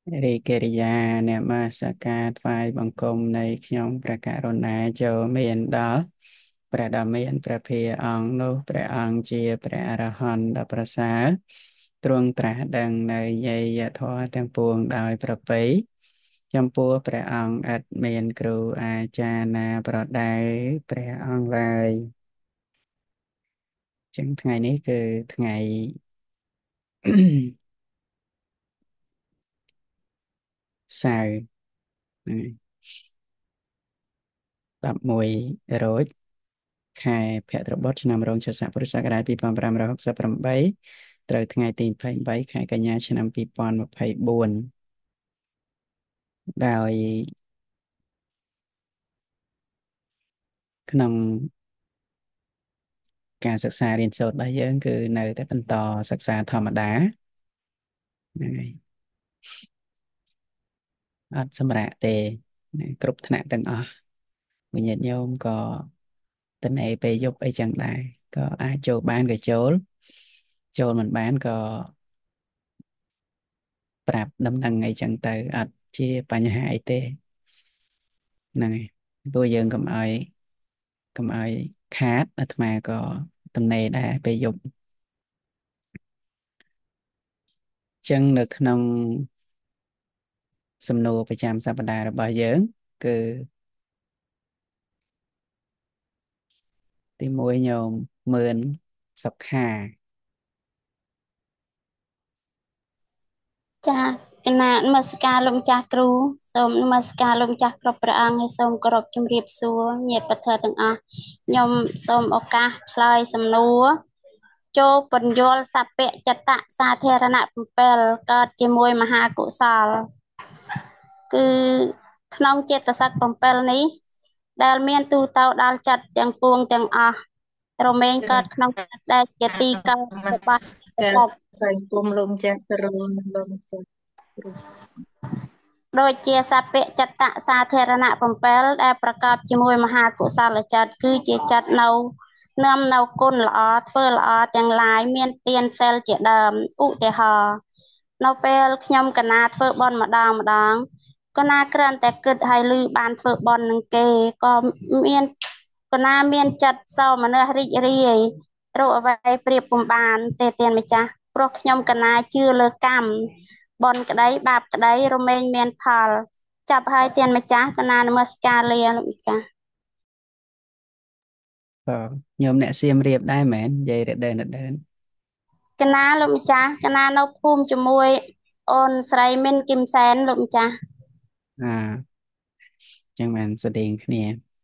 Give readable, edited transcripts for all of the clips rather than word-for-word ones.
រីកិរិយានមស្ការថ្វាយបង្គំនៃខ្ញុំព្រះករុណាចូលមានដល់ព្រះដ៏មានព្រះភិយអង្គនោះព្រះអង្គជាព្រះអរហន្តដ៏ប្រសើរទ្រង់ត្រាស់ដឹងនៅយាយធម៌ទាំងពួងដោយប្រពៃចំពោះព្រះអង្គឥតមានគ្រូអាចារ្យណាប្រដៅព្រះអង្គឡើយចឹងថ្ងៃនេះគឺថ្ងៃ សៅរ៍ហ្នឹង11រោចខែភទ្របទឆ្នាំរោងចក្រពុរសករាជ2568ត្រូវថ្ងៃទី28ខែកញ្ញាឆ្នាំ2024ដោយក្នុងការសិក្សារៀនសូត្ររបស់យើងគឺនៅតែបន្តសិក្សាធម្មតាហ្នឹងហើយអត់សម្រាកទេគ្រប់ថ្នាក់ទាំងអស់វិញ្ញាតិញោមក៏តនេពេលយប់អីចឹងដែរក៏អាចចូលបានក៏ចូលមិនបានក៏ប្រាប់ដំណឹងអីចឹងទៅអត់ជាបញ្ហាអីទេហ្នឹងហើយព្រោះយើងកុំឲ្យខាតអាត្មាក៏ទំនេរដែរពេលយប់ចឹងនៅក្នុងសំណួរប្រចាំសប្តាហ៍របស់យើងគឺទី1ញោមមឿនសុខាចាគណៈនមស្ការលោកម្ចាស់គ្រូសូមនមស្ការលោកម្ចាស់គ្រប់ព្រះអង្គហើយសូមគោរពជំរាបសួរញាតិបទទាំងអស់ខ្ញុំសូមឱកាសឆ្លើយសំណួរចូលពន្យល់សព្វចតសាធារណៈ7កើតជាមួយមហាកុសលគឺក្នុងចេតសិក7នេះដែលមានទូទៅដល់ចិត្តទាំងពួងទាំងអស់រមែងកើតក្នុងចិត្តដែលជាទីកើតរបស់ចិត្តថ្វាយគុំលោកម្ចាស់គ្រូនិងលោកម្ចាស់គ្រូដូចជាសព្វចតសាធារណៈ7ដែលប្រកបជាមួយមហាកុសលចិត្តគឺជាចិត្តនៅនាំនៅគុណល្អធ្វើល្អទាំងឡាយមានទានសិលជាដើមឧទាហរណ៍នៅពេលខ្ញុំកណាធ្វើបន់ម្ដងកណាគ្រាន់តែគិតឲ្យលឺបានធ្វើបន់នឹងគេក៏មានកណាមានចិត្តសោមនស្សរីករាយរកអ្វីប្រៀបពុំបានទេទានម្ចាស់ព្រោះខ្ញុំកណាជឿលើកម្មបន់ក្តីបាបក្តីរមែងមានផលចាប់ហើយទានម្ចាស់កណានមស្ការលាលោកម្ចាស់ក៏ញោមអ្នកសៀមរាបដែរមែននិយាយរដើនកណាលោកម្ចាស់កណានៅភូមិជាមួយអូនស្រីមីនគឹមសែនលោកម្ចាស់ចឹងបានស្តីងគ្នា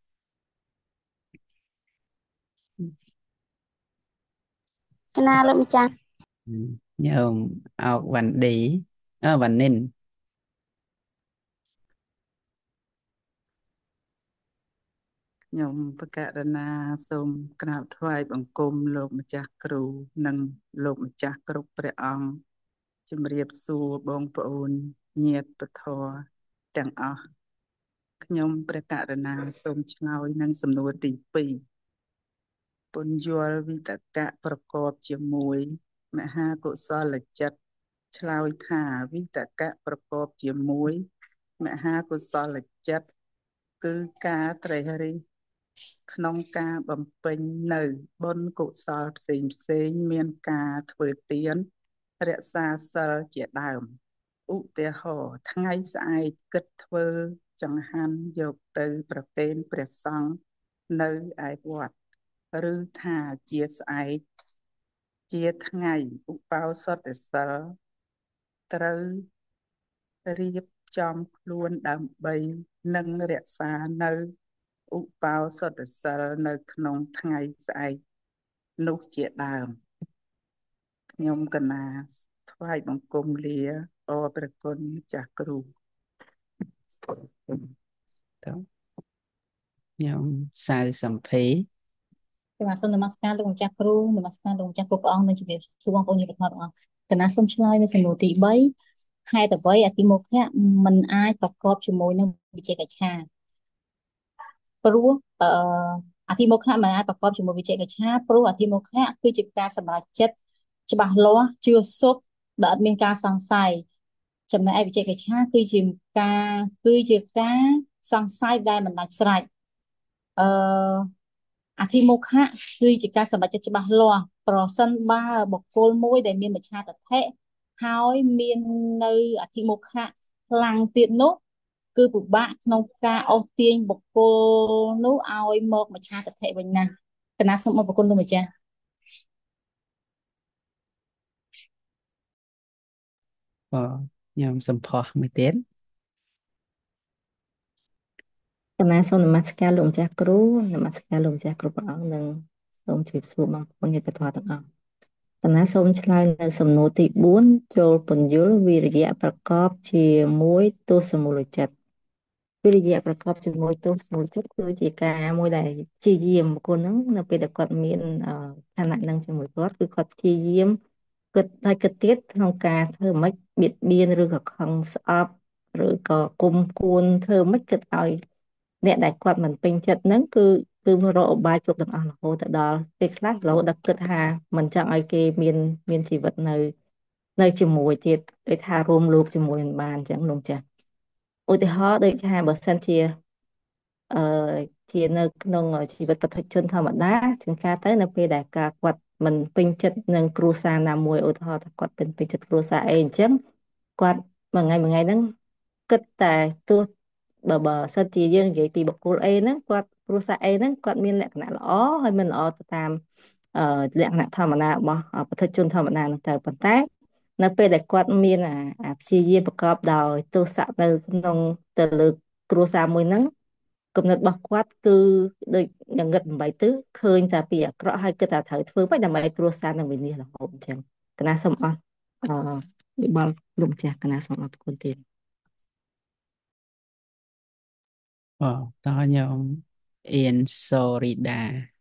កណាលោកម្ចាស់ញោមអោកវ៉ាន់ឌីវ៉ាន់នីនខ្ញុំបកករណាសូមក្រាបថ្វាយបង្គំលោកម្ចាស់គ្រូនិងលោកម្ចាស់គ្រប់ព្រះអង្គជំរាបសួរបងប្អូនញាតិពធទាំងអស់ខ្ញុំព្រះករុណាសូមឆ្លើយនឹងសំណួរទី2ពន្យល់វិតកៈប្រកបជាមួយមហាកុសលចិត្តឆ្លើយថាវិតកៈប្រកបជាមួយមហាកុសលចិត្តគឺការត្រេះរិះក្នុងការបំពេញនៅបុណ្យកុសលផ្សេងមានការធ្វើទានរក្សាសិលជាដើមឧទាហរណ៍ថ្ងៃស្អែកគិតធ្វើចង្ហាន់យកទៅប្រគេនព្រះសង្ឃនៅឯវត្តឬថាជាស្អែកជាថ្ងៃឧបោសថសិលត្រូវរៀបចំខ្លួនដើម្បីនឹងរក្សានៅឧបោសថសិលនៅក្នុងថ្ងៃស្អែកនោះជាដើមខ្ញុំកណាថ្វាយបង្គំលាអរព្រះគុណម្ចាស់គ្រូតើខ្ញុំសៅសំភីខ្ញុំសូមនមស្ការលោកម្ចាស់គ្រូនមស្ការលោកម្ចាស់គ្រប់ព្រះអង្គនិងជំរាបសួរបងប្អូនញាតិទាំងអស់កណាសូមឆ្លើយនៅសំណួរទី3ហេតុអ្វីអតិមោខៈមិនអាចប្រកបជាមួយនឹងវិជកិច្ឆាព្រោះអធិមោខៈមិនអាចប្រកបជាមួយវិជកិច្ឆាព្រោះអធិមោខៈគឺជាការសម្រេចចិត្តច្បាស់លាស់ជឿសុទ្ធដែលអត់មានការសង្ស័យចំណែកឯវិជ្ជាកិច្ឆាគឺជាការសង្ស័យដែលមិនដាច់ស្រេចអឺអធិមុខៈគឺជាការសម្រេចចិត្តច្បាស់លាស់ប្រសិនបើបុគ្គលមួយដែលមានមច្ឆាទិដ្ឋិហើយមាននៅអធិមុខៈខ្លាំងទៀតនោះគឺពិបាកក្នុងការអូសទាញបុគ្គលនោះឲ្យមកមច្ឆាទិដ្ឋិវិញណាកណាសូមអរគុណលោកម្ចាស់ខ្ញុំសំផស្សមួយទៀតកណាសូមនមស្ការលោកម្ចាស់គ្រូនមស្ការលោកម្ចាស់គ្រប់ព្រះអង្គនិងសូមជម្រាបសួរបងប្អូនញាតិធម៌ទាំងអស់កណាសូមឆ្លើយនៅសំណួរទី4ចូលពន្យល់វិរិយៈប្រកបជាមួយទស្សមូលចិត្តវិរិយៈប្រកបជាមួយទស្សមូលចិត្តគឺជាការមួយដែលព្យាយាមបុគ្គលហ្នឹងនៅពេលដែលគាត់មានឋានៈហ្នឹងជាមួយគាត់គឺគាត់ព្យាយាមគិតហើយគិតទៀតក្នុងការធ្វើម៉េចបៀតបៀនឬក៏ខឹងស្អប់ឬក៏គុំគួនធ្វើម៉េចគិតឲ្យអ្នកដែលគាត់មិនពេញចិត្តហ្នឹងគឺរកឧបាយគ្រប់ទាំងអស់រហូតទៅដល់ពេលខ្លះរហូតដល់គិតថាមិនចង់ឲ្យគេមានជីវិតនៅជាមួយទៀតដូចថារួមលោកជាមួយមិនបានអញ្ចឹងលោកចាស់ឧទាហរណ៍ដូចថាបើសិនជាអឺជានៅក្នុងជីវិតប្រតិជនធម្មតាជាងការទៅនៅពេលដែលគាត់មិនពេញចិត្តនឹងគ្រួសារណាមួយឧទាហរណ៍ថាគាត់ពេញចិត្តគ្រួសារអីអញ្ចឹងគាត់មួយថ្ងៃហ្នឹងគិតតែទោះបើសិនជាយើងនិយាយពីបុគ្គល A ហ្នឹងគាត់គ្រួសារ A ហ្នឹងគាត់មានលក្ខណៈល្អហើយមិនល្អទៅតាមលក្ខណៈធម្មតារបស់ប្រតិជនធម្មតាហ្នឹងទៅប៉ុន្តែនៅពេលដែលគាត់មានព្យាយាមប្រកបដោយទោសៈនៅក្នុងទៅលើគ្រួសារមួយហ្នឹងគំនិតរបស់គាត់គឺដូចងងឹតបំបីទៅឃើញតែពីអាក្រក់ហើយគិតថាត្រូវធ្វើមិនដើម្បីឲ្យគ្រួសារនឹងវិនាសរហូតអញ្ចឹងកណាសូមអរយោបល់លោកម្ចាស់កណាសូមអរគុណទៀតតើខ្ញុំអៀនសូរីដា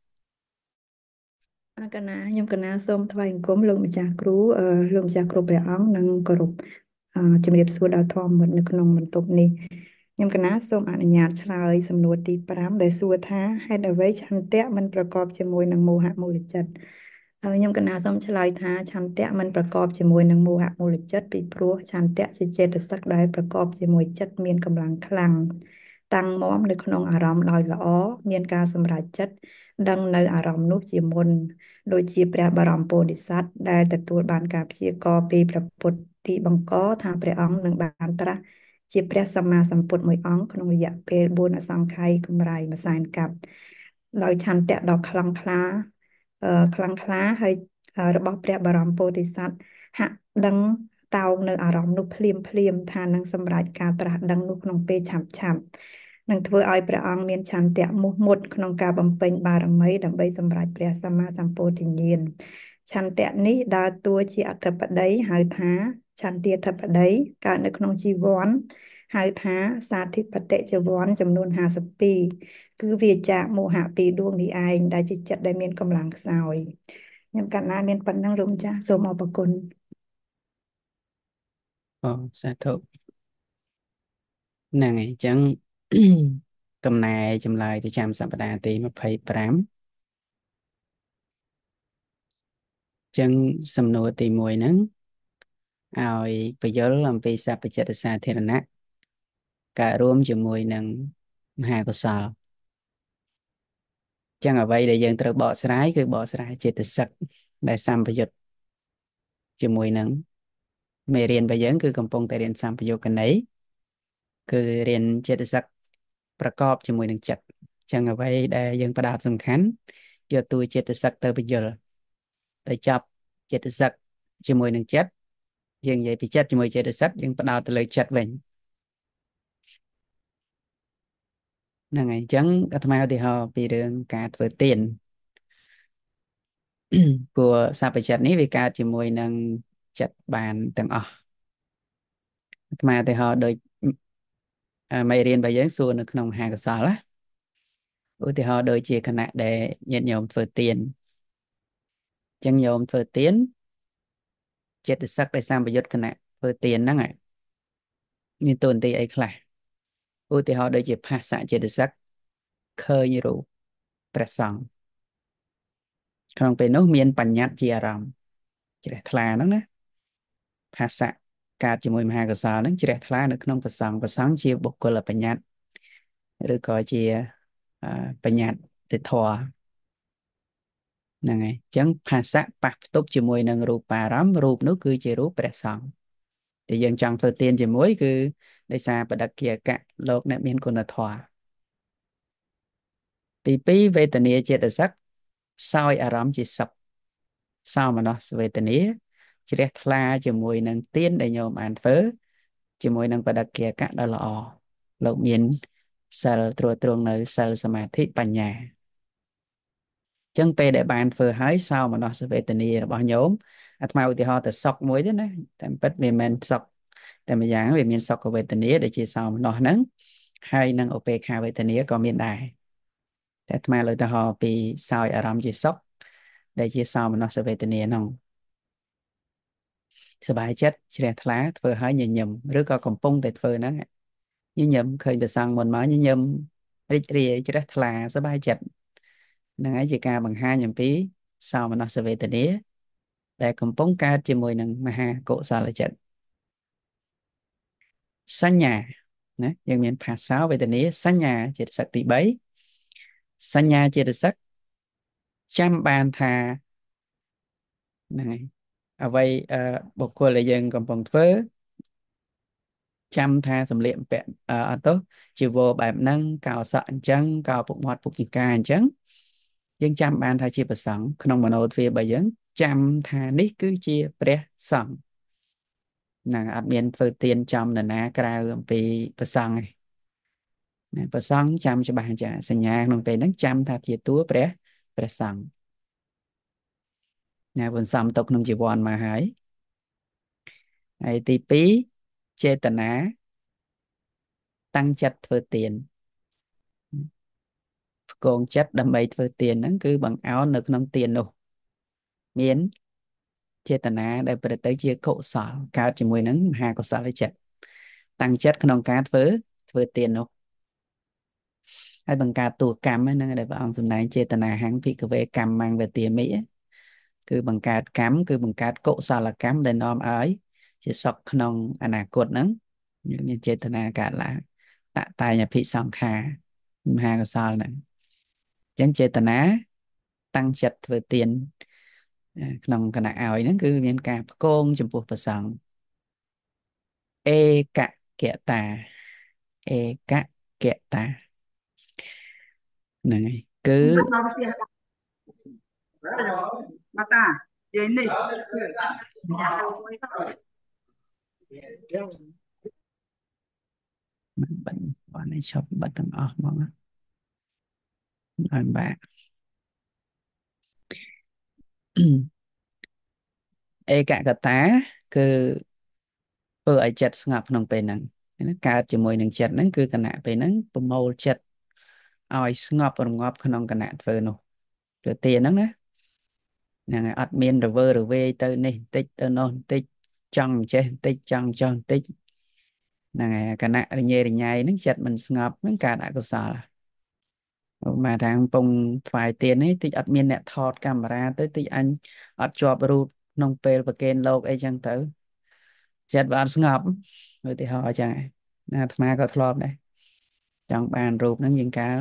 កណាខ្ញុំកណាសូមថ្វាយបង្គំលោកម្ចាស់គ្រូលោកម្ចាស់គ្រូព្រះអង្គនិងគោរពជំរាបសួរដល់ធម្មមិត្តនៅក្នុងបន្ទប់នេះខ្ញុំកណាសូមអនុញ្ញាតឆ្លើយសំណួរទី5ដែលសួរថាហេតុអ្វីឆន្ទៈមិនប្រកបជាមួយនឹងមោហៈមូលចិត្តខ្ញុំកណាសូមឆ្លើយថាឆន្ទៈមិនប្រកបជាមួយនឹងមោហៈមូលចិត្តពីព្រោះឆន្ទៈជាចេតសិកដែលប្រកបជាមួយចិត្តមានកម្លាំងខ្លាំងតាំងមាំនៅក្នុងអារម្មណ៍ដោយល្អមានការសម្រេចចិត្តដឹងនៅអារម្មណ៍នោះជាមុនដូចជាព្រះបរមពោធិសត្វដែលទទួលបានការព្យាករណ៍ពីព្រះពុទ្ធទីបង្កថាព្រះអង្គនឹងបានត្រាស់ជាព្រះសម្មាសម្ពុទ្ធមួយអង្គក្នុងរយៈពេល4អសង្ខ័យកម្រៃមួយសែនកាប់ដោយឆន្ទៈដ៏ខ្លាំងក្លាហើយរបស់ព្រះបរមពោធិសត្វហាក់ដឹងតោងនៅអារម្មណ៍នោះភ្លាមថានឹងសម្រេចការត្រាស់ដឹងនោះក្នុងពេលឆាប់នឹងធ្វើឲ្យព្រះអង្គមានឆន្ទៈមុះមុតក្នុងការបំពេញបារមីដើម្បីសម្រេចព្រះសម្មាសម្ពោធិញ្ញាណឆន្ទៈនេះដើរតួជាអធិបតីហៅថាឆន្ទាធិបតីកើតនៅក្នុងជីវ័នហៅថាសាធិបតិជីវ័នចំនួន52គឺវាចាកមោហៈពីរដួងនេះឯងដែលជាចិត្តដែលមានកម្លាំងខ្សោយខ្ញុំកណ្ណាមានប៉ុណ្ណឹងលោកម្ចាស់សូមអរគុណសាធុហ្នឹងហើយអញ្ចឹងកំណែចម្លើយប្រចាំសប្តាហ៍ទី25អញ្ចឹងសំណួរទី1ហ្នឹងឲ្យពយល់អំពីសព្វចិត្តសាធារណៈកើតរួមជាមួយនឹងមហាកុសលចឹងអ្វីដែលយើងត្រូវបកស្រាយគឺបកស្រាយចេតសិកដែលសម្ពយុទ្ធជាមួយនឹងមេរៀនរបស់យើងគឺកំពុងតែរៀនសម្ពយុគណីគឺរៀនចេតសិកប្រកបជាមួយនឹងចិត្តចឹងអ្វីដែលយើងផ្ដោតសំខាន់យកតួចេតសិកទៅបញ្យល់ដែលចាប់ចេតសិកជាមួយនឹងចិត្តយើងនិយាយពីចិត្តជាមួយចេតសិកយើងផ្ដោតទៅលើចិត្តវិញហ្នឹងហើយអញ្ចឹងអាត្មាឧទាហរណ៍ពីរឿងការធ្វើទានព្រោះសព្វចិត្តនេះវាកើតជាមួយនឹងចិត្តបានទាំងអស់អាត្មាឧទាហរណ៍ដូចមេរៀនរបស់យើងសួរនៅក្នុងមហាកុសលណាឧទាហរណ៍ដូចជាគណៈដែលញាតិញោមធ្វើទានអញ្ចឹងញោមធ្វើទានចិត្តសឹកដែលសម្ពយុទ្ធគណៈធ្វើទានហ្នឹងមានតួនាទីអីខ្លះឧទាហរណ៍ដូចជាភាសៈចិត្តសឹកឃើញរូបព្រះសង្ឃក្នុងពេលនោះមានបញ្ញត្តិជាអារម្មណ៍ជ្រះថ្លាហ្នឹងណាភាសៈកើតជាមួយមហាកុសលហ្នឹងជ្រះថ្លានៅក្នុងប្រសង្ឃជាបុគ្គលបញ្ញត្តិឬក៏ជាបញ្ញត្តិធម៌ហ្នឹងហើយអញ្ចឹងភាសៈប៉ះផ្ទប់ជាមួយនឹងរូបារម្មណ៍រូបនោះគឺជារូបព្រះសង្ឃតែយើងចង់ធ្វើទានជាមួយគឺដោយសារបដិគិកៈលោកអ្នកមានគុណធម៌ទី2វេទនាចេតសិកសោយអារម្មណ៍ជាសុខសោមនស្សវេទនាជ្រះថ្លាជាមួយនឹងទានដែលញោមបានធ្វើជាមួយនឹងបដិគិកៈដ៏ល្អលោកមានសិលត្រួតត្រងនៅសិលសមាធិបញ្ញាចឹងពេលដែលបានធ្វើហើយសោមនស្សវេទនារបស់ញោមអាត្មាឧទាហរណ៍ទៅសុខមួយទេណាតែពិតវាមិនមែនសុខតែម្យ៉ាងវាមានសុខវេទនាដែលជាសោមនស្សហ្នឹងហើយនឹងឧបេក្ខាវេទនាក៏មានដែរតែអាត្មាលើកឧទាហរណ៍ពីសោយអារម្មណ៍ជាសុខដែលជាសោមនស្សវេទនាហ្នឹងសบายចិត្តជ្រះថ្លាធ្វើហើយញញឹមឬក៏កំពុងតែធ្វើហ្នឹងញញឹមឃើញប្រសងមុនមកញញឹមរីករាយជ្រះថ្លាសบายចិត្តហ្នឹងហើយជាការបង្ហាញអំពីសោមនស្សវេទនាដែលកំពុងកើតជាមួយនឹងមហាកុសលចិត្តសញ្ញាណាយើងមានភាសាវេទនាសញ្ញាចេតសិកទី3សញ្ញាចេតសិកចាំបានថាហ្នឹងហើយអ្វីបុគ្គលដែលយើងកំពុងធ្វើចាំថាសម្លៀកបំពាក់អត់ទៅជីវរបែបហ្នឹងកោសក់អញ្ចឹងកោពុកមាត់ពុកចង្កាអញ្ចឹងយើងចាំបានថាជាព្រះសង្ឃក្នុងមโนទ្វាររបស់យើងចាំថានេះគឺជាព្រះសង្ឃហ្នឹងអត់មានធ្វើទានចំនរណាក្រៅអំពីព្រះសង្ឃទេណាព្រះសង្ឃចាំច្បាស់ចាសញ្ញាក្នុងពេលហ្នឹងចាំថាជាតួព្រះសង្ឃណាវន្សំទុកក្នុងជីវ័នមកហើយទី2ចេតនាតាំងចិត្តធ្វើទានផ្គងចិត្តដើម្បីធ្វើទានហ្នឹងគឺបង្អោននៅក្នុងទាននោះមានចេតនាដែលប្រទៅជាកុសលកើតជាមួយនឹងមហាកុសលចិត្តតាំងចិត្តក្នុងការធ្វើទាននោះហើយបង្កើតតួកម្មហ្នឹងដែលព្រះអង្គសម្ដែងចេតនាហង្ភិកវេកម្មងវេទាមិគឺបង្កើតកម្មគឺបង្កើតកុសលកម្មដែលនាំឲ្យជាសុខក្នុងអនាគតហ្នឹងមានចេតនាកើតឡើងតតែញអភិសង្ខារមហាកុសលហ្នឹងអញ្ចឹងចេតនាតាំងចិត្តធ្វើទានក្នុងគណៈឲ្យហ្នឹងគឺមានការផ្គងចំពោះព្រះសង្ឃអេកកតាអេកកតាហ្នឹងហើយគឺបាតានិយាយនេះមិនបានឲ្យឈប់បាត់ទាំងអស់មកឲ្យបាក់ឯកកតាគឺធ្វើឲ្យចិត្តស្ងប់ក្នុងពេលហ្នឹងកើតជាមួយនឹងចិត្តហ្នឹងគឺគណៈពេលហ្នឹងប្រមូលចិត្តឲ្យស្ងប់រងាប់ក្នុងគណៈធ្វើនោះទៅទានហ្នឹងណាហ្នឹងហើយអត់មានរវើរវាយទៅនេះបន្តិចទៅនោះបន្តិចចង់ចេះបន្តិចចង់ចោះបន្តិចហ្នឹងហើយគណៈរញ៉េរញ៉ៃហ្នឹងចិត្តមិនស្ងប់ហ្នឹងកើតអកុសលមកថាកំពុងថ្វាយទាននេះតិចអត់មានអ្នកថតកាមេរ៉ាទៅតិចអញអត់ជាប់រូបក្នុងពេលប្រគេនលោកអីចឹងទៅចិត្តវាអត់ស្ងប់ឧទាហរណ៍ចឹងណាអាត្មាក៏ធ្លាប់ដែរចង់បានរូបហ្នឹងយើងកាល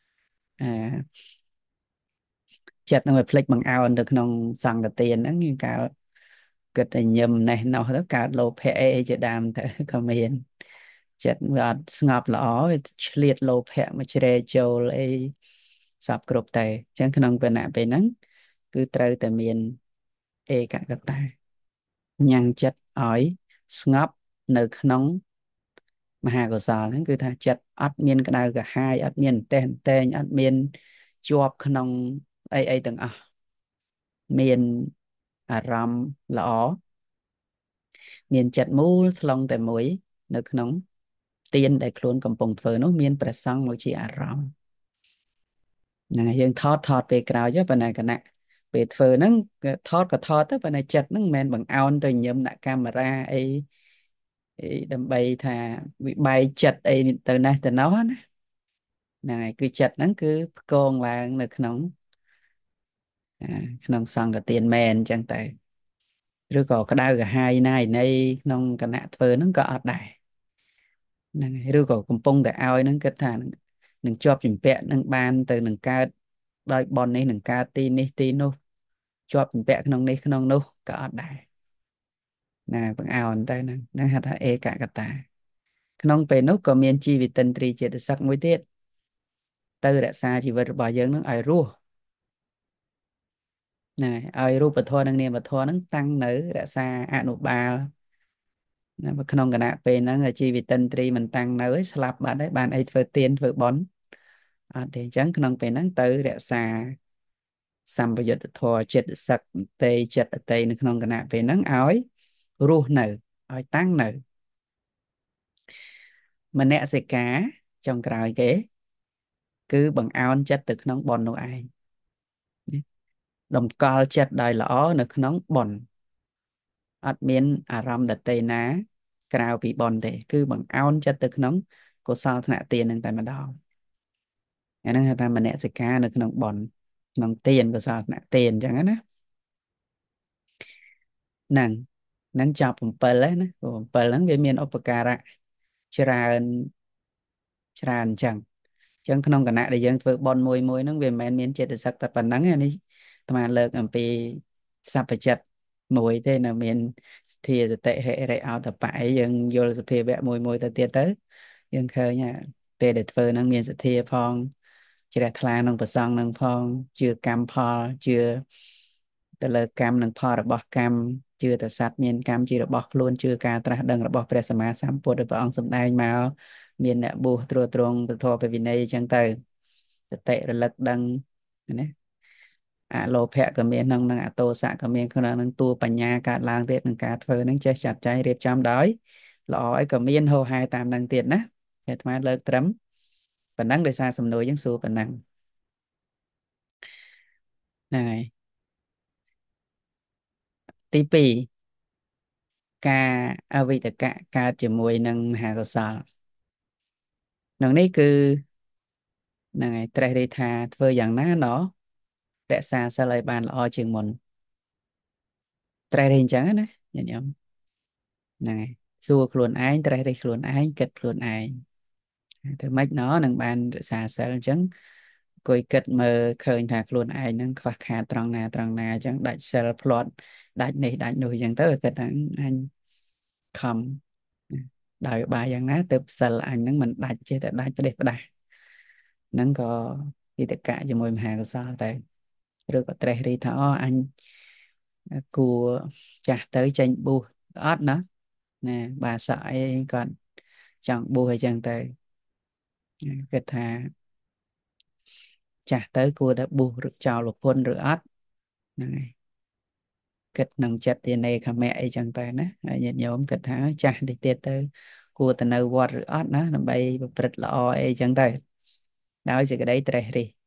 ចិត្តនឹងវាភ្លេចបង្អោនទៅក្នុងសង្កទានហ្នឹងយើងកាលគិតតែញឹមណេះណោះទៅកើតលោភៈអីជាដើមទៅក៏មានចិត្តវាអត់ស្ងប់ល្អវាឆ្លៀតលោភៈមកជ្រែកចូលអីសពគ្រប់តែអញ្ចឹងក្នុងគណៈពេលហ្នឹងគឺត្រូវតែមានឯកកតាញ៉ាំងចិត្តឲ្យស្ងប់នៅក្នុងមហាកុសលហ្នឹងគឺថាចិត្តអត់មានក្តៅក្រហាយអត់មានតេះតែងអត់មានជាប់ក្នុងអីទាំងអស់មានអារម្មណ៍ល្អមានចិត្តមូលថ្លង់តែមួយនៅក្នុងទានដែលខ្លួនកំពុងធ្វើនោះមានប្រសង់មកជាអារម្មណ៍ណាយើងថតពេលក្រោយប៉ុន្តែគណៈពេលធ្វើហ្នឹងថតក៏ថតទៅប៉ុន្តែចិត្តហ្នឹងមិនមែនបង្អោនទៅញឹមដាក់កាមេរ៉ាអីដើម្បីថាវិបែកចិត្តអីទៅណាទៅណោះណាហ្នឹងហើយគឺចិត្តហ្នឹងគឺផ្គងឡើងនៅក្នុងសង្កទានមែនអញ្ចឹងតែឬក៏ក្តៅក្រហាយណាយនៃក្នុងគណៈធ្វើហ្នឹងក៏អត់ដែរហ្នឹងហើយឬក៏កំពុងតែឲ្យហ្នឹងគិតថានឹងជាប់ជំពាក់នឹងបានទៅនឹងកើតដោយបននេះនឹងកើតទីនេះទីនោះជាប់ជំពាក់ក្នុងនេះក្នុងនោះក៏អត់ដែរណាបង្អោនទៅហ្នឹងហៅថាឯកកតាក្នុងពេលនោះក៏មានជីវិតិន្ទ្រីចេតសិកមួយទៀតទៅរក្សាជីវិតរបស់យើងនឹងឲ្យរស់ណាឲ្យរូបធម៌និងនាមធម៌នឹងតាំងនៅរក្សាអនុបាលណាក្នុងគណៈពេលហ្នឹងជីវិតិន្ទ្រីមិនតាំងនៅឯស្លាប់បាត់ហើយបានអីធ្វើទានធ្វើបន់អត់ទេអញ្ចឹងក្នុងពេលហ្នឹងទៅរក្សាសម្បយុទ្ធធម៌ចិត្តសឹកទេចិត្តអតីនៅក្នុងគណៈពេលហ្នឹងឲ្យរស់នៅឲ្យតាំងនៅមនសិការចុងក្រោយគេគឺបង្អោនចិត្តទៅក្នុងបននោះឯងតម្កល់ចិត្តដោយល្អនៅក្នុងបនអត់មានអារម្មណ៍ដតេណាក្រៅពីបនទេគឺបង្អោនចិត្តទៅក្នុងកុសលធ្នាក់ទាននឹងតែម្ដងអាហ្នឹងហៅថាមនសិការនៅក្នុងបនក្នុងទានកុសលធ្នាក់ទានអញ្ចឹងណាហ្នឹងហ្នឹងចប់7ហើយណា7ហ្នឹងវាមានឧបការៈច្រើនច្រើនអញ្ចឹងក្នុងគណៈដែលយើងធ្វើបន់មួយហ្នឹងវាមិនមែនមានចេតសិកតែប៉ុណ្្នឹងទេនេះអាត្មាលើកអំពីសព្វចិត្តមួយទេនៅមានសទ្ធាសតិហិរិអោតបៈអីយើងយល់សភាវៈមួយទៅទៀតទៅយើងឃើញពេលដែលធ្វើហ្នឹងមានសទ្ធាផងជ្រះថ្លាក្នុងប្រសងនឹងផងជឿកម្មផលជឿទៅលើកម្មនិងផលរបស់កម្មជឿតែសត្វមានកម្មជារបស់ខ្លួនជឿការត្រាស់ដឹងរបស់ព្រះសម្មាសម្ពុទ្ធដែលព្រះអង្គសម្ដែងមកមានអ្នកបួសត្រួតត្រងទៅធម៌ព្រះវិន័យអញ្ចឹងទៅសតិរលឹកដឹងណាអលោភៈក៏មាននឹងអតោសៈក៏មានក្នុងនឹងតួបញ្ញាកើតឡើងទៀតនឹងការធ្វើនឹងចេះចាត់ចែងរៀបចំដោយល្អអីក៏មានហោហែតាមនឹងទៀតណាអាត្មាលើកត្រឹមប៉ុណ្ណឹងដោយសារសំណួរយើងសួរប៉ុណ្ណឹងហ្នឹងហើយទី2ការអវិតកៈកើតជាមួយនឹងមហាកុសលក្នុងនេះគឺហ្នឹងហើយត្រេះរិះថាធ្វើយ៉ាងណាណោះរក្សាសិលឲ្យបានល្អជាងមុនត្រេះរិះអញ្ចឹងណាញាតិញោមហ្នឹងហើយសួរខ្លួនឯងត្រេះរិះខ្លួនឯងគិតខ្លួនឯងធ្វើម៉េចណោះនឹងបានរក្សាសិលអញ្ចឹងអង្គុយគិតមើលឃើញថាខ្លួនឯងហ្នឹងខ្វះខាតត្រង់ណាអញ្ចឹងដាច់សិលភ្លាត់ដាច់នេះដាច់នោះអញ្ចឹងទៅគិតថាអញខំដោយបាយយ៉ាងណាទៅសិលអញហ្នឹងមិនដាច់ចេះតែដាច់ផ្ដេសផ្ដាស់ហ្នឹងក៏វិតកៈជាមួយមហាកុសលទៅឬក៏ត្រេះរិះថាអូអញគួរចាស់ទៅចេញបួសអត់ណាបាសក់អីគាត់ចង់បួសអីចឹងទៅគិតថាចាស់ទៅគួរតែបួសឬចោលប្រពន្ធឬអត់ហ្នឹងហើយគិតក្នុងចិត្តទានេខមៈអីចឹងទៅណាហើយញាតិញោមគិតថាចាស់តិចទៀតទៅគួរទៅនៅវត្តឬអត់ណាដើម្បីប្រព្រឹត្តល្អអីចឹងទៅដោយសេចក្តីត្រេះរិះ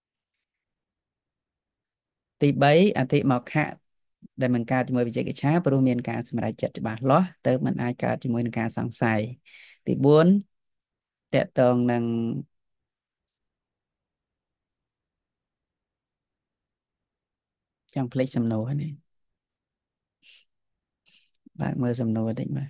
ទី3អតិមោខៈដែលមិនកើតជាមួយវិជកិច្ឆាព្រោះមានការសម្រេចចិត្តច្បាស់លាស់ទៅមិនអាចកើតជាមួយនឹងការសង្ស័យទី4តកតងនឹងចង់ភ្លេចសំណួរនេះបើកមើលសំណួរតិចមើល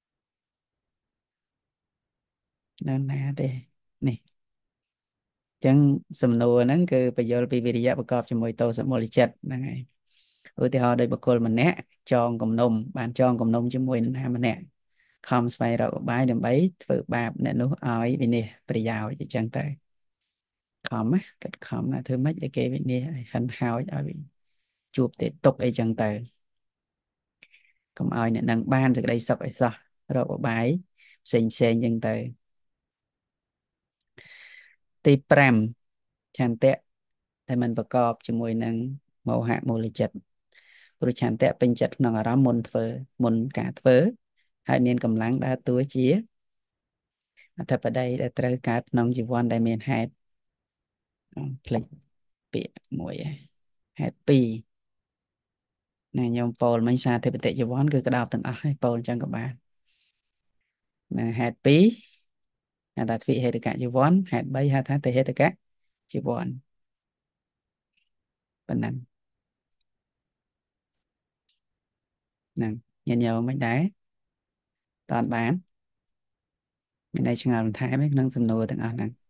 នៅណាទេនេះអញ្ចឹងសំណួរហ្នឹងគឺបញ្យល់ពីវិរិយៈប្រកបជាមួយតោសមូលចិត្តហ្នឹងហើយឧទាហរណ៍ដោយបុគ្គលម្នាក់ចងគំនុំបានចងគំនុំជាមួយនរណាម្នាក់ខំស្វែងរកឧបាយដើម្បីធ្វើបាបអ្នកនោះឲ្យវិនិច្ឆ័យប្រយោជន៍អញ្ចឹងទៅខំណាគិតខំណាធ្វើម៉េចឲ្យគេវិនិច្ឆ័យឲ្យហិនហោចឲ្យជួបទេទុកអីចឹងទៅកុំឲ្យអ្នកនឹងបានសេចក្តីសុខឲ្យសោះរកឧបាយផ្សេងចឹងទៅទី5ឆន្ទៈដែលมันប្រកបជាមួយនឹងមោហៈមូលចិត្តព្រោះឆន្ទៈពេញចិត្តក្នុងអារម្មណ៍មុនការធ្វើហើយមានកម្លាំងដើរតួជាអធិបតីដែលត្រូវកើតក្នុងជីវ័នដែលមានហេតុផ្លេចពាក្យមួយហេតុ2ណាញោមពោលមិញសាធិបតិជីវ័នគឺក្តោបទាំងអស់ហើយពោលអញ្ចឹងក៏បានណាហេតុ2ហៅថាទ្វិហេតុកជីវ័នហេតុ3ហៅថាទេហេតុកជីវ័នប៉ុណ្ណឹងហ្នឹងញាតិញោមមិនដែរតើបានមានន័យឆ្ងល់បន្ថែមទេក្នុងសំណួរទាំងអស់ហ្នឹង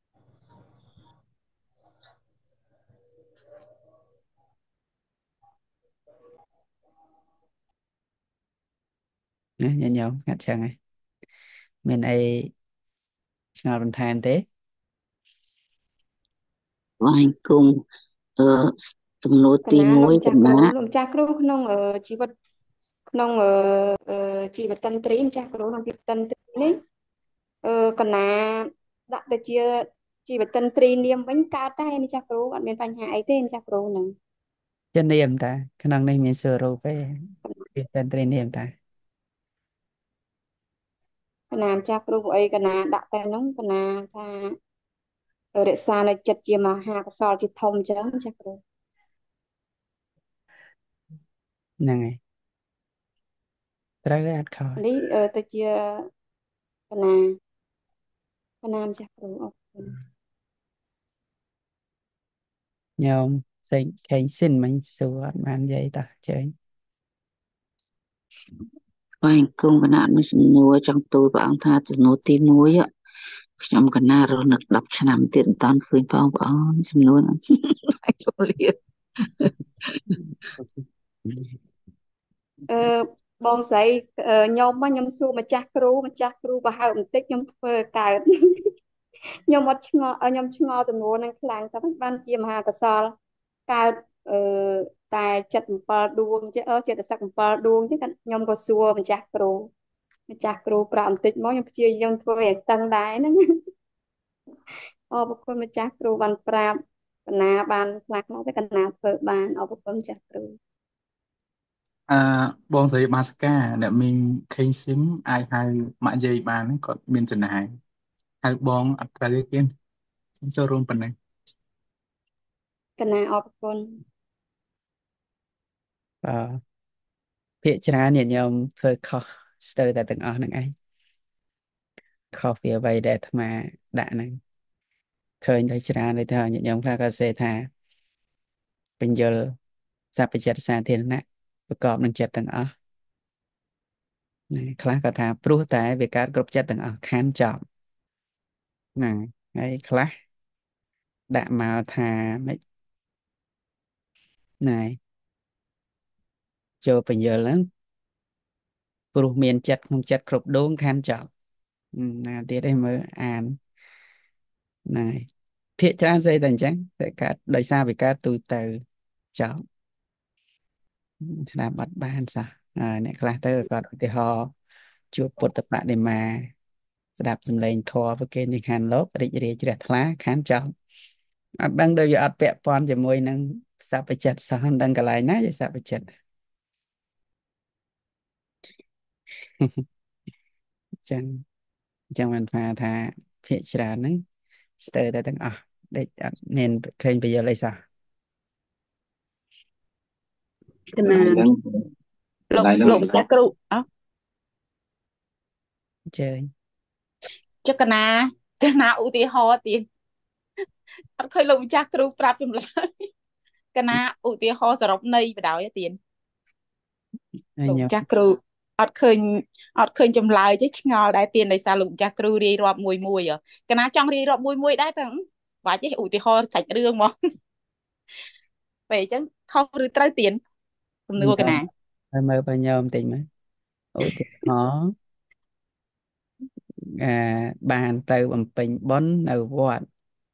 ណាញាតិញោមកាត់ចឹងហើយមានអីឆ្ងល់បន្ថែមទេថ្វាយគុំអឺសំណួរកទីណាលោ 1 កម្ចាស់កគ្រូណាលោកម្ចាស់គ្រូក្នុងជីវិតក្នុងជីវិតតន្ត្រីម្ចាស់គ្រូក្នុងជីវិតតន្ត្រីនេះកណាដាក់ទៅជាជីវិតតន្ត្រីនាមវិញកើតតែម្ចាស់គ្រូអត់មានបញ្ហាអីទេម្ចាស់គ្រូនឹងជានាមតាក្នុងនេះមានសួររូបទេវាតែត្រីនាមតាកណាម្ចាស់គ្រូអីកណាដាក់តែនោះកណាថារក្សានៅចិត្តជាមហាកុសលជាធំអញ្ចឹងម្ចាស់គ្រូហ្នឹងហើយត្រូវហើយអត់ខុសនេះទៅជាកណាម្ចាស់គ្រូអរគុណញោមសេងខេងស៊ីនមិញសួរអត់បាននិយាយតោះជើញថ្វាយគុំកណាមានសំណួរចង់ទូលព្រះអង្គថាសំណួរទី1ខ្ញុំកណារស់នឹក10ឆ្នាំទៀតមិនតាន់ឃើញព្រះអង្គសំណួរហ្នឹង ហើយជម្រាបបងស្រីខ្ញុំសួរម្ចាស់គ្រូបើហើបបន្តិចខ្ញុំធ្វើកើត ខ្ញុំអត់ឆ្ងល់ខ្ញុំឆ្ងល់ចំនួនហ្នឹងខ្លាំងតែបានជាមហាកុសលកើតតែ77ដួងចេតសិក7ដួងចឹងខ្ញុំក៏សួរម្ចាស់គ្រូប្រាប់បន្តិចមកខ្ញុំព្យាយាមធ្វើឲ្យតឹងដែរហ្នឹង អរគុណម្ចាស់គ្រូបានប្រាប់កណាបានខ្លះទៅកណាធ្វើបានអរគុណម្ចាស់គ្រូបងស្រីបាសកាអ្នកមីងខេងស៊ីមអាចហៅម៉ាក់យាយបានហ្នឹងគាត់មានចំណាយហៅបងអត់ត្រូវទេទៀតសូមចូលរួមប៉ុណ្ណឹងកណាអរគុណភាគច្រើនញាតិញោមធ្វើខុសស្ទើរតែទាំងអស់ហ្នឹងឯងខុសពីអ្វីដែលអាត្មាដាក់ហ្នឹងឃើញដោយច្រើនដូចថាញាតិញោមខ្លះក៏សេថាបញ្យលសព្វចិត្តសាធារណៈប្រកបនឹងចិត្តទាំងអស់ណាខ្លះក៏ថាព្រោះតែវាកើតគ្រប់ចិត្តទាំងអស់ខានចប់ណាហើយខ្លះដាក់មកថាម៉េចណែចូលបញ្យលហ្នឹងព្រោះមានចិត្តក្នុងចិត្តគ្រប់ដួងខានចប់ណាទៀតឯងមើលអានហ្នឹងហើយភាគច្រើនស្អីតែអញ្ចឹងតែកើតដោយសារវាកើតទូទៅចប់ស្ដាប់អត់បានសោះអ្នកខ្លះទៅគាត់ឧទាហរណ៍ជួបពុទ្ធបដិមាស្ដាប់សំឡេងធម៌ប្រគេននិខានលោករីករាយជ្រះថ្លាខានចប់អត់ដឹងដូចវាអត់ពាក់ព័ន្ធជាមួយនឹងសព្វចិត្តសោះមិនដឹងកន្លែងណាជាសព្វចិត្តចឹងបានថាភាគច្រើនហ្នឹងស្ទើរតែទាំងអស់ដេកអត់មានឃើញប្រយោលអីសោះកណាលោកម្ចាស់គ្រូអោះជើញចុះកណាឧទាហរណ៍ទៀតអត់ឃើញលោកម្ចាស់គ្រូប្រាប់ចម្លើយកណាឧទាហរណ៍សរុបនៃបដ ாய் ទៀតលោកម្ចាស់គ្រូអត់ឃើញចម្លើយទេឆ្ងល់ដែរទៀតដោយសារលោកម្ចាស់គ្រូរាយរាប់មួយកណាចង់រាយរាប់មួយដែរតែបាច់ទេឧទាហរណ៍សាច់រឿងមកពេលអញ្ចឹងខុសឬត្រូវទៀតសំណួរកណាហើយមើលបញ្ញោមតិចមើលឧទាហរណ៍បានទៅបំពេញបុណ្យនៅវត្ត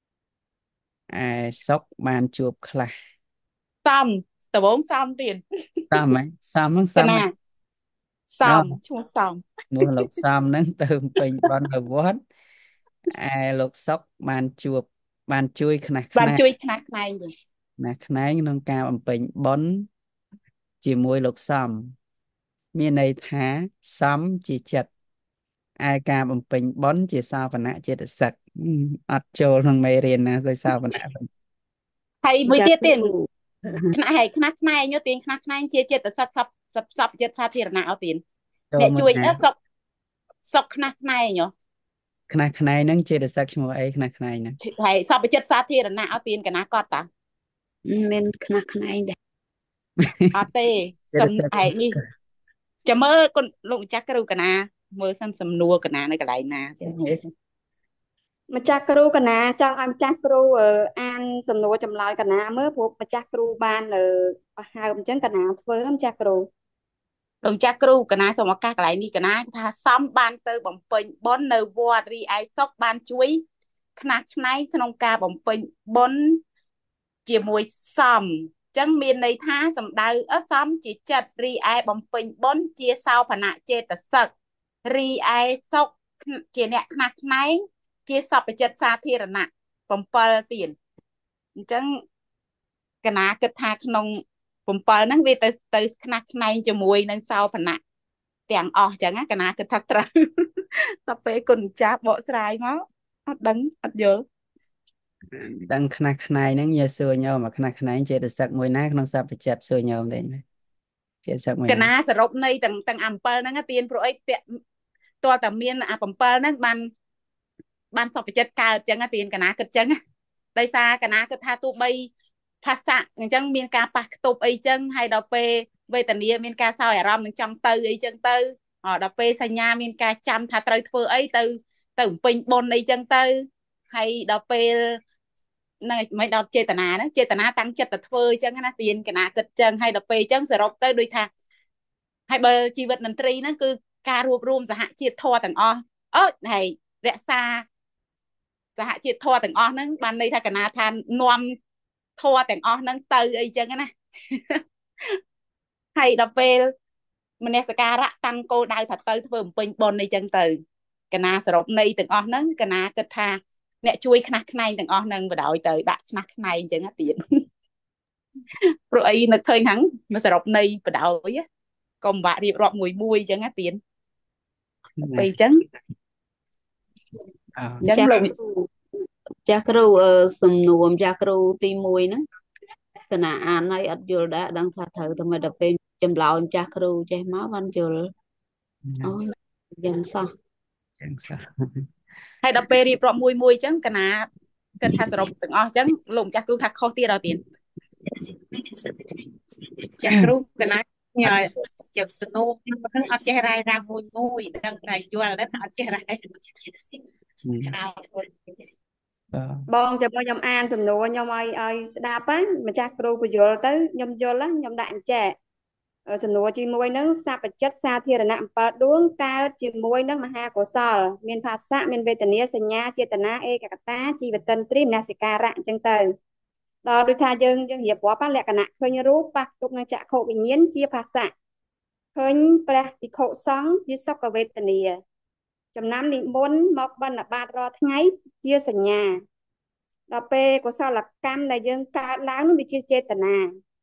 សុកបានជួបខ្លះសំដំបងសំទៀតសំហ្នឹងសំហ្នឹងសំកណាសំឈ្មោះសំនោះលោកសំហ្នឹងទៅបំពេញបុណ្យនៅវត្តលោកសុកបានជួយខ្នះខ្នែងបានជួយខ្នះខ្នែងវិញណាខ្នែងក្នុងការបំពេញបុណ្យជាមួយលោកសំមានន័យថាសំជាចិត្តការបំពេញបុណ្យជាសាវណៈចេតសិកអត់ចូលក្នុងមេរៀនណាដោយសាវណៈហើយមួយទៀតខ្នះខ្នែងទាញខ្នះខ្នែងជាចេតសិកសពចិត្តសាធារណៈអត់ទាញអ្នកជួយសុកខ្នះខ្នែងខ្នះខ្នែងហ្នឹងចេតសិកឈ្មោះអីខ្នះខ្នែងហ្នឹងហើយសពចិត្តសាធារណៈអត់ទាញកណាកត់តាមានខ្នះខ្នែងដែរអត់ទេសំឯងនេះចាំមើលគុណលោកម្ចាស់គ្រូកណាមើលសិនសំណួរកណានៅកន្លែងណាចឹងមើលម្ចាស់គ្រូកណាចង់ឲ្យម្ចាស់គ្រូអានសំណួរចម្លើយកណាមើលព្រោះម្ចាស់គ្រូបានបង្ហើបអញ្ចឹងកណាធ្វើម្ចាស់គ្រូលោកម្ចាស់គ្រូកណាសូមឱកាសកន្លែងនេះកណាថាសំបានទៅបំពេញបុណ្យនៅវត្តរីឯសុកបានជួយខ្នះខ្នែងក្នុងការបំពេញបុណ្យជាមួយសំចឹងមានន័យថាសំដៅសំជាចិត្តរីឯបំពេញបុណ្យជាសោភណចេតសិករីឯសុកជាអ្នកខ្នះខ្នែងជាសព្វចិត្តសាធារណៈ7ទៀតអញ្ចឹងកណាគិតថាក្នុង7ហ្នឹងវាទៅខ្នះខ្នែងជាមួយនឹងសោភណៈទាំងអស់អញ្ចឹងកណាគិតថាត្រូវដល់ពេលគុណចាស់បកស្រាយមកអត់ដឹងអត់យល់ដឹងខ្នះខ្នែងហ្នឹងញ៉ែសួរញោមអាខ្នះខ្នែងចេតសិកមួយណាក្នុងសព្វចិត្តសួរញោមទេចេតសិកមួយកណាសរុបនៃទាំង7ហ្នឹងទៀនព្រោះអីតើតែមានអា7ហ្នឹងបានសពចិត្តកើតអញ្ចឹងទៀនកណាគិតអញ្ចឹងដោយសារកណាគិតថាទោះបីផាសៈអញ្ចឹងមានការប៉ះខ្ទប់អីចឹងហើយដល់ពេលវេទនាមានការសោយអារម្មណ៍នឹងចង់ទៅអីចឹងទៅដល់ពេលសញ្ញាមានការចាំថាត្រូវធ្វើអីទៅបំពេញបុណ្យអីចឹងទៅហើយដល់ពេលហ្នឹងមិនដល់ចេតនាហ្នឹងចេតនាតាំងចិត្តទៅធ្វើអញ្ចឹងណាទៀនកណាគិតអញ្ចឹងហើយដល់ពេលអញ្ចឹងសរុបទៅដូចថាហើយបើជីវិតមន្ត្រីហ្នឹងគឺការរួបរวมសហជាតិធម៌ទាំងអស់ហើយរក្សាសហជាតិធម៌ទាំងអស់ហ្នឹងបានន័យថាកណាថានាំធម៌ទាំងអស់ហ្នឹងទៅអីចឹងណាហើយដល់ពេលមនសិការៈតាំងគោលដៅថាទៅធ្វើបំពេញបុណ្យអីចឹងទៅកណាសរុបនៃទាំងអស់ហ្នឹងកណាគិតថាអ្នកជួយខ្នះខ្នែងទាំងអស់ហ្នឹងបដ ாய் ទៅដាក់ខ្នះខ្នែងអញ្ចឹងទៀតព្រោះអីនឹកឃើញហ្នឹងមកសរុបនៃបដ ாய் កុំបាក់រៀបរាប់មួយអញ្ចឹងទៀតពេលអញ្ចឹងអញ្ចឹងលោកចាស់គ្រូសំណួរចាស់គ្រូទី1ហ្នឹងគណៈអានហើយអត់យល់ដែរដឹងថាត្រូវតែមកដល់ពេលចម្លើយចាស់គ្រូចេះមកបានយល់អូយយ៉ាងសោះហើយដល់ពេលរៀបរាប់មួយអញ្ចឹងកណាគិតថាសរុបទាំងអស់អញ្ចឹងលោកម្ចាស់គ្រូថាខុសទៀតដល់ទៀតចាស់គ្រូកណាញ៉ាជិបសនុកហ្នឹងអត់ចេះរាយរ៉ាំមួយដឹងតែយល់ដែរថាអត់ចេះរាយកណាបងចាំមកខ្ញុំអានសំណួរខ្ញុំឲ្យស្ដាប់ហ្នឹងម្ចាស់គ្រូបញ្យល់ទៅខ្ញុំយល់ខ្ញុំដាក់អញ្ចេះសំណួរទី1ហ្នឹងសព្វចិត្តសាធារណៈ7ដួងកើតជាមួយនឹងមហាកុសលមានភាសៈមានវេទនាសញ្ញាចេតនាឯកកតាជីវតិនត្រីមនសិការៈអញ្ចឹងទៅដល់ដូចថាយើងរៀបរាប់លក្ខណៈឃើញរូបប៉ះទុកនឹងចក្ខុវិញ្ញាណជាភាសៈឃើញព្រះភិក្ខុសង្ឃជាសុខវេទនាចំណាំនិមន្តមកបិណ្ឌបាតរាល់ថ្ងៃជាសញ្ញាដល់ពេលកុសលកម្មដែលយើងកើតឡើងនោះវាជាចេតនា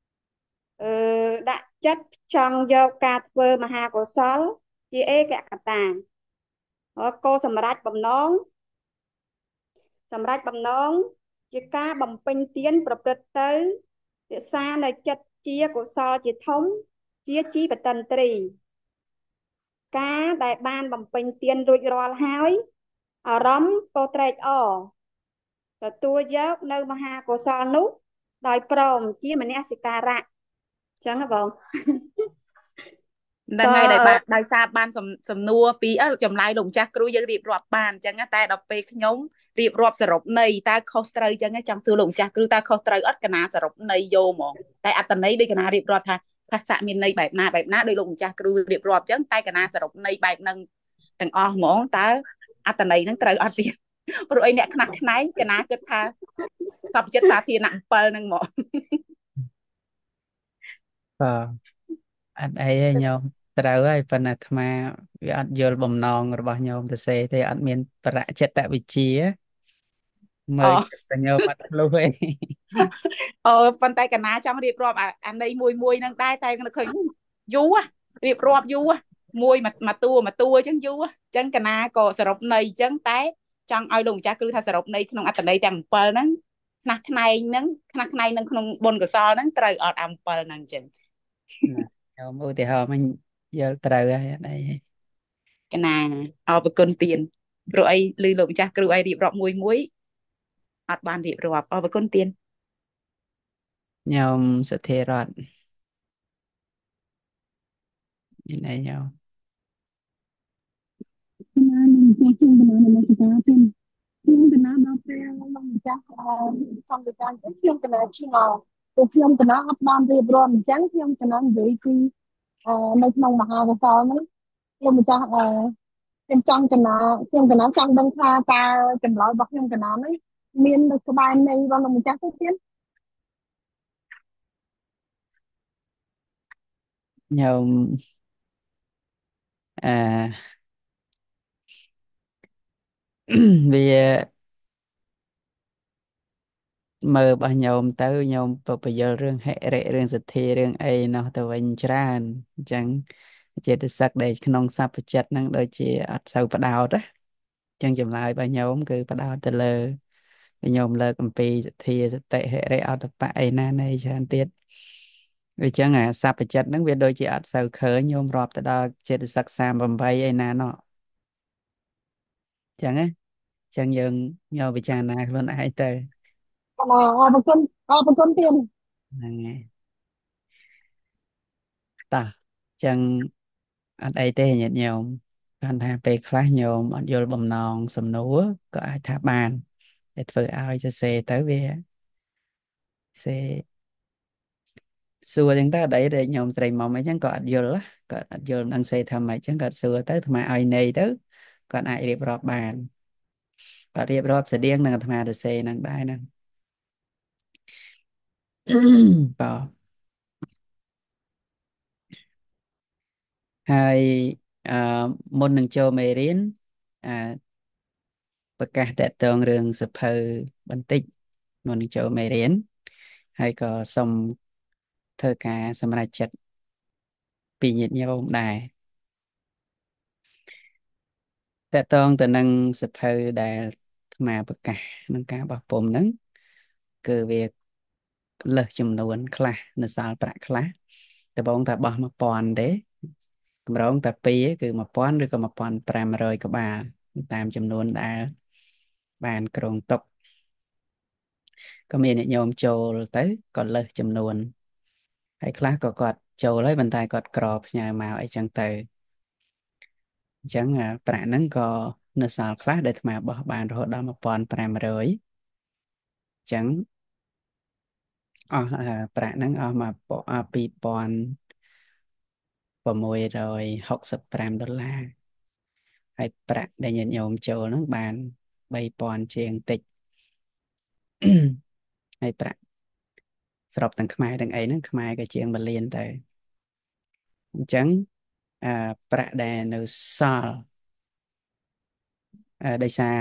ដាក់ចិត្តចង់យកការធ្វើមហាកុសលជាឯកកតាគោលសម្រាប់បំណងជាការបំពេញទានប្រព្រឹត្តទៅរក្សានៅចិត្តជាកុសលជាធំជាជីវតិនត្រីការដែលបានបំពេញទានរួចរាល់ហើយអារម្មណ៍ក៏ត្រេកអរទទួលយកនៅមហាកុសលនោះដោយព្រមជាមនសិការៈចឹងហ៎បងហ្នឹងហើយដោយសារបានសំណួរពីចម្លើយលោកម្ចាស់គ្រូយើងរៀបរាប់បានអញ្ចឹងតែដល់ពេលខ្ញុំរៀបរាប់សរុបន័យតើខុសត្រូវអញ្ចឹងចង់សួរលោកម្ចាស់គ្រូតើខុសត្រូវអត់កណាសរុបន័យយកហ្មងតែអត្តន័យដូចកណារៀបរាប់ថាភាសាមានន័យបែបណាដោយលោកម្ចាស់គ្រូរៀបរាប់អញ្ចឹងតែកណាសរុបន័យបែបហ្នឹងទាំងអស់ហ្មងតើអត្តន័យហ្នឹងត្រូវអត់ទៀតព្រោះអីអ្នកខ្នះខ្នែងកណាគិតថាសព្វចិត្តសាធារណៈ7ហ្នឹងហ្មងអត់អីទេញោមត្រូវហើយប៉ុន្តែអាត្មាវាអត់យល់បំណងរបស់ញោមទៅសេទេអត់មានប្រចិត្តវិជ្ជាមើលតែញោមអត់ធ្លុះទេប៉ុន្តែកណាចង់រៀបរាប់អាន័យមួយហ្នឹងដែរតែនឹកឃើញយូររៀបរាប់យូរមួយមកតួអញ្ចឹងយូរអញ្ចឹងកណាក៏សរុបន័យអញ្ចឹងតែចង់ឲ្យលោកម្ចាស់គ្រូថាសរុបន័យក្នុងអត្តន័យទាំង7ហ្នឹងខ្នះខ្នែងនឹងក្នុងបុណ្យកុសលហ្នឹងត្រូវអត់7ហ្នឹងអញ្ចឹងញោមឧទាហរណ៍មិនយល់ត្រូវហើយអត់អីកណាអរគុណទៀនព្រោះអីឮលោកម្ចាស់គ្រូឲ្យរៀបរាប់មួយអត់បានរៀបរាប់អរគុណទៀនញោមសុធិរតមានអីញោមខ្ញុំកណាដល់ពេលលោកម្ចាស់សំវិការចឹងខ្ញុំកណាឆ្ងល់ព្រោះខ្ញុំកណាអត់បានរៀបរាប់អញ្ចឹងខ្ញុំកណានិយាយពីនៅក្នុងមហាកុសលហ្នឹងលោកម្ចាស់ខ្ញុំចង់កណាខ្ញុំកណាចង់ដឹងថាតើចម្លើយរបស់ខ្ញុំកណាហ្នឹងមាននៅក្បែរនៃរបស់លោកម្ចាស់ទៅទៀតញោមអឺ វាមើលរបស់ញោមទៅញោមពយល់រឿងហិរិរឿងសទ្ធារឿងអីនោះទៅវិញច្រើនអញ្ចឹងចេតសិកដែលក្នុងសព្វចិត្តហ្នឹងដូចជាអត់សូវបដោតណាអញ្ចឹងចម្លើយរបស់ញោមគឺបដោតទៅលើញោមលើកអំពីសទ្ធាសតិហិរិអតបៈអីណានៃច្រើនទៀតអញ្ចឹងអាសព្វចិត្តហ្នឹងវាដូចជាអត់សូវឃើញញោមរាប់ទៅដល់ចេតសិក38ឯណានោះអញ្ចឹងណាអញ្ចឹងយើងយកពិចារណាខ្លួនឯងទៅអរគុណទៀតហ្នឹងហើយតោះអញ្ចឹងអត់អីទេញាតិញោមគាត់ថាពេលខ្លះញោមអត់យល់បំណងសំណួរក៏អាចថាបានតែធ្វើឲ្យសរសេរទៅវាសេសួរអញ្ចឹងទៅអត់អីទេញោមស្រីមុំអីចឹងក៏អត់យល់ក៏អត់យល់នឹងសេថាម៉េចចឹងក៏សួរទៅអាត្មាឲ្យន័យទៅគាត់អាចរៀបរាប់បានគាត់រៀបរាប់ស្តៀងនឹងអាត្មាសរសេរនឹងដែរហ្នឹងបាទ ហើយអឺមុននឹងចូលមេរៀនប្រកាសតកតងរឿងសភៅបន្តិចមុននឹងចូលមេរៀនហើយក៏សូមធ្វើការសម្រេចចិត្តពីញាតិញោមដែរតកតងទៅនឹងសភៅដែលអាត្មាប្រកាសក្នុងការបោះពុម្ពហ្នឹងគឺវាលើសចំនួនខ្លះនៅសល់ប្រាក់ខ្លះតបងតែបោះ1000ទេកម្រងតែ2គឺ1000ឬក៏1500ក្បាលតាមចំនួនដែលបានក្រុងទុកក៏មានអ្នកញោមចូលទៅក៏លើសចំនួនហើយខ្លះក៏គាត់ចូលហើយប៉ុន្តែគាត់ក្រផ្ញើមកអីចឹងទៅអញ្ចឹងប្រាក់ហ្នឹងក៏នៅសល់ខ្លះដែលអាត្មាបោះបានរហូតដល់1500អញ្ចឹងអស់ប្រាក់ហ្នឹងអស់មក$2665ហើយប្រាក់ដែលញាតិញោមចូលហ្នឹងបាន3000ជាងតិចហើយប្រាក់ស្របទាំងខ្មែរទាំងអីហ្នឹងខ្មែរក៏ជាង1លានទៅអញ្ចឹងប្រាក់ដែលនៅសល់ដោយសារ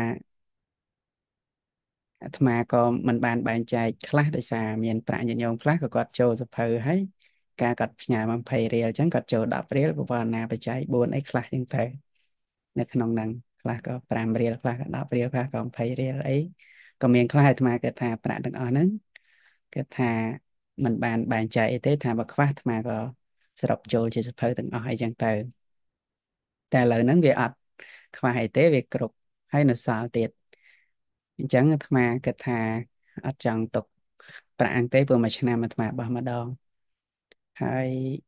អាត្មាក៏មិនបានបែងចែកខ្លះដោយសារមានប្រាក់ញាតិញោមខ្លះក៏គាត់ចូលសភៅហើយការគាត់ផ្ញើមក20រៀលអញ្ចឹងគាត់ចូល10រៀលបវរណាបច្ច័យ4អីខ្លះអញ្ចឹងទៅនៅក្នុងហ្នឹងខ្លះក៏5រៀលខ្លះក៏10រៀលខ្លះក៏20រៀលអីក៏មានខ្លះអាត្មាគិតថាប្រាក់ទាំងអស់ហ្នឹងគិតថាมันបានបែងចែកអីទេថាបើខ្វះអាត្មាក៏សរុបចូលជាសភៅទាំងអស់អីចឹងទៅតែឥឡូវហ្នឹងវាអត់ខ្វះអីទេវាគ្រប់ហើយនៅសល់ទៀតអញ្ចឹងអាត្មាគិតថាអត់ចង់ទុកប្រាក់ទេព្រោះមួយឆ្នាំអាត្មាបោះម្ដងហើយ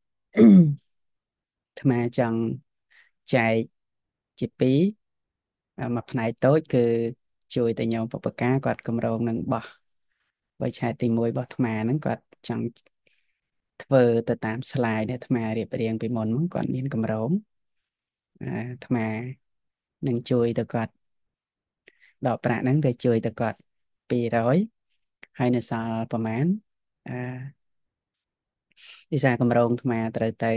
អាត្មាចង់ចែកជា2មួយផ្នែកតូចគឺជួយតែញោមបុព្វកាគាត់កម្រងនឹងបោះវិឆេទទី1របស់អាត្មាហ្នឹងគាត់ចង់ធ្វើទៅតាម slide ដែលអាត្មារៀបរៀងពីមុនហ្នឹងគាត់មានកម្រងអាត្មានឹងជួយទៅគាត់ដកប្រាក់ហ្នឹងទៅជួយទៅគាត់200ហើយនៅសល់ប្រហែលវិសាកម្រងអាត្មាត្រូវទៅ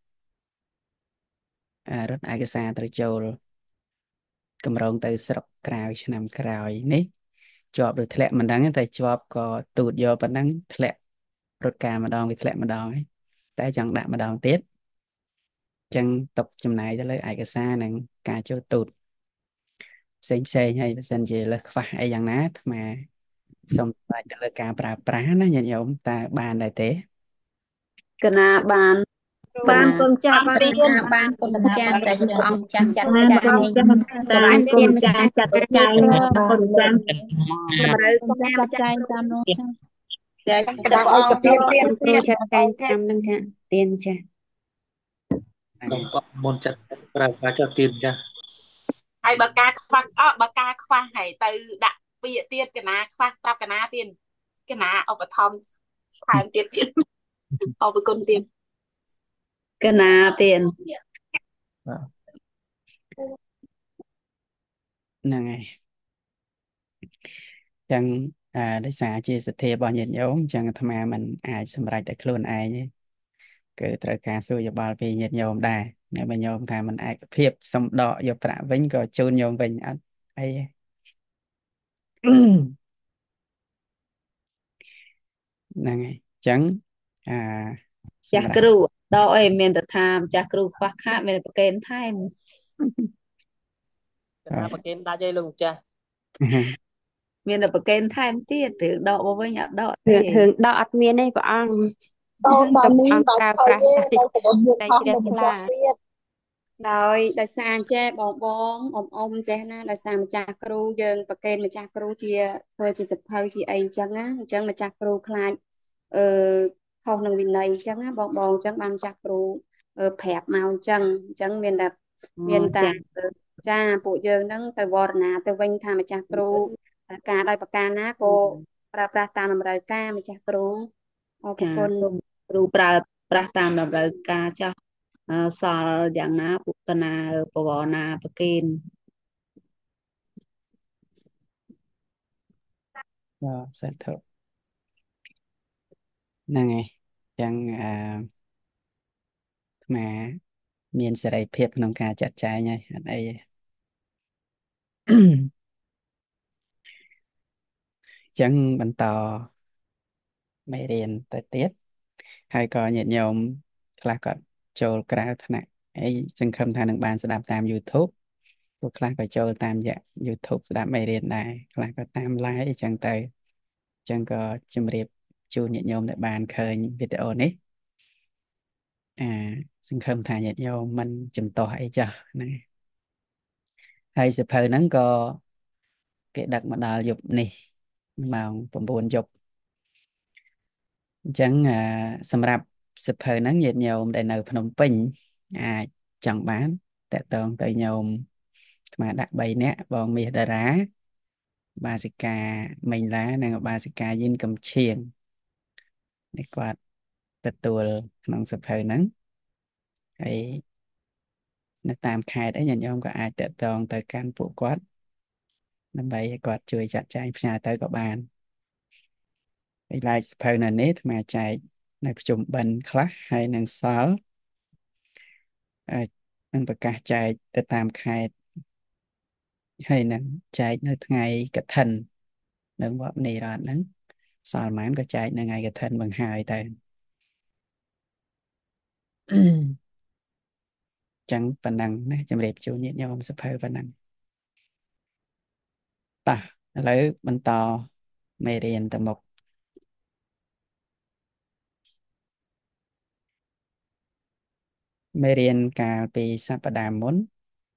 រត់ឯកសារត្រូវចូលកម្រងទៅស្រុកក្រៅឆ្នាំក្រោយនេះជាប់ឬធ្លាក់មិនដឹងតែជាប់ក៏ទូតយកប៉ុណ្ណឹងធ្លាក់រត់ការម្ដងវាធ្លាក់ម្ដងហើយតែចង់ដាក់ម្ដងទៀតអញ្ចឹងຕົកចំណាយទៅលើឯកសារនិងការចូលទូតផ្សេងហើយបើសិនជាលើសខ្វះអីយ៉ាងណាអាត្មាសូមស្វែងទៅលើការប្រើប្រាស់ណាញាតិញោមតើបានដែរទេកណាបានគុណចាស់បានគុណចាស់ស្រីព្រះអង្គចាស់ចាត់ចាស់ឯងចម្រើនទានចាស់ចាត់ចែងគុណចាស់តម្រូវគុណចាត់ចែងតាមនោះចាស់ចែងឲ្យកាពៀនគ្រូចាត់ចែងតាមនឹងចាទានចាស់ខ្ញុំក៏មុនចិត្តប្រើការចោតទៀតចាហើយបើការខ្វះបើការខ្វះហើយទៅដាក់ពាក្យទៀតកណាខ្វះប្រាប់កណាទៀតកណាឧបត្ថម្ភថែមទៀតអរគុណទៀតកណាទៀតហ្នឹងហើយចឹងដោយសារជាសទ្ធារបស់ញាតិញោមចឹងអាត្មាមិនអាចសម្រេចដោយខ្លួនឯងទេគឺត្រូវការសួរយោបល់ពីញាតិញោមដែរnếu màញោមថាមិនឯកភាពសុំដកយកប្រាក់វិញក៏ជូនញោមវិញអត់អីទេ ហ្នឹងហើយចឹងអាចាស់គ្រូដកអីមានតែថាចាស់គ្រូខ្វះខាតមានតែប្រកេនថែមកណាប្រកេនដាច់ឲ្យលោកម្ចាស់មានតែប្រកេនថែមទៀតរឿងដកមកវិញអត់ដករឿងទេដកអត់មានទេព្រះអង្គដល់ដល់នេះអង្គបើប្រើធ្វើប្រាស់ទេតែនៅសមុទ្រយើងតែខំជ្រះទៅថ្ម្លាចាស់ទៀតដោយសារចេះបងអ៊ំចេះណាដោយសារម្ចាស់គ្រូយើងប្រកេនម្ចាស់គ្រូជាធ្វើជាសភៅជាអីអញ្ចឹងណាអញ្ចឹងម្ចាស់គ្រូខ្លាចអឺខុសនឹងវិន័យអញ្ចឹងណាបងអញ្ចឹងបានម្ចាស់គ្រូប្រាប់មកអញ្ចឹងមានតែ មានតែចាចាពួកយើងហ្នឹងទៅវរណាទៅវិញថាម្ចាស់គ្រូការដោយប្រការណាក៏ប្រើប្រាស់តាមតម្រូវការម្ចាស់គ្រូអរចាគុណសូមគ្រូប្រើប្រាស់តាមតម្រូវការចាស់សល់យ៉ាងណាពួកកណាបវរណាប្រកេនសាធុហ្នឹងហើយចឹងអាមានសេរីភាពក្នុងការចាត់ចែងហើយអត់អីទេ ចឹងបន្តមេរៀនទៅទៀតហើយក៏ញាតិញោមខ្លះក៏ចូលក្រៅថ្នាក់អីសង្ឃឹមថានឹងបានស្ដាប់តាម YouTube ពួកខ្លះក៏ចូលតាមរយៈ YouTube ស្ដាប់មេរៀនដែរខ្លះក៏តាម Live អញ្ចឹងទៅអញ្ចឹងក៏ជម្រាបជូនញាតិញោមដែលបានឃើញវីដេអូនេះសង្ឃឹមថាញាតិញោមមិនចំទាស់អីចាស់ហ្នឹងហើយសៀវភៅហ្នឹងក៏គេដឹកមកដល់យប់នេះម៉ោង 9 យប់អញ្ចឹងសម្រាប់សៀវភៅហ្នឹងញាតិញោមដែលនៅភ្នំពេញអាចចង់បានតាក់ទងទៅញោមអាត្មាដាក់ 3 នាក់បងមាសតារាបាសិកាមេងឡានិងបាសិកាយិនកំឈៀងនេះគាត់ទទួលក្នុងសៀវភៅហ្នឹងហើយនៅតាមខេត្តអីញាតិញោមក៏អាចតាក់ទងទៅកាន់ពួកគាត់ដើម្បីឲ្យគាត់ជួយចាត់ចែងផ្ញើទៅក៏បានហើយឡាយសៀវភៅនៅនេះអាត្មាចែកនៅប្រជុំបិណ្ឌខ្លះហើយនឹងសល់នឹងប្រកាសចែកទៅតាមខេត្តហើយនឹងចែកនៅថ្ងៃកឋិននៅវត្តនីរតហ្នឹងសល់ប៉ុន្មានក៏ចែកនៅថ្ងៃកឋិនបង្ហើយទៅចឹងប៉ុណ្ណឹងណាជម្រាបជូនញាតិញោមសភៅប៉ុណ្ណឹងតោះឥឡូវបន្តមេរៀនទៅមុខមេរៀនកាលពីសប្តាហ៍មុន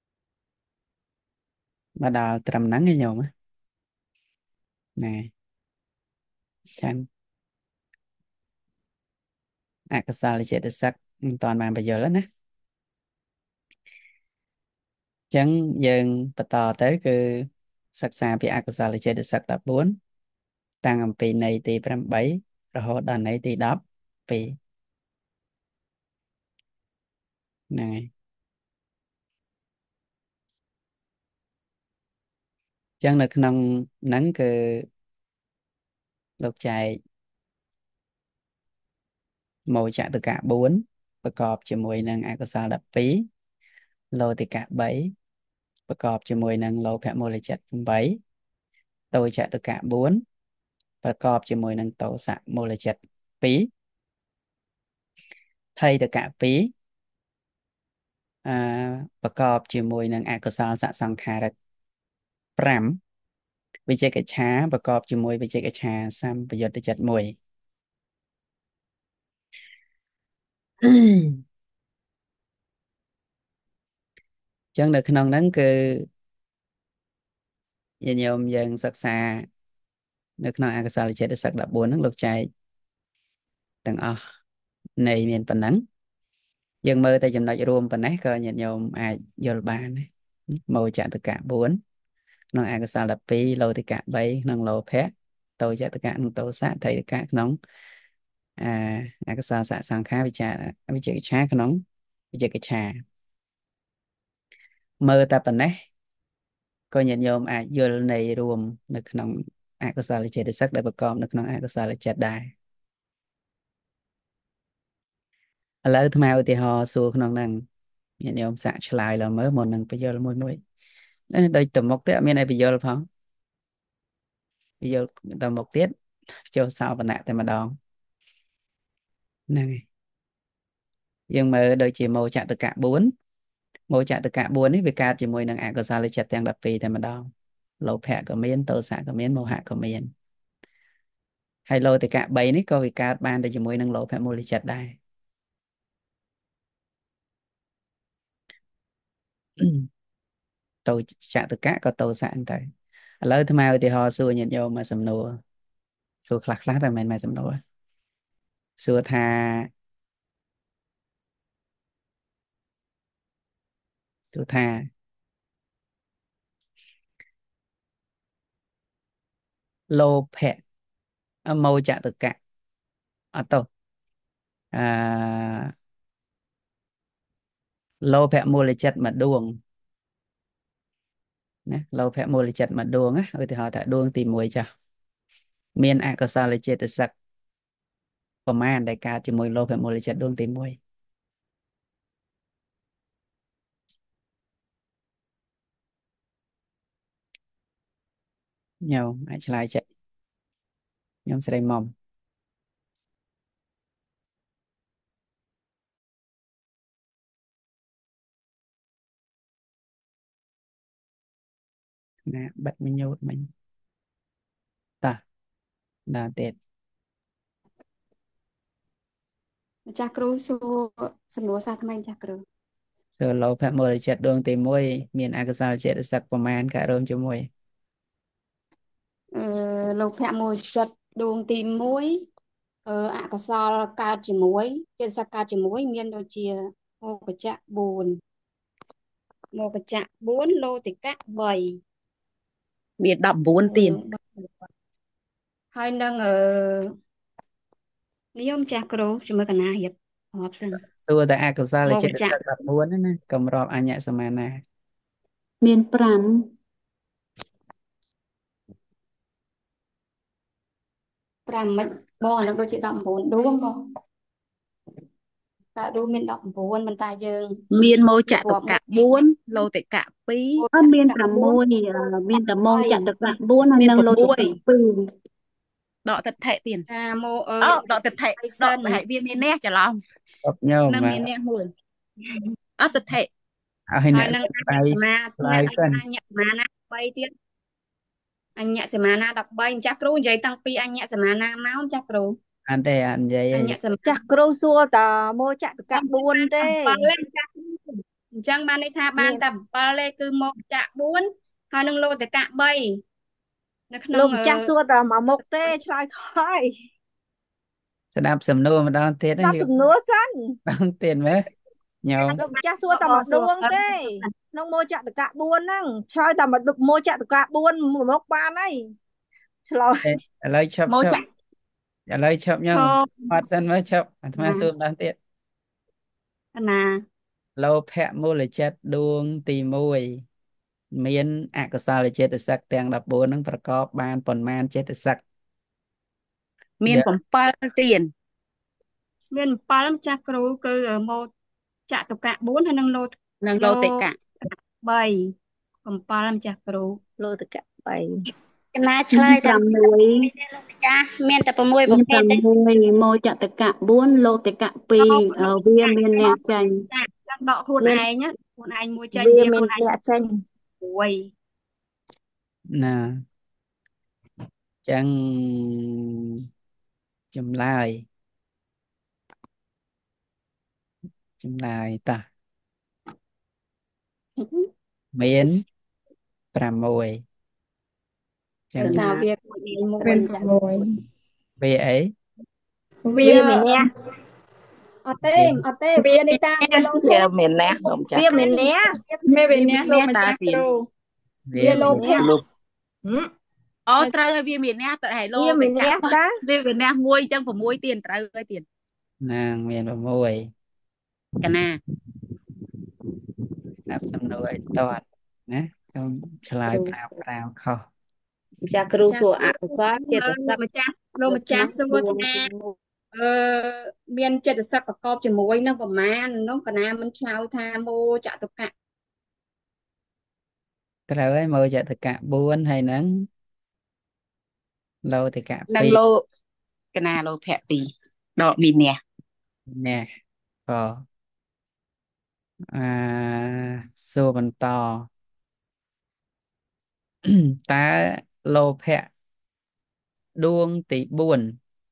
មកដល់ត្រឹមហ្នឹងឯងញោមណែចាំអកុសលចេតសិកមិនតាន់បានបញ្យល់ណាចឹងយើងបន្តទៅគឺសិក្សាពីអកុសលចេតសិក14តាំងអំពីន័យទី8រហូតដល់ន័យទី12ហ្នឹងហើយចឹងនៅក្នុងហ្នឹងគឺលោកចែកមោចតុកៈ4ប្រកបជាមួយនឹងអកុសល12លោតិកៈ3ប្រកបជាមួយនឹងលោភៈមូលចិត្ត8តោចតុកៈ4ប្រកបជាមួយនឹងតោសៈមូលចិត្ត2ថៃតកៈ2ប្រកបជាមួយនឹងអកុសលសសង្ខារិក5វិជកិច្ឆាប្រកបជាមួយវិជកិច្ឆាសម្បយុត្តចិត្ត1ចឹងនៅក្នុងហ្នឹងគឺញាតិញោមយើងសិក្សានៅក្នុងអកុសលចេតសិក14ហ្នឹងលោកចែកទាំងអស់នៃមានប៉ុណ្ណឹងយើងមើលតែចំណុចរួមប៉ុណ្ណេះក៏ញាតិញោមអាចយល់បានដែរមោចតកៈ4ក្នុងអកុសល12លោតិកៈ3ក្នុងលោភៈតោចតកៈក្នុងទោសៈថៃតកៈក្នុងអកុសលសសង្ខារវិជ្ជកិច្ឆាក្នុងវិជ្ជកិច្ឆាមើលតែប៉ុណ្ណេះក៏ញាតិញោមអាចយល់នៃរួមនៅក្នុងអកុសលចេតសិកដែលប្រកបនៅក្នុងអកុសលចិត្តដែរឥឡូវអាត្មាឧទាហរណ៍សួរក្នុងហ្នឹងញាតិញោមសាកឆ្លើយឡើងមើលមុននឹងបញ្យល់មួយដូចទៅមុខទៀតអត់មានអីបញ្យល់ផងបញ្យល់ទៅមុខទៀតចូលសោបនៈតែម្ដងហ្នឹងហើយយើងមើលដូចជាមោចតកៈ4មោចតកៈ4នេះវាកើតជាមួយនឹងអកុសលចិត្តទាំង12តែម្ដងលោភៈក៏មានទោសៈក៏មានមោហៈក៏មានហើយលោតិកៈ3នេះក៏វាកើតបានទៅជាមួយនឹងលោភៈមូលចិត្តដែរតោចតកៈក៏ទោសៈហ្នឹងទៅឥឡូវអាត្មាឧទាហរណ៍សួរញាតិញោមមកសំណួរសួរខ្លះតែមិនមែនសំណួរសួរថាលោភៈមោចតកៈអត់ទោសលោភៈមូលចិត្តមួយដួងណាលោភៈមូលចិត្តមួយដួងណាឧទាហរណ៍ថាដួងទី1ចាស់មានអកុសលចេតសិកប្រមាណដែលកើតជាមួយលោភៈមូលចិត្តដួងទី1ញោមអាចឆ្លើយចេះញោមស្រីមុំណាបិទមិញញូតមិញតាដល់ទៀតម្ចាស់គ្រូសួរសំណួរសាស្ត្រថ្មីម្ចាស់គ្រូសួរលោភៈមូលចិត្តដួងទី1មានអកុសលចេតសិកប្រមាណកើតរួមជាមួយលោភៈមូលចិត្តដួងទី1អកុសលកើតជាមួយចេតសិកកើតជាមួយមានដូចជាមកច្ចៈ4មកច្ចៈ4លោតិកៈ3 មាន19ទៀតហើយនឹងនិយមចាស់គ្រូជាមួយកណារៀបរាប់សិនសួរតែអកុសលចេតសិក14ណាកុំរាប់អញ្ញសមានាមាន5 មិនបងអានោះដូចជា19ដួងបងតើដួងមាន19ប៉ុន្តែយើងមានមោចតកៈ4លោតិកៈ2 អត់មាន6មានតែមោចតកៈ4ហើយនឹងលោតិកៈ2 ដកតិដ្ឋិទៀតម៉ូដកតិដ្ឋិដកប្រហែលវាមានអ្នកច្រឡំនឹងមានអ្នកមួយអត់តិដ្ឋិហើយនឹងសមាអញ្ញសមាណា3ទៀតអញ្ញសមាណា13ចាស់គ្រូនិយាយតាំងពីអញ្ញសមាណាមកចាស់គ្រូអត់ទេអត់និយាយទេចាស់គ្រូសួរតាមកចតកៈ4ទេអញ្ចឹងបានន័យថាបានតែ7ទេគឺមកចាក់4ហើយនឹងលោតកៈ3នៅក្នុងលោកម្ចាស់សួរតាមកមុខទេឆ្លើយខ້ອຍស្ដាប់សំណួរម្ដងទៀតស្ដាប់សំណួរសិនម្ដងទៀតមើលញោមលោកម្ចាស់សួរតាមកដួងទេក្នុងមកចតកៈ4ហ្នឹងឆ្លើយតាមកចតកៈ4មកបានហើយឆ្លើយឥឡូវឈប់ឥឡូវឈប់ញោមអត់សិនមើលឈប់អាត្មាសួរម្ដងទៀតណាលោភៈមូលចិត្តដួងទី1មានអកុសលចេតសិកទាំង14ហ្នឹងប្រកបបានប៉ុន្មានចេតសិកមាន7ទៀតមាន7ចាស់គ្រូគឺមកចតុកៈ4ហើយនឹងលោតិកៈ3 7ម្ចាស់គ្រូលោតិកៈ3 កណាឆ្លើយតែ6ចាស់មានតែ6ប្រភេទទេមកចតកៈ4លោតិកៈ2វាមានអ្នកចាញ់ដកខ្លួនឯងមួយចាញ់វាមានអ្នកចាញ់ណាចឹងចម្លើយតាមាន6 ចឹងសារវាខ្លួនឯងមួយចាស់វាអីវាមានអ្នកអត់ទេវានេះតាវាលោជាភៈមានណាលោកម្ចាស់វាមិនណែមេវិវាញ្ញាមានលោណាកម្តាចាស់ទៀនគ្រូវាវាលោមានភៈលោកអូហើយត្រូវឲ្យវាមានណាទៅឲ្យលោវាទៅមិនណែកាប់តាវាមានណាមួយអញ្ចឹង6ទៀនត្រូវហើយទៀនណាងមាន6 កណាដាក់សំណួរឲ្យតតណាខ្ញុំឆ្លើយគ្រូប្រាវខុសម្ចាស់គ្រូចាសួរអគ្រូកុសលចិត្តសឹកលោនៅកម្ថ្ចានស់ស់សួដួរងថាទី1 អឺមានចិត្តសឹកប្រកបជាមួយនឹងប្រមាណនោះកណាមិនឆ្លើយថាមោចតុកៈត្រូវហើយមើលចតកៈ4ហើយហ្នឹងលោតិកៈនឹងលោកណាលោភៈ2ដកមានណា 2នេះក៏សួរបន្ត តើលោភៈដួងទី4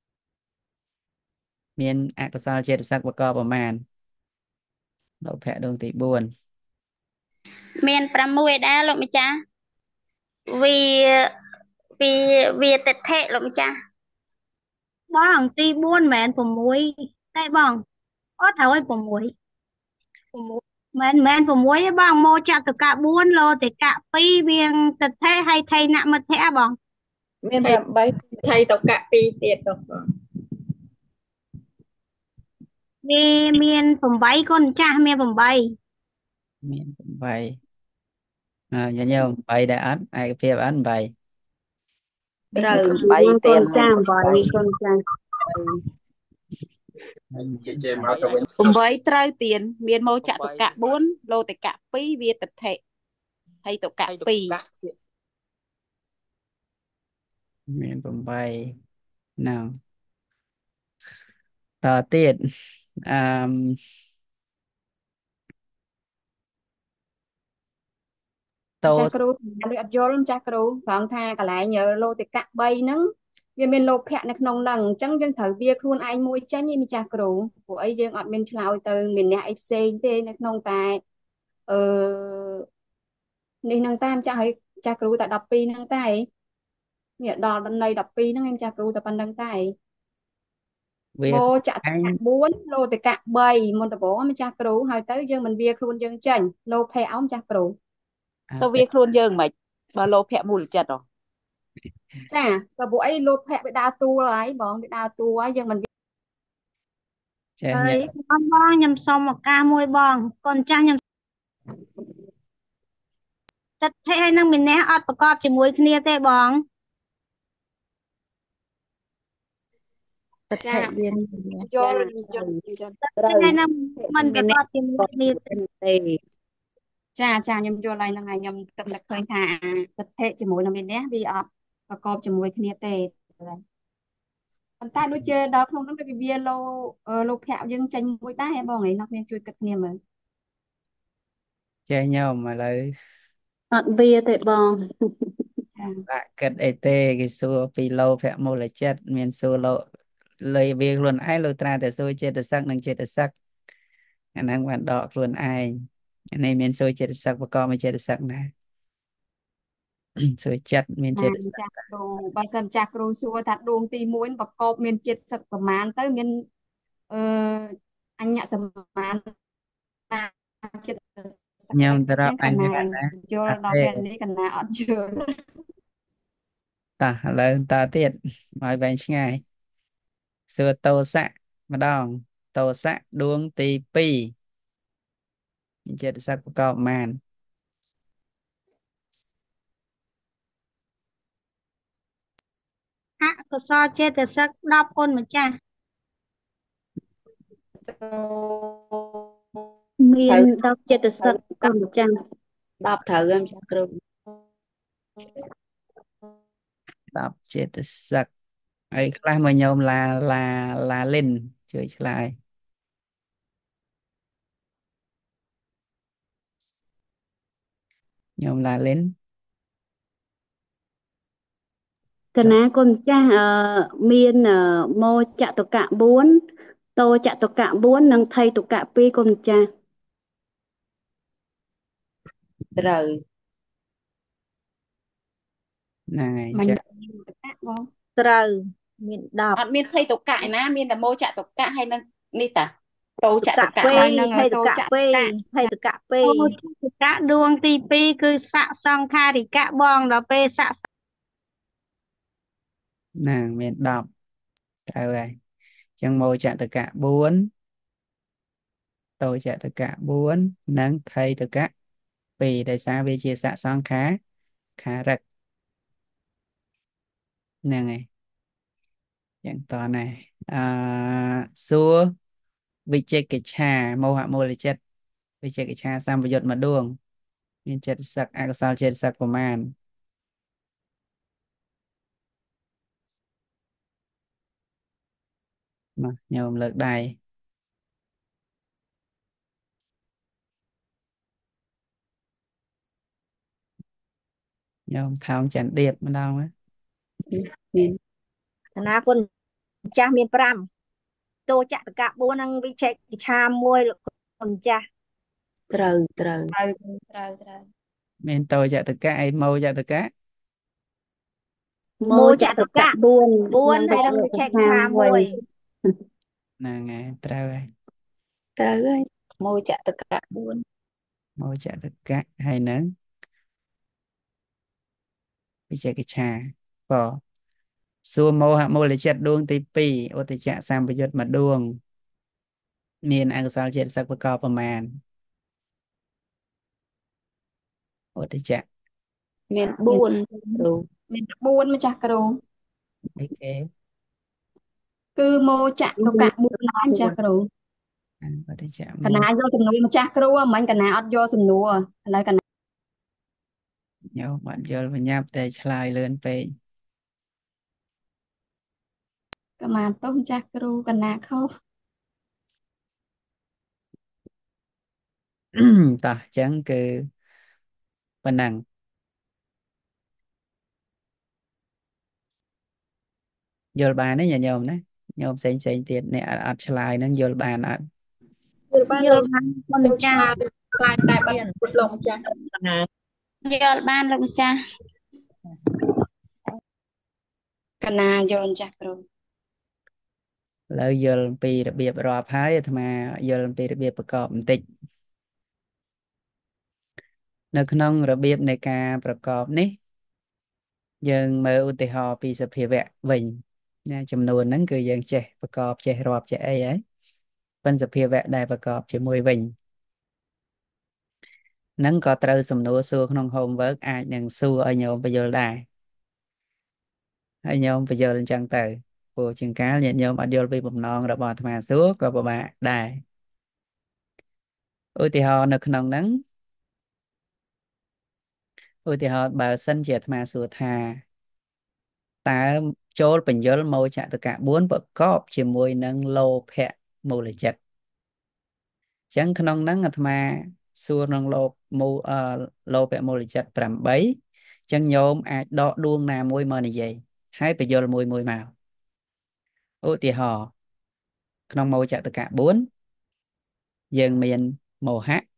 មានអកុសលចេតសិកបកកប្រមាណលោភៈដួងទី4 មាន6ដែរលោកម្ចាស់វាវាវាទិដ្ឋិលោកម្ចាស់បងទី4មិនមែន6តែបងអត់ត្រូវឲ្យ6មិន6ទេបងមោចតុកៈ4លោតិកៈ2វាងទិដ្ឋិហើយថៃនមិទ្ធៈបងមាន 8ថៃតកៈ2ទៀតទៅបងវាមាន8កូនចាស់មាន8 មាន8ញញើ8ដែរអត់ឯកភាពអត់8 ត្រូវ 8ទៀនកូនចាស់8កូនចាស់និយាយចេះមកទៅវិញ 8ត្រូវទៀនមានមោចតុកៈ4លោតិកៈ2វាទិដ្ឋិហើយតុកៈ2 មាន8ហ្នឹងតទៀតអឺតោចាស់គ្រូវាអត់យល់ចាស់គ្រូត្រង់ថាកន្លែងលោតិកៈ3ហ្នឹងវាមានលោភៈនៅក្នុងហ្នឹងអញ្ចឹងយើងត្រូវវាខ្លួនឯងមួយចេញឯម្ចាស់គ្រូព្រោះអីយើងអត់មានឆ្លើយទៅមានអ្នកអីផ្សេងទេនៅក្នុងតែអឺនេះហ្នឹងតាមចាស់ឲ្យចាស់គ្រូតែ12ហ្នឹងតែនេះដល់ន័យ12ហ្នឹងឯងចាស់គ្រូតែប៉ុណ្្នឹងតែវាមោចតុកៈឯង 4លោតិកៈ3មុនដំបូងម្ចាស់គ្រូហើយទៅយើងមិនវាខ្លួនយើងចេញលោភៈអោម្ចាស់គ្រូទៅវាខ្លួនយើងមិនបើលោភៈមូលចិត្តហ៎ចាបើពួកអីលោភៈវាដើរតួហើយបងវាដើរតួហើយយើងមិនចេះហើញ៉ាយបងខ្ញុំសុំឱកាសមួយបងកូនចាស់ខ្ញុំទិដ្ឋិហើយនឹងមានះអត់ប្រកបជាមួយគ្នាទេបងទិដ្ឋិវាយល់យល់ត្រូវហើយនឹងមិនប្រកបជាមួយគ្នាទេទេចាខ្ញុំយល់ហើយហ្នឹងហើយខ្ញុំទឹកនឹកឃើញថាទិដ្ឋិជាមួយនឹងមានះវាអត់ប្រកបជាមួយគ្នាទេប៉ុន្តែដូចជាដល់ក្នុងហ្នឹងដូចវាលោភៈយើងចេញមួយដែរបងឯងនោះគ្នាជួយគិតគ្នាមើលចេះញោមឥឡូវអត់វាទេបងបាក់គិតអីទេគេសួរពីលោភៈមូលចិត្តមានសួរលោលើវាខ្លួនឯងលោកត្រាតែសួរចេតសិកនិងចេតសិកអាហ្នឹងបានដកខ្លួនឯងអានេះមានសួរចេតសិកប្រកបមួយចេតសិកណា សួរចិត្តមានចេតសិកចាស់គ្រូបើសិនចាស់គ្រូសួរថាដួងទី1ប្រកបមានចិត្តសឹកប្រមាណទៅមានអឺអញ្ញសមានចិត្តសឹកខ្ញុំទៅរចឹកងអកញ្ណាញណាយល់អត់ដល់ទេពេលនេះកណាអត់យល់តោះឥឡូវតទៀតឲ្យវែងឆ្ងាយសួរតោសៈម្ដងតោសៈដួងទី2មានចេតសិកប្រកបប្រមាណអកុសលចេតសិក10គុណម្ចាស់មាន10ចិត្តសឹកកូនចាស់10ត្រូវហើយម្ចាស់គ្រូ 10ចេតសិកហើយខ្លះមកញោមឡាលិនជួយឆ្លើយញោមឡាលិនកណាកូនចាស់មានមោចតុកៈ4តោចតុកៈ4និងថៃតុកៈ2កូនចាស់ត្រូវហ្នឹងហើយមិនចា៎តកៈបងត្រូវមាន10 អត់មានភ័យតុកៈឯណាមានតែមោចតុកៈហើយនឹងនេះតាតោចតកៈហើយនឹងហើយតតកៈកៈពេកៈហើយតកៈពេអូតកៈដួងទី2គឺស័កសង្ខារិកៈបងដល់ពេលស័កណាមាន10ត្រូវហើយចឹងម៉ូចតកៈ4តូចតកៈ4និងថៃតកៈ2ដោយសារវាជាស័កសង្ខារិកហ្នឹងហើយចឹងតណែសួរវិជកិច្ឆាមោហមូលចិត្តវិជកិច្ឆាសម្បយុត្តមួយដួងមានចិត្តសឹកអកុសលចិត្តសឹកប្រមាណមកញោមលើកដៃញោមថោងចន្ទដៀបម្ដងណាមានកណាគុណចាស់មាន5តោចតកៈ4និងវិជកិច្ឆា1លោកគុណចាស់ត្រូវមានតូចតកៈអីម៉ូចតកៈមោចតកៈ 4 4ហើយនឹងវិជកិច្ឆា1 ហ្នឹងហើយត្រូវហើយត្រូវហើយមោចតកៈ4 ម៉ូចតកៈហើយនឹងវិជកិច្ឆាបសួរមោហមូលចិត្តដួងទី2ឧទចៈសម្បយុត្តមួយដួងមានអកុសលចិត្តសឹកប្រកបប្រមាណឧទចៈមាន4គ្រូមាន4ម្ចាស់គ្រូអីគេគឺមោចតកៈ4ណាម្ចាស់គ្រូឧទចៈកណាយកសំណួរម្ចាស់គ្រូហ្មងកណាអត់យកសំណួរឥឡូវកណាញោមបាត់យល់បញ្ញាប់តែឆ្លើយលឿនពេកកណាទោសម្ចាស់គ្រូកណាខុសតោះអញ្ចឹងគឺប៉ុណ្ណឹងយល់បានទេញាតិញោមណាញោមផ្សេងទៀតអ្នកអត់ឆ្លើយហ្នឹងយល់បានអត់យល់បានយលោកល់បានគុណលោកចាឆ្លើស់យខ្លាចតែបាត់ពុតលោកម្ចាស់ណាយល់បានលោកម្ចាស់កណាយល់ម្ចាស់គ្រូឥឡូវយល់អំពីរបៀបរាប់ហើយអាត្មាយល់អំពីរបៀបប្រកបបន្តិចនៅក្នុងរបៀបនៃការប្រកបនេះយើងមើលឧទាហរណ៍ពីសភាវៈវិញណាចំនួនហ្នឹងគឺយើងចេះប្រកបចេះរាប់ចេះអីហើយប៉ុន្តែសភាវៈដែលប្រកបជាមួយវិញហ្នឹងក៏ត្រូវសំណួរសួរក្នុង homework អាចនឹងសួរឲ្យញោមបញ្យល់ដែរហើយញោមបញ្យល់អញ្ចឹងទៅព្រោះជាងកាលញាតិញោមអត់យល់ពីបំណងរបស់អាត្មាសួរក៏ពិបាកដែរឧទាហរណ៍នៅក្នុងហ្នឹងឧទាហរណ៍បើសិនជាអាត្មាសួរថាតើចូលបញ្យលមោចតកៈ4ប្រកបជាមួយនឹងលោភៈមូលចិត្តអញ្ចឹងក្នុងហ្នឹងអាត្មាសួរក្នុងលោភៈមូលចិត្ត8អញ្ចឹងញោមអាចដកដួងណាមួយមកនិយាយហើយបញ្យលមួយមកឧទាហរណ៍ក្នុងមោចតកៈ4យើងមានមោហៈ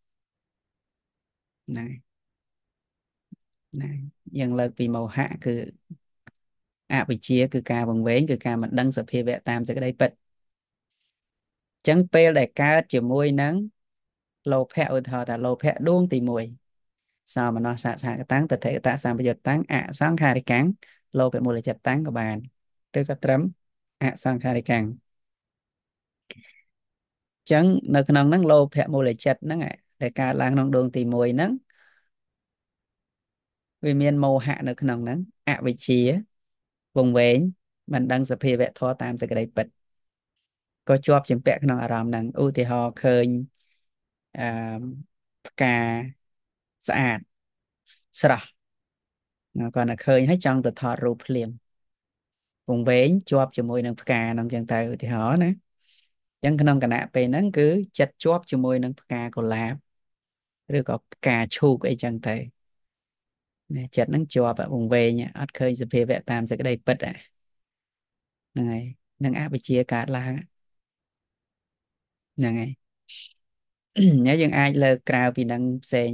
ណាយើងលើកពីមោហៈគឺអវិជ្ជាគឺការវង្វេងគឺការមិនដឹងសភាវៈតាមសេចក្តីពិតអញ្ចឹងពេលដែលកើតជាមួយនឹងលោភៈឧទាហរណ៍ថាលោភៈដួងទី1សោមនស្សសហកតាំងតថេកតសម្បយុត្តតាំងអសង្ខារិកាំងលោភៈមូលចិត្តតាំងក៏បានឬក៏ត្រឹមអសង្ខារិកាំងអញ្ចឹងនៅក្នុងហ្នឹងលោភៈមូលចិត្តហ្នឹងដែលកើតឡើងក្នុងដួងទី1ហ្នឹងវាមានមោហៈនៅក្នុងហ្នឹងអវិជ្ជាវង្វេងមិនដឹងសភាវៈធម៌តាមសេចក្តីពិតក៏ជាប់ជំពាក់ក្នុងអារម្មណ៍ហ្នឹងឧទាហរណ៍ឃើញអឺផ្កាស្អាតស្រស់គាត់តែឃើញហើយចង់ទៅថតរូបភ្លាមវង្វេងជាប់ជាមួយនឹងផ្កាហ្នឹងចឹងទៅឧទាហរណ៍ណាអញ្ចឹងក្នុងគណៈពេលហ្នឹងគឺចិត្តជាប់ជាមួយនឹងផ្កាកុលាបឬក៏ផ្កាឈូកអីចឹងទៅចិត្តហ្នឹងជាប់វង្វេងអត់ឃើញសភាវៈតាមសេចក្តីពិតហ្នឹងហើយនឹងអវិជ្ជាកើតឡើងហ្នឹងហើយញ៉ែយើងអាចលើកក្រៅពីនឹងផ្សេង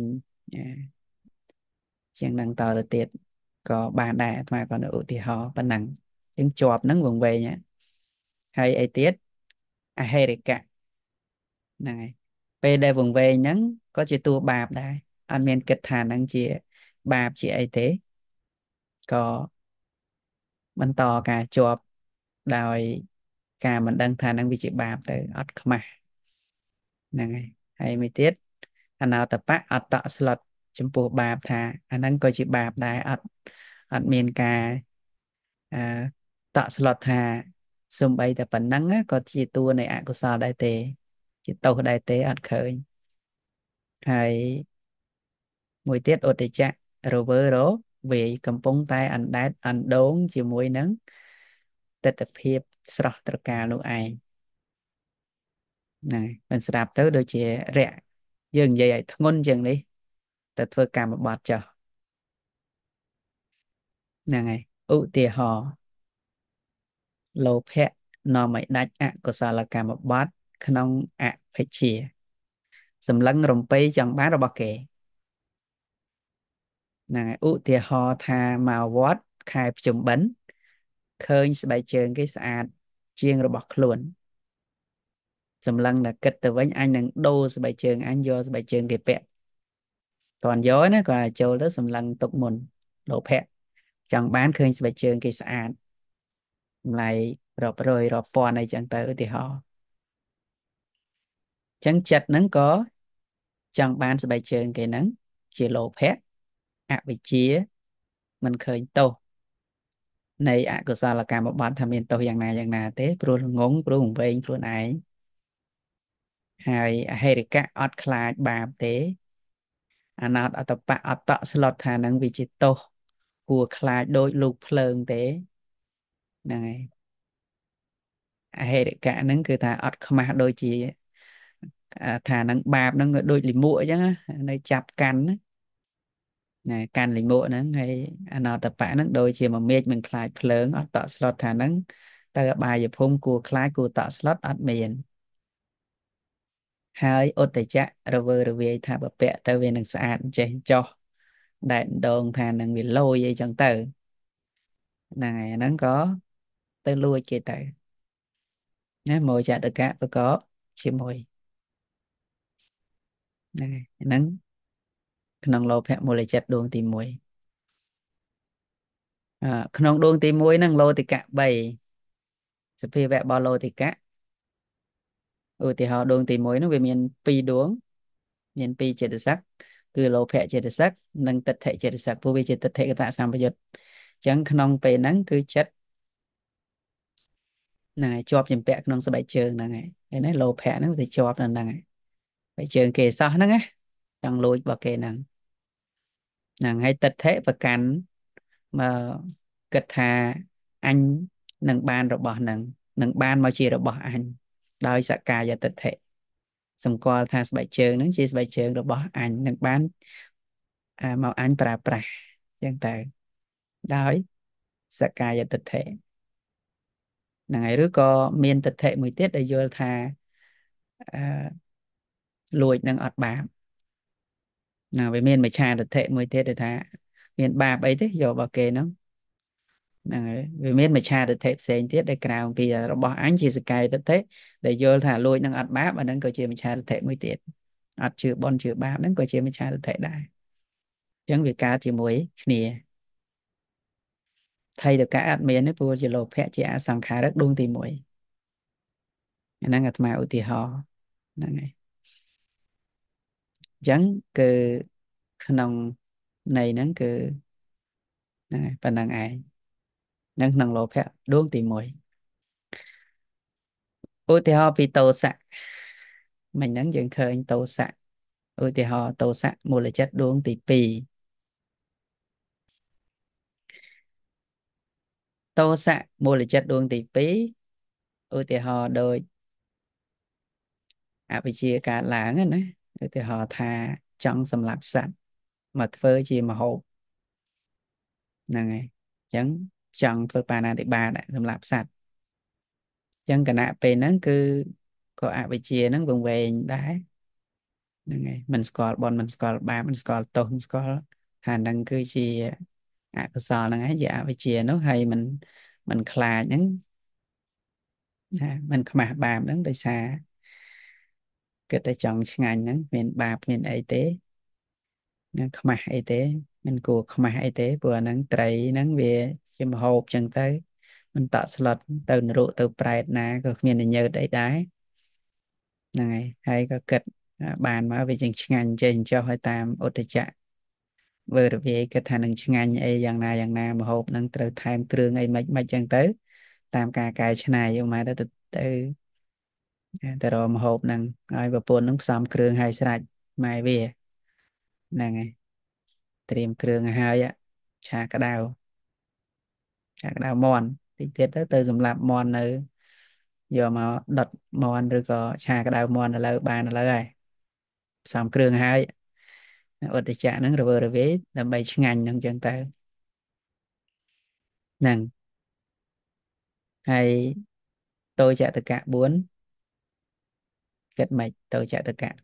ជាងនឹងតទៅទៀតក៏បានដែរអាត្មាក៏នៅឧទាហរណ៍ប៉ុណ្ណឹងជាងជាប់ហ្នឹងវង្វេងហើយអីទៀតអហេរិកៈហ្នឹងហើយពេលដែលវង្វេងហ្នឹងក៏ជាតួបាបដែរអត់មានគិតថាហ្នឹងជាបាបជាអីទេក៏បន្តការជាប់ដោយការមិនដឹងថាហ្នឹងវាជាបាបទៅអត់ខ្មាស់ហ្នឹងហើយហើយមួយទៀតអនាតបៈអត្តស្លុតចំពោះបាបថាអាហ្នឹងក៏ជាបាបដែរអត់មានការអឺតក់ស្លុតថាសំបីតែប៉ុណ្ណឹងក៏ជាតួនៃអកុសលដែរទេជាទោសដែរទេអត់ឃើញហើយមួយទៀតឧត្តចៈរវើរវាយកំពុងតែអណ្ដែតអណ្ដូងជាមួយនឹងទិដ្ឋភាពស្រស់ត្រកាលនោះឯងហ្នឹងមិនស្ដាប់ទៅដូចជារយៈយើងនិយាយឲ្យធ្ងន់ជាងនេះទៅធ្វើកម្មបត្តិចុះហ្នឹងហើយឧទាហរណ៍លោភៈនាំឲ្យដាច់អកុសលកម្មបត្តិក្នុងអភិជ្ជាសម្លឹងរំពេចង់បានរបស់គេហ្នឹងហើយឧទាហរណ៍ថាមកវត្តខែភ្ជុំបិណ្ឌឃើញស្បែកជើងគេស្អាតជាងរបស់ខ្លួនសម្លឹងតែគិតទៅវិញអញនឹងដូរស្បែកជើងអញយកស្បែកជើងគេពាក់តន់យកណាក៏ចូលទៅសម្លឹងទុកមុនលោភៈចង់បានឃើញស្បែកជើងគេស្អាតម្ល៉េះរាប់រយរាប់ពាន់អីចឹងទៅឧទាហរណ៍ចឹងចិត្តហ្នឹងក៏ចង់បានស្បែកជើងគេហ្នឹងជាលោភៈអវិជ្ជាមិនឃើញទោសនៃអកុសលកម្មបត្តិថាមានទោសយ៉ាងណាទេព្រោះងងព្រោះវង្វេងខ្លួនឯងហើយអហេរិកៈអត់ខ្លាចបាបទេអនាតអតបៈអត្តស្លុតថានឹងវាជាទោសគួរខ្លាចដូចលូកភ្លើងទេហ្នឹងហើយអហេរិកៈហ្នឹងគឺថាអត់ខ្មាស់ដូចជាថានឹងបាបហ្នឹងក៏ដូចលិមួកអញ្ចឹងនៅចាប់កាន់ណាកាន់លិមួកហ្នឹងហើយអនាតបៈហ្នឹងដូចជាមមេឃមិនខ្លាចភ្លើងអត់តក់ស្លុតថាហ្នឹងទៅអបាយភូមិគួរខ្លាចគួរតក់ស្លុតអត់មានហើយឧត្តចៈរវើរវាយថាបពាក់ទៅវានឹងស្អាតចេះចោះដែកដងថានឹងវាលយអីចឹងទៅហ្នឹងហើយហ្នឹងក៏ទៅលួចគេទៅណាមោចតកៈប្រកបជាមួយហ្នឹងហើយហ្នឹងក្នុងលោភៈមូលចិត្តដួងទី1ក្នុងដួងទី1ហ្នឹងលោតិកៈ3សភាវៈរបស់លោតិកៈឧទាហរណ៍ដួងទី1ហ្នឹងវាមាន2ដួងមាន2ចេតសិកគឺលោភៈចេតសិកនិងទិដ្ឋិចេតសិកពួកវាជាទិដ្ឋិកតសម្បយុទ្ធអញ្ចឹងក្នុងពេលហ្នឹងគឺចិត្តហ្នឹងហើយជាប់ជំពាក់ក្នុងស្បែកជើងហ្នឹងហើយឃើញទេលោភៈហ្នឹងវាជាប់នៅហ្នឹងហើយស្បែកជើងគេសោះហ្នឹងណាចង់លួចរបស់គេហ្នឹងហ្នឹងហើយទិដ្ឋិប្រកាន់មកគិតថាអញនឹងបានរបស់ហ្នឹងនឹងបានមកជារបស់អញដោយសក្កាយទិដ្ឋិសម្គាល់ថាស្បែកជើងហ្នឹងជាស្បែកជើងរបស់អញនឹងបានមកអញប្រើប្រាស់ចឹងទៅដោយសក្កាយទិដ្ឋិហ្នឹងហើយឬក៏មានទិដ្ឋិមួយទៀតដែលយល់ថាអឺលួចនឹងអត់បាបណាវាមានមច្ឆាទិដ្ឋិមួយទៀតដែលថាមានបាបអីទេយករបស់គេហ្នឹងហ្នឹងហើយវាមានមច្ឆាទិដ្ឋិផ្សេងទៀតដែលក្រៅពីរបស់អញជាសក្កាយទិដ្ឋិដែលយល់ថាលួចនឹងអត់បាបអាហ្នឹងក៏ជាមច្ឆាទិដ្ឋិមួយទៀតអត់ជឿបន់ជឿបាបហ្នឹងក៏ជាមច្ឆាទិដ្ឋិដែរអញ្ចឹងវាកើតជាមួយគ្នាថៃតកៈអត់មានទេព្រោះជាលោភៈជាអសង្ខារិកដួងទី1អាហ្នឹងអាត្មាឧទាហរណ៍ហ្នឹងហើយអញ្ចឹងគឺក្នុងន័យហ្នឹងគឺហ្នឹងហើយប៉ុណ្្នឹងឯងហ្នឹងក្នុងលោភៈដួងទី1ឧទាហរណ៍ពីតោសៈមិញហ្នឹងយើងឃើញតោសៈឧទាហរណ៍តោសៈមូលចិត្តដួងទី2តោសៈមូលចិត្តដួងទី2ឧទាហរណ៍ដូចអវិជ្ជាកើតឡើងណាឧទាហរណ៍ថាចង់សម្លាប់សត្វមកធ្វើជាម្ហូបហ្នឹងហើយអញ្ចឹងចង់ធ្វើបាណាតិបាតសម្លាប់សត្វអញ្ចឹងគណៈពេលហ្នឹងគឺក៏អវិជ្ជាហ្នឹងវង្វេងដែរហ្នឹងហើយមិនស្គាល់បនមិនស្គាល់បាបមិនស្គាល់ទោសមិនស្គាល់ថាហ្នឹងគឺជាអកុសលហ្នឹងហើយជាអវិជ្ជានោះហើយមិនខ្លាចហ្នឹងណាមិនខ្មាស់បាបហ្នឹងដោយសារគិតតែចង់ឆ្ងាញ់ហ្នឹងមានបាបមានអីទេនឹងខ្មាស់អីទេមិនគួរខ្មាស់អីទេព្រោះអាហ្នឹងត្រីហ្នឹងវាជាម្ហូបចឹងទៅមិនតក់ស្លុតទៅនរកទៅប្រែតណាក៏គ្មានញើតអីដែរហ្នឹងហើយក៏គិតបានមកវាចឹងឆ្ងាញ់ចេះចុះឲ្យតាមឧត្តចៈវើរវាយគិតថានឹងឆ្ងាញ់អីយ៉ាងណាម្ហូបហ្នឹងត្រូវថែមគ្រឿងអីមិនចឹងទៅតាមការកែច្នៃយកមកទៅរកម្ហូបហ្នឹងឲ្យប្រពន្ធហ្នឹងផ្សំគ្រឿងឲ្យស្រេចម៉ែវាហ្នឹងហើយត្រៀមគ្រឿងឲ្យហើយឆាក្តៅមាន់តិចទៀតទៅសម្រាប់មាន់នៅយកមកដុតមាន់ឬក៏ឆាក្តៅមាន់ឥឡូវបានឥឡូវហើយផ្សំគ្រឿងឲ្យហើយឧត្តចៈហ្នឹងរវើរវាយដើម្បីឆ្ងាញ់ហ្នឹងចឹងទៅហ្នឹងហើយតូចតកៈ4គិតមិនតូចតកៈ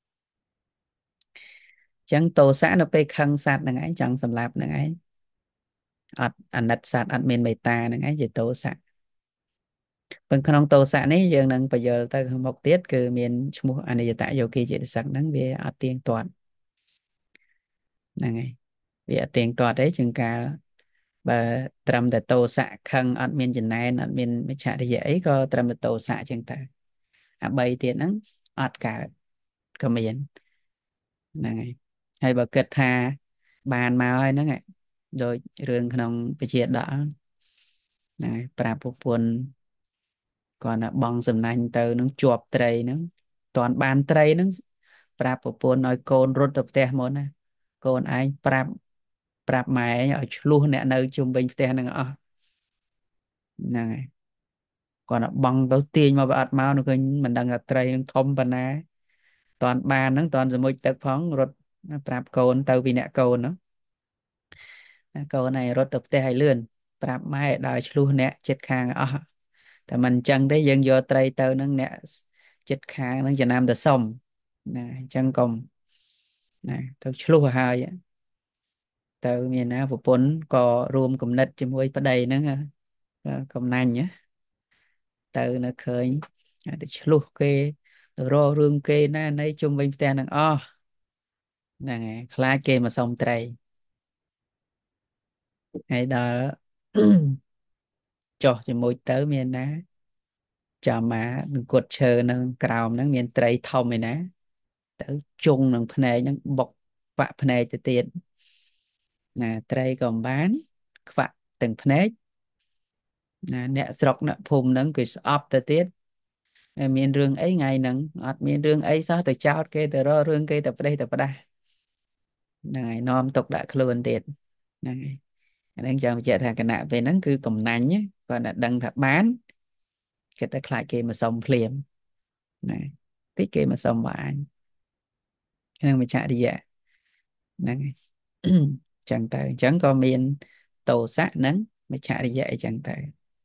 ចឹងតោសៈនៅពេលខឹងសត្វហ្នឹងឯងចង់សម្លាប់ហ្នឹងឯងអត់អាណិតសត្វអត់មានមេត្តាហ្នឹងឯងជាតោសៈប៉ុន្តែក្នុងតោសៈនេះយើងនឹងបញ្យល់ទៅខាងមុខទៀតគឺមានឈ្មោះអនិយតយោគីចេតសិកហ្នឹងវាអត់ទៀងទាត់ហ្នឹងហើយវាអត់ទៀងទាត់ទេជាងកាលបើត្រឹមតែតោសៈខឹងអត់មានចំណែនអត់មានមិច្ឆរិយអីក៏ត្រឹមតែតោសៈចឹងទៅអា3ទៀតហ្នឹងអត់កើតក៏មានហ្នឹងហើយបើគិតថាបានមកហើយហ្នឹងដូចរឿងក្នុងពជាដកហ្នឹងហើយប្រាប់ប្រពន្ធគាត់ណាបងសំណាញ់ទៅនឹងជាប់ត្រីហ្នឹងតន់បានត្រីហ្នឹងប្រាប់ប្រពន្ធឲ្យកូនរត់ទៅផ្ទះមុនណាកូនឯងប្រាប់ម៉ែឯងឲ្យឆ្លោះអ្នកនៅជុំវិញផ្ទះហ្នឹងអស់ហ្នឹងហើយគាត់ណាបងទៅទាញមកវាអត់មកនោះឃើញមិនដឹងថាត្រីនឹងធំប៉ុណ្ណាតន់បានហ្នឹងតន់សមុជទឹកផងរត់ប្រាប់កូនទៅពីអ្នកកូនហ្នឹងកូនឯងរត់ទៅផ្ទះឲ្យលឿនប្រាប់ម៉ែដើរឆ្លោះអ្នកចិត្តខាងអស់តែមិនអញ្ចឹងទេយើងយកត្រីទៅនឹងអ្នកចិត្តខាងនឹងចំណាំទៅសុំណាអញ្ចឹងកុំណាទៅឆ្លោះឲ្យហើយទៅមានណាប្រពន្ធក៏រួមគំនិតជាមួយប្តីហ្នឹងកំណាញ់ណាទៅនៅឃើញទៅឆ្លោះគេទៅរករឿងគេណានៃជុំវិញផ្ទះនឹងអស់ហ្នឹងហើយខ្លាចគេមកសុំត្រីហើយដល់ចុះជាមួយទៅមានណាចាំមកអង្គត់ឈើនឹងក្រោមហ្នឹងមានត្រីធំឯណាទៅជុងនឹងភ្នែកហ្នឹងបុកបាក់ភ្នែកទៅទៀតណាត្រីក៏មិនបានខ្វាក់ទាំងភ្នែកណាអ្នកស្រុកអ្នកភូមិហ្នឹងគឺស្អប់ទៅទៀតមានរឿងអីថ្ងៃហ្នឹងអត់មានរឿងអីសោះទៅចោតគេទៅរករឿងគេទៅផ្ដេសទៅផ្ដាស់ហ្នឹងហើយនាំទុកដាក់ខ្លួនទៀតហ្នឹងហើយអាហ្នឹងចង់បញ្ជាក់ថាគណៈពេលហ្នឹងគឺកំណាញ់គាត់តែដឹងថាបានគេតែខ្លាចគេមកសុំភ្លាមណាតិចគេមកសុំបានហ្នឹងមច្ឆរិយៈហ្នឹងហើយចឹងទៅអញ្ចឹងក៏មានតោសៈនិងមច្ឆរិយៈអីចឹងទៅ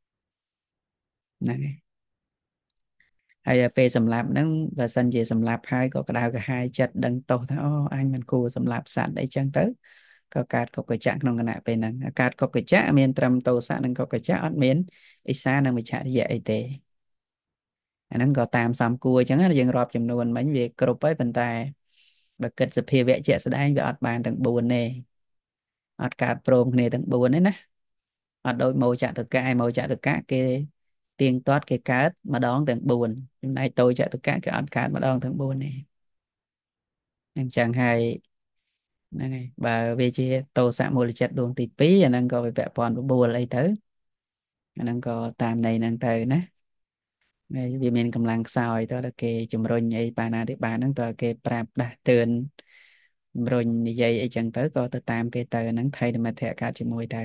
ហ្នឹងហើយពេលសម្លាប់ហ្នឹងបើសិនជាសម្លាប់ហើយក៏ក្តៅក្រហាយចិត្តដឹងទោសថាអូអញមិនគួរសម្លាប់សត្វអីចឹងទៅក៏កើតកុកចៈក្នុងគណៈពេលហ្នឹងកើតកុកចៈមានត្រឹមតោសៈនិងកុកចៈអត់មានអិសានិងមច្ឆរិយៈអីទេអាហ្នឹងក៏តាមសំគួរអញ្ចឹងយើងរាប់ចំនួនមិញវាគ្រប់ហើយប៉ុន្តែបើគិតសភាវៈជាក់ស្ដែងវាអត់បានទាំង4ទេអត់កើតព្រមគ្នាទាំង4ទេណាអត់ដូចមោចតុកៈឯមោចតុកៈគេទៀងទាត់គេកើតម្ដងទាំង4ចំណែកតូចតុកៈគេអត់កើតម្ដងទាំង4ទេអញ្ចឹងហើយហ្នឹងហើយបើវាជាតោសៈមូលចិត្តដួងទី2អាហ្នឹងក៏វាពាក់ព័ន្ធបបួលអីទៅអាហ្នឹងក៏តាមន័យហ្នឹងទៅណាវាមានកម្លាំងខ្សោយតើគេជំរុញអីបាណាតិបាហ្នឹងតើគេប្រាប់ដាស់តឿនជំរុញនិយាយអីចឹងទៅក៏ទៅតាមគេទៅហ្នឹងថៃនិមិត្តកើតជាមួយទៅ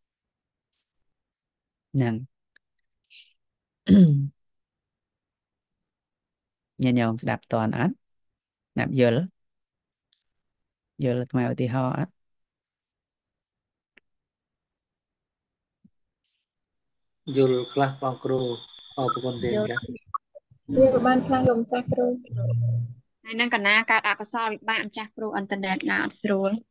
ហ្នឹងញាតិញោមស្ដាប់តន់អត់ណាប់យល់ខ្មែរឧទាហរណ៍អត់យល់ខ្លះបងគ្រូអរគុណទេចា៎យល់បានខ្លះលោកម្ចាស់គ្រូហើយនឹងកណាកើតអកុសលវិបាកម្ចាស់គ្រូអ៊ីនធឺណិតណាអត់ស្រួល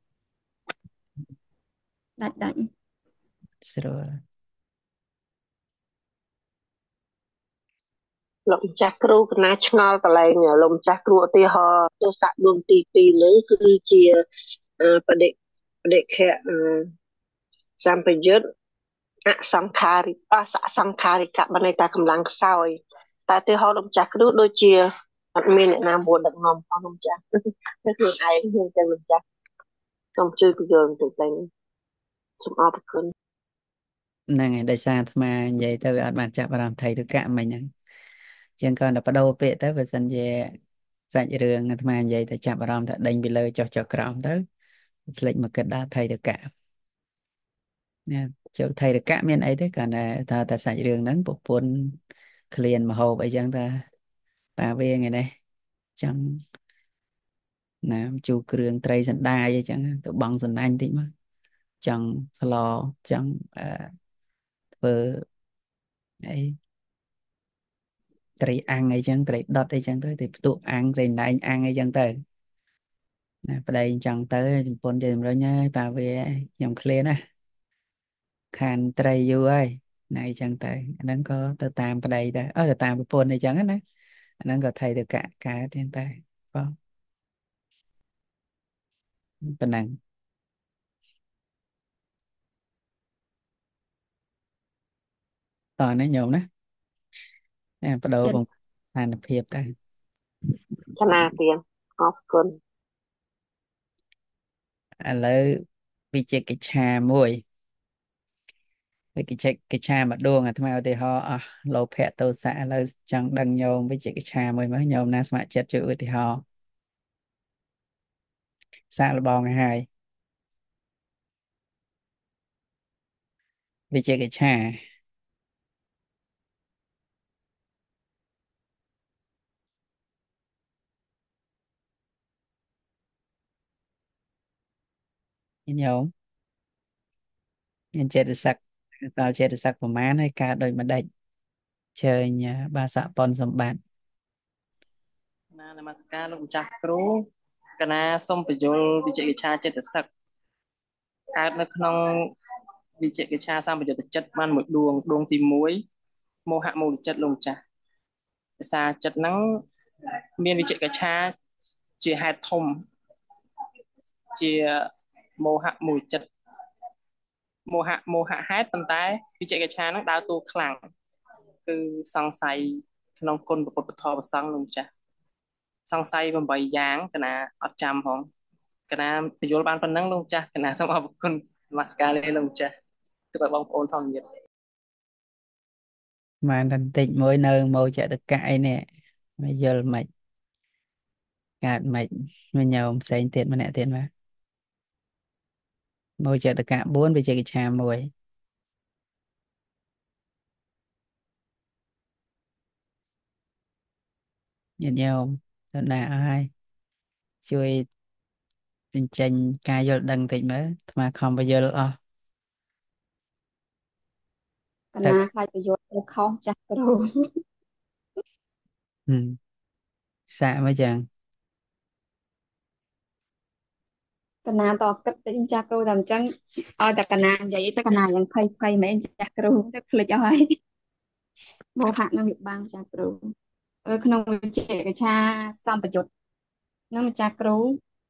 ដាច់ស្រួលលោកម្ចាស់គ្រូកណាឆ្ងល់កន្លែងលោកម្ចាស់គ្រូឧទាហរណ៍ទស្សនៈដួងទី2នឹងគឺជាបដិបដិខៈសម្បយុទ្ធអសង្ខារិអសង្ខារិកៈបានន័យថាកម្លាំងខ្សោយតែឧទាហរណ៍លោកម្ចាស់គ្រូដូចជាអត់មានអ្នកណាមួយដឹកនាំផងលោកម្ចាស់ទៅខ្លួនឯងហ្នឹងចឹងលោកម្ចាស់សូមជួយពន្យល់បន្តិចទៅសូមអរគុណហ្នឹងហើយដោយសារអាត្មានិយាយទៅវាអត់បានចាប់អារម្មណ៍ថៃទៅកៈមិញហ្នឹងជាងគ្រាន់តែបដូរពាក្យទៅបើសិនជាសាច់រឿងអាត្មានិយាយទៅចាប់អារម្មណ៍ថាដេញពីលើចុះចុះក្រោមទៅភ្លេចមកគិតដល់ថៃទៅកៈណាជោគថៃរកៈមានអីទេគ្រាន់តែថាតែសាច់រឿងហ្នឹងពុពន្ធក្លៀនមហូបអីចឹងតាប៉ាវាថ្ងៃនេះចង់ណាជូរគ្រឿងត្រីសណ្ដាយអីចឹងទៅបងសណ្ដាញ់តិចមកចង់ស្លចង់ធ្វើអីត្រីអាំងអីចឹងត្រីដុតអីចឹងទៅត្រីផ្ទក់អាំងត្រីណែងអាំងអីចឹងទៅណាប្តីចង់ទៅចំពុនជ័យជំរុញហើយប៉ាវាខ្ញុំឃ្លានណាខានត្រីយូរហើយណែអញ្ចឹងទៅអាហ្នឹងក៏ទៅតាមប្តីដែរទៅតាមប្រពន្ធអីចឹងណាអាហ្នឹងក៏ថៃទៅកៈកើតចឹងតែបងប៉ុណ្ណឹងតោះនេះញោមណាបដូរបង្ស្ថានភាពទៅកណាទៀតអរគុណឥឡូវវិជ្ជាកិច្ឆាមួយវិជ្ជាកិច្ឆាម្ដងអាត្មាឧទាហរណ៍អស់លោភៈទោសៈឥឡូវចង់ដឹងញោមវិជ្ជាកិច្ឆាមួយមកញោមណាស្ម័គ្រចិត្តជួយឧទាហរណ៍សាកល្បងឲ្យហើយវិជ្ជាកិច្ឆាញោមមានចេតសិកដល់ចេតសិកប្រមាណហើយកើតដោយម្ដេចជើញបាសៈប៉ុនសម្បត្តិនមស្ការលោកម្ចាស់គ្រូកណាសូមបញ្យលវិជ្ជាកិច្ឆាចិត្តសឹកកើតនៅក្នុងវិជ្ជាកិច្ឆាសម្បយុទ្ធចិត្តបានមួយដួងទី1មោហៈមូលចិត្តលោកម្ចាស់ភាសាចិត្តហ្នឹងមានវិជ្ជាកិច្ឆាជាហេតុធំជាមោហៈមូលចិត្តមោហៈហេតុប៉ុន្តែវិជ្ជាកិច្ឆាហ្នឹងដើរតួខ្លាំងគឺសង្ស័យក្នុងគុណពុទ្ធពធប្រសង្ឃលោកម្ចាស់សង្ស័យ8យ៉ាងកណាអត់ចាំផងកណាបញ្យល់បានប៉ុណ្ណឹងលោកម្ចាស់កណាសូមអរគុណនមស្ការលេលោកម្ចាស់គឺបងប្អូនផងទៀតបានតែបន្តិចមួយនៅម៉ូចតកៈអីនេះមកយល់មិនកើតមិនមកញោមផ្សេងទៀតម្នាក់ទៀតមកម៉ូចតកៈ4វិជ្ជាកិច្ឆា1ញាតិញោមទៅណាអស់ហើយជួយបញ្ចេញការយល់ដឹងតិចមើលអាត្មាខំបញ្យល់អស់កណាខ្លាចប្រយោជន៍ទៅខុសចាស់គ្រូសាកមកចឹងកណាតគិតតិចចាស់គ្រូតែអញ្ចឹងឲ្យតែកណានិយាយទៅកណាយ៉ាងភ័យមែនចាស់គ្រូទៅភ្លេចអស់ហើយមោហៈនឹងវាបាំងចាស់គ្រូក្នុងវិជ្ជាកិច្ឆាសម្បយុទ្ធនឹងម្ចាស់គ្រូ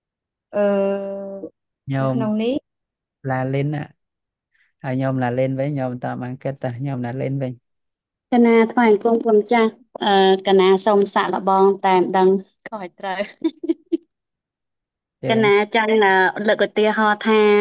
ញោមក្នុងនេះឡាលិនហើយញោមឡាលិនវិញញោមតបានគិតតញោមឡាលិនវិញកណាថ្វាយអង្គមគុណចាស់កណាសូមសាក់លបងតែម្ដងខឲ្យត្រូវកណាចង់លើកឧទាហរណ៍ថា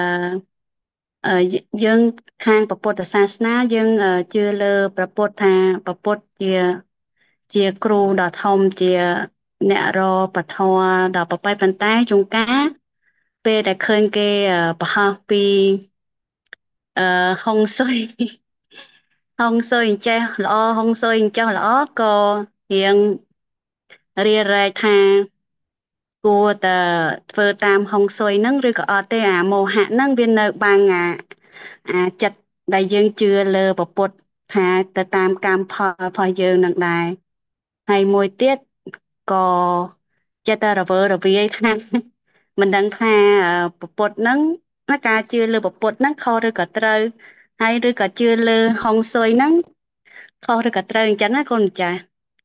យើងខាងពុទ្ធសាសនាយើងជឿលើព្រះពុទ្ធថាព្រះពុទ្ធជាគ្រូដ៏ធំជាអ្នករពធដ៏ប្របីប៉ុន្តែជួនកាលពេលដែលឃើញគេប្រហោះពីហុងស៊ុយហុងស៊ុយចេះល្អហុងស៊ុយចេះល្អក៏រៀងរារែកថាគួរតែធ្វើតាមហុងស៊ុយហ្នឹងឬក៏អត់ទេអាមោហៈហ្នឹងវានៅបាំងអាចិត្តដែលយើងជឿលើព្រះពុទ្ធថាទៅតាមកម្មផលរបស់យើងនឹងដែរហើយមួយទៀតក៏ចិត្តតែរវើរវាយថាមិនដឹងថាព្រះពុទ្ធហ្នឹងការជឿលើព្រះពុទ្ធហ្នឹងខុសឬក៏ត្រូវហើយឬក៏ជឿលើហុងស៊ុយហ្នឹងខុសឬក៏ត្រូវអញ្ចឹងណាកូនម្ចាស់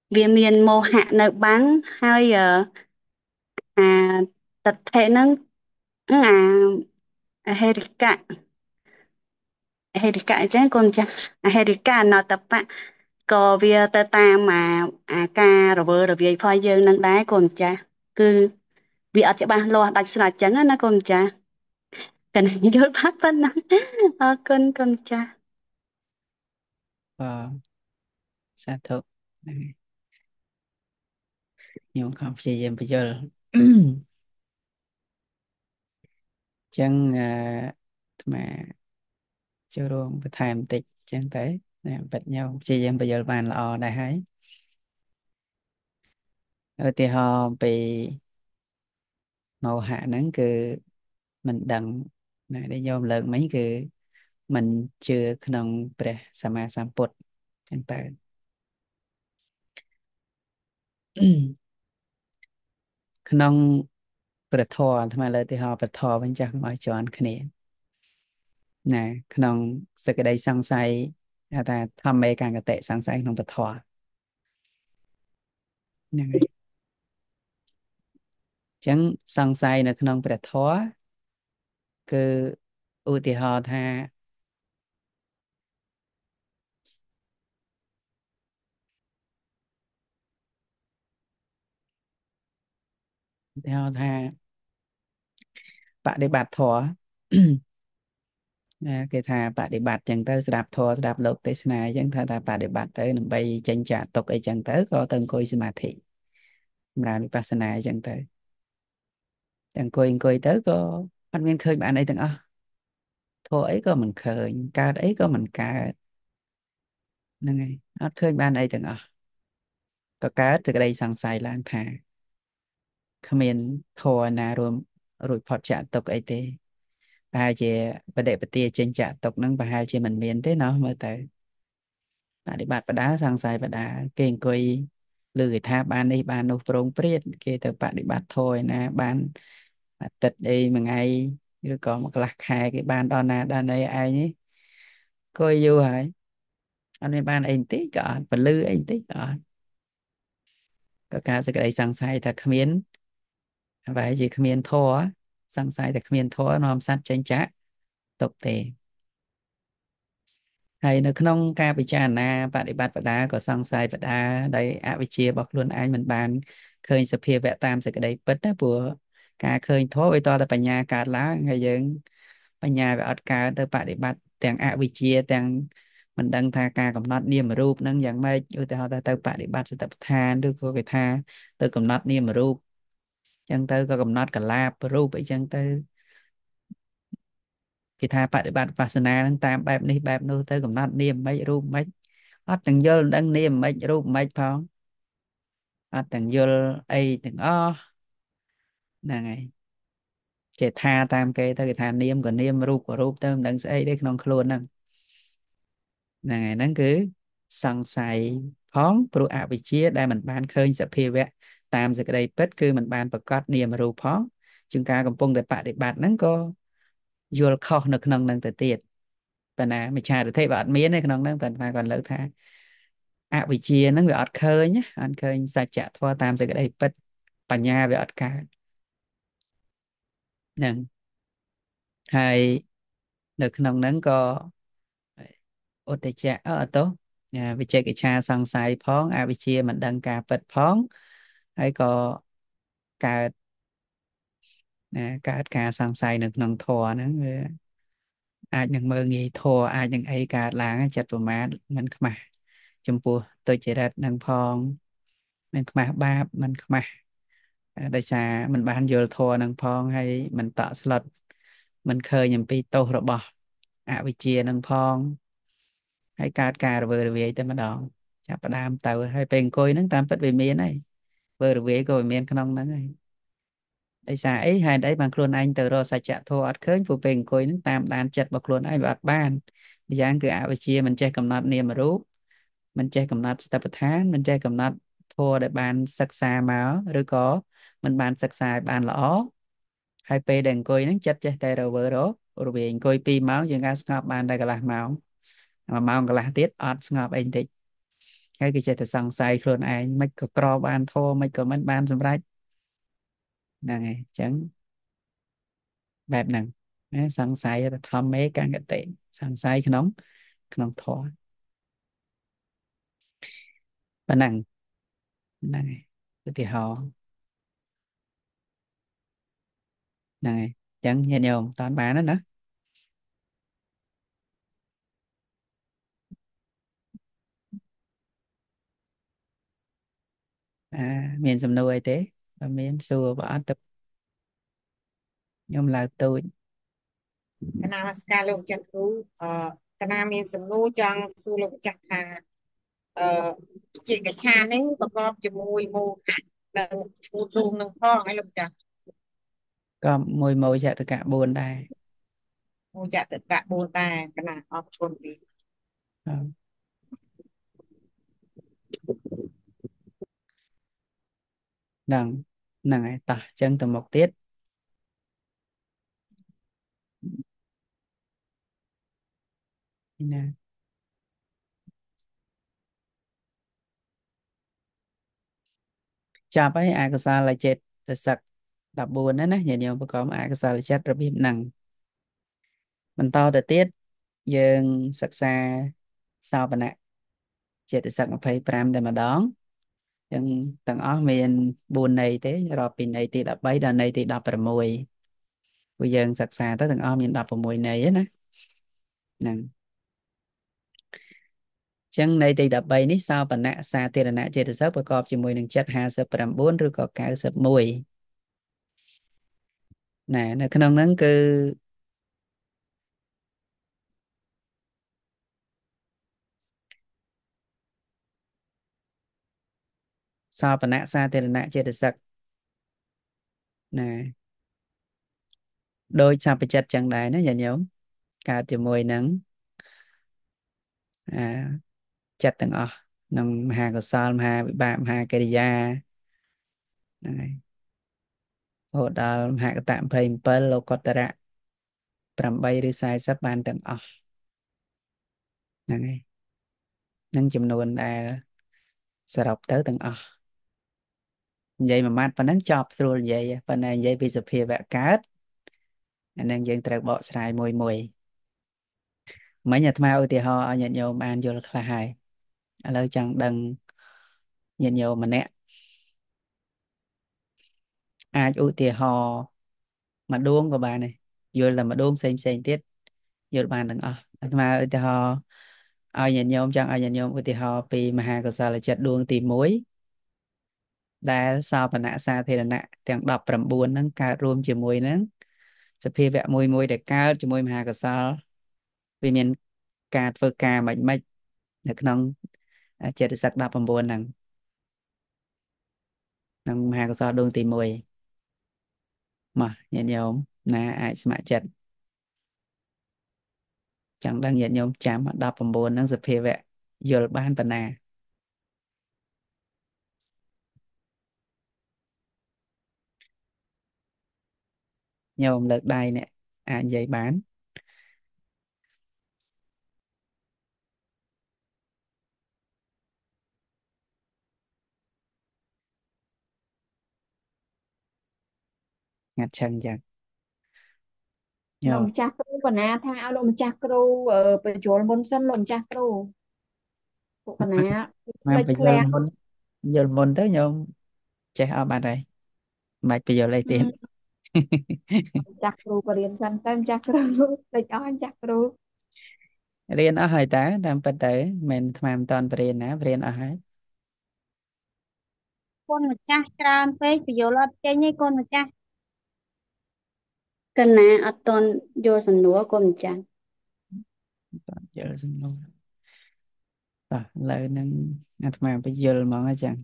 វាមានមោហៈនៅបាំងហើយអាតថេហ្នឹងអាហេរិកៈអហេរិកៈអញ្ចឹងកូនចាស់អហេរិកៈអនតបៈក៏វាទៅតាមអាការរវើរវាយផងយើងនឹងដែរកូនចាស់គឺវាអត់ច្បាស់លាស់ដាច់ស្រេចចឹងណាកូនចាស់តែយល់ផាត់ប៉ុណ្ណាអរគុណកូនចាស់បាទសាធុហ្នឹងហើយខ្ញុំខំព្យាយាមបញ្យល់ចឹងអាថ្មចូលរួមបន្ថែមបន្តិចចឹងទៅបាត់ខ្ញុំព្យាយាមបញ្យល់បានល្អដែរហើយឧទាហរណ៍ពីមោហៈហ្នឹងគឺមិនដឹងណាដែលញោមលើកមិញគឺមិនជឿក្នុងព្រះសម្មាសម្ពុទ្ធចឹងទៅ ក្នុងព្រះធម៌អាត្មាលើកឧទាហរណ៍ព្រះធម៌វិញចាស់កុំឲ្យជាន់គ្នាណាក្នុងសេចក្តីសង្ស័យហៅថាធម្មេកង្កតិសង្ស័យក្នុងព្រះធម៌ហ្នឹងហើយអញ្ចឹងសង្ស័យនៅក្នុងព្រះធម៌គឺឧទាហរណ៍ថាឧទាហរណ៍ថាបដិបត្តិធម៌ គេថាបដិបត្តិចឹងទៅស្ដាប់ធម៌ស្ដាប់លោកទេសនាអញ្ចឹងថាបដិបត្តិទៅដើម្បីចេញចាកទុកអីចឹងទៅក៏ទៅអង្គុយសមាធិសម្រាប់វិបស្សនាអញ្ចឹងទៅតែអង្គុយទៅក៏អត់មានឃើញបានអីទាំងអស់ធម៌អីក៏មិនឃើញកើតអីក៏មិនកើតហ្នឹងហើយអត់ឃើញបានអីទាំងអស់ក៏កើតសេចក្តីសង្ស័យឡើងថាគ្មានធម៌ណារួមរួចផុតចាកទុកអីទេប្រហែលជាបដិបទាចេញចាកទុកហ្នឹងប្រហែលជាមិនមានទេណោះមើលទៅបដិបត្តិបដាសង្ស័យបដាគេអង្គុយលើគេថាបាននេះបាននោះប្រងព្រាតគេទៅបដិបត្តិធម៌ឯណាបានអាទិត្យអីមួយថ្ងៃឬក៏មួយកន្លះខែគេបានដល់ណាដល់ណីឯងនេះអង្គុយយូរហើយអត់មានបានអីបន្តិចក៏អត់ពលឺអីបន្តិចក៏អត់ក៏ការសេចក្តីសង្ស័យថាគ្មានអ្វីជាគ្មានធម៌សង្ស័យតែគ្មានធម៌នាំសត្វចេញចាកទុកទេហើយនៅក្នុងការពិចារណាបដិបត្តិបដាក៏សង្ស័យបដាដោយអវិជ្ជារបស់ខ្លួនឯងមិនបានឃើញសភាវៈតាមសេចក្តីពិតណាព្រោះការឃើញធម៌វាតតែបញ្ញាកើតឡើងហើយយើងបញ្ញាវាអត់កើតទៅបដិបត្តិទាំងអវិជ្ជាទាំងមិនដឹងថាការកំណត់នាមរូបនឹងយ៉ាងម៉េចឧទាហរណ៍ថាទៅបដិបត្តិសតិប្បដ្ឋានឬក៏គេថាទៅកំណត់នាមរូបអញ្ចឹងទៅក៏កំណត់កលាបរូបអីចឹងទៅគេថាបដិបត្តិវិបស្សនានឹងតាមបែបនេះបែបនោះទៅកំណត់នាមមិនរូបមិនអត់ទាំងយល់ដឹងនាមមិនរូបមិនផងអត់ទាំងយល់អីទាំងអស់ហ្នឹងហើយចេះថាតាមគេទៅគេថានាមក៏នាមរូបក៏រូបទៅមិនដឹងស្អីទេក្នុងខ្លួនហ្នឹងហ្នឹងហើយហ្នឹងគឺសង្ស័យផងព្រោះអវិជ្ជាដែលមិនបានឃើញសភាវៈតាមសេចក្តីពិតគឺមិនបានប្រកបនាមរូបផងជាងការកំពុងតែបដិបត្តិហ្នឹងក៏យល់ខុសនៅក្នុងហ្នឹងទៅទៀតប៉ុន្តែមិច្ឆាទិដ្ឋិវាអត់មានទេក្នុងហ្នឹងប៉ុន្តែគាត់លើកថាអវិជ្ជាហ្នឹងវាអត់ឃើញអត់ឃើញសច្ចធម៌តាមសេចក្តីពិតបញ្ញាវាអត់កើតហ្នឹងហើយនៅក្នុងហ្នឹងក៏ឧត្តចៈតោវិជកិច្ឆាសង្ស័យផងអវិជ្ជាមិនដឹងការពិតផងហើយក៏កើតកើតការសង្ស័យនៅក្នុងធម៌ហ្នឹងវាអាចនឹងមើលងាយធម៌អាចនឹងអីកើតឡើងចិត្តប្រមាទមិនខ្មាស់ចំពោះទុច្ចរិតនឹងផងមិនខ្មាស់បាបមិនខ្មាស់ដោយសារមិនបានយល់ធម៌នឹងផងហើយមិនតក់ស្លុតមិនឃើញអំពីទោសរបស់អវិជ្ជានឹងផងហើយកើតការរវើរវាយតែម្ដងចាប់ផ្ដើមទៅហើយពេលអង្គុយហ្នឹងតាមពិតវាមានហើយវើរវាយក៏វាមានក្នុងហ្នឹងហើយដោយសារអីហេតុអីបានខ្លួនឯងទៅរកសច្ចធម៌អត់ឃើញព្រោះពេលអង្គុយហ្នឹងតាមដានចិត្តរបស់ខ្លួនឯងវាអត់បានម្យ៉ាងគឺអវិជ្ជាមិនចេះកំណត់នាមរូបមិនចេះកំណត់ស្ថាបដ្ឋានមិនចេះកំណត់ធម៌ដែលបានសិក្សាមកឬក៏មិនបានសិក្សាឲ្យបានល្អហើយពេលដែលអង្គុយហ្នឹងចិត្តចេះតែរវើរវាយអង្គុយ2 ម៉ោងជាងការស្ងប់បានតែកន្លះម៉ោង1 ម៉ោងកន្លះទៀតអត់ស្ងប់អីបន្តិចហើយគេចេះតែសង្ស័យខ្លួនឯងមិនក៏ក្របានធម៌មិនក៏មិនបានសម្រេចហ្នឹងហើយអញ្ចឹងបែបហ្នឹងណាសង្ស័យធម្មេកង្កតិសង្ស័យក្នុងធម៌ប៉ុណ្ណឹងហ្នឹងហើយឧទាហរណ៍ហ្នឹងហើយអញ្ចឹងញាតិញោមតានបានណាមានសំណួរអីទេបើមានសួរបើអត់ទៅខ្ញុំឡើងទូចកណានមស្ការលោកម្ចាស់គ្រូកណាមានសំណួរចង់សួរលោកម្ចាស់ថាជាកឆានេះប្រកបជាមួយមោហៈនិងឈូតរូងនឹងផងហើយលោកម្ចាស់ក៏មួយម៉ូចតកៈ4ដែរមោចតកៈ4ដែរកណាអរគុណទីហ្នឹងហើយតោះអញ្ចឹងទៅមុខទៀតណាចាប់ហើយអកុសលចេតសិក14ណាញាតិញោមប្រកបអកុសលចិត្តរបៀបហ្នឹងបន្តទៅទៀតយើងសិក្សាសោបនៈចេតសិក25តែម្ដងចឹងទាំងអស់មាន4ន័យទេរាប់ពីន័យទី13ដល់ន័យទី16ព្រោះយើងសិក្សាទៅទាំងអស់មាន16ន័យណាហ្នឹងចឹងន័យទី13នេះសោបនៈសាធារណចេតសិកប្រកបជាមួយនឹងចិត្ត59ឬក៏91ណែនៅក្នុងហ្នឹងគឺសោបនៈសាធារណចេតសិកណែដោយសัพពចិត្តចឹងដែរណាញាតិញោមកើតជាមួយនឹងចិត្តទាំងអស់ក្នុងមហាកុសលមហាវិបាកមហាកិរិយាហ្នឹងហើយរហូតដល់មហាកតៈ27លោកុត្តរៈ8ឬ40បានទាំងអស់ហ្នឹងហើយនឹងចំនួនដែលសរុបទៅទាំងអស់និយាយមួយម៉ាត់ប៉ុណ្ណឹងចប់ស្រួលនិយាយប៉ុន្តែនិយាយពីសភាវៈកើតអានឹងយើងត្រូវបកស្រាយមួយមិញអាត្មាឧទាហរណ៍ឲ្យញាតិញោមបានយល់ខ្លះហើយឥឡូវចង់ដឹងញាតិញោមម្នាក់អាចឧទាហរណ៍មួយដួងក៏បានដែរយល់តែមួយដួងផ្សេងទៀតយល់បានទាំងអស់អាត្មាឧទាហរណ៍ឲ្យញាតិញោមចង់ឲ្យញាតិញោមឧទាហរណ៍ពីមហាកុសលចិត្តដួងទី1ដែលសោបនៈសាធារណៈទាំង19ហ្នឹងកើតរួមជាមួយនឹងសភាវៈមួយដែលកើតជាមួយមហាកុសលវាមានការធ្វើការមិននៅក្នុងចេតសិក19ហ្នឹងក្នុងមហាកុសលដួងទី1មកញាតិញោមណាអាចស្ម័គ្រចិត្តចង់ដឹងញាតិញោមចាំ19ហ្នឹងសភាវៈយល់បានប៉ុណ្ណាញោមលើកដៃនេះអាចនិយាយបានងាត់ឆឹងចឹងញោលោមកម្ចាស់គ្រូកណាថាឲ្យលោកម្ចាស់គ្រូបញ្ចូលមុនសិនលោកម្ចាស់គ្រូពួកកណាមកផ្លេចបញ្យធ្លាក់យល់មុនទៅញោមចេះអស់បាត់ហើយមិនបញ្យល់អីទៀតម្ចាស់គ្រូបរៀនសិនទៅម្ចាស់គ្រូផ្លេចអស់ម្ចាស់គ្រូរៀនអស់ហើយតើតាមពិតទៅមិនថ្មមិនតាន់បរៀនណាបរៀនអស់ហើយកូនម្ចាស់ច្រើនពេកបញ្យល់អត់ចេញទេកូនម្ចាស់កណាអត់តន់យកសំណួរកូនម្ចាស់អត់យល់សំណួរតោះឥឡូវហ្នឹងអាត្មាបញ្យល់ហ្មងអញ្ចឹង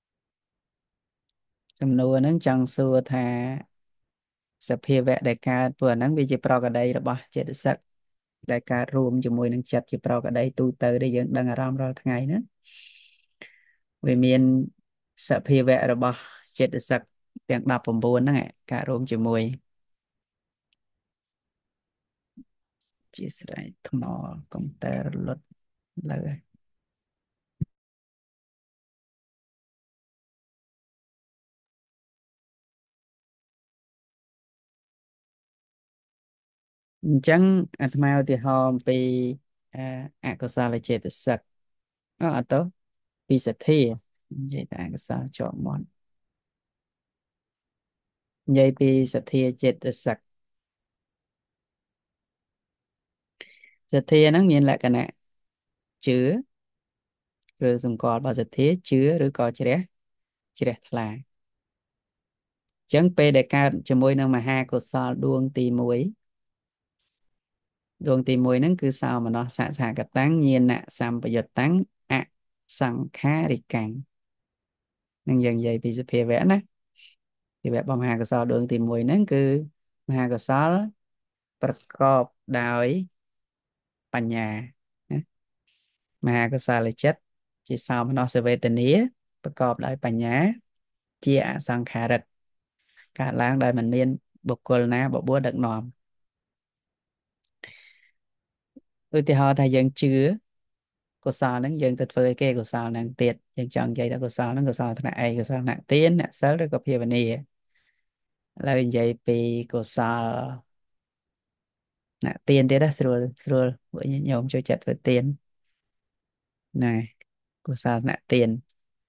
សំណួរហ្នឹងចង់សួរថាសភាវៈដែលកើតព្រោះអាហ្នឹងវាជាប្រកដីរបស់ចេតសិកដែលកើតរួមជាមួយនឹងចិត្តជាប្រកដីទូទៅដែលយើងដឹងអារម្មណ៍រាល់ថ្ងៃណាវាមានសភាវៈរបស់ចេតសិកទាំង19ហ្នឹងកើតរួមជាមួយជាស្រ័យថ្មកុំព្យូទ័ររលត់លើអញ្ចឹងអាត្មាឧទាហរណ៍អំពីអកុសលចេតសិកអត់ទៅពីសទ្ធានិយាយតែអកុសលជាប់មាត់និយាយពីសទ្ធាចេតសិកសទ្ធាហ្នឹងមានលក្ខណៈជឿឬសម្គាល់បើសទ្ធាជឿឬក៏ជ្រះថ្លាអញ្ចឹងពេលដែលកើតជាមួយនឹងមហាកុសលដួងទី1ហ្នឹងគឺសោមនស្សសហកតាំងញាណសម្បយុត្តតាំងអសង្ខារិកាំងនឹងយើងនិយាយពីសភាវៈណាភាវៈរបស់មហាកុសលដួងទី1ហ្នឹងគឺមហាកុសលប្រកបដោយបញ្ញាណាមហាកុសលចិត្តជាសោមនស្សវេទនាប្រកបដោយបញ្ញាជាអសង្ខារិកកើតឡើងដោយមិនមានបុគ្គលណាបបួលដឹកនាំឧទាហរណ៍ថាយើងជឿកុសលហ្នឹងយើងទៅធ្វើឲ្យគេកុសលហ្នឹងទៀតយើងចង់និយាយថាកុសលហ្នឹងកុសលថ្នាក់អីកុសលថ្នាក់ទានអ្នកសិលឬក៏ភាវនាឥឡូវនិយាយពីកុសលថ្នាក់ទានទៀតណាស្រួលពួកញាតិញោមចូលចិត្តធ្វើទានណែកុសលថ្នាក់ទាន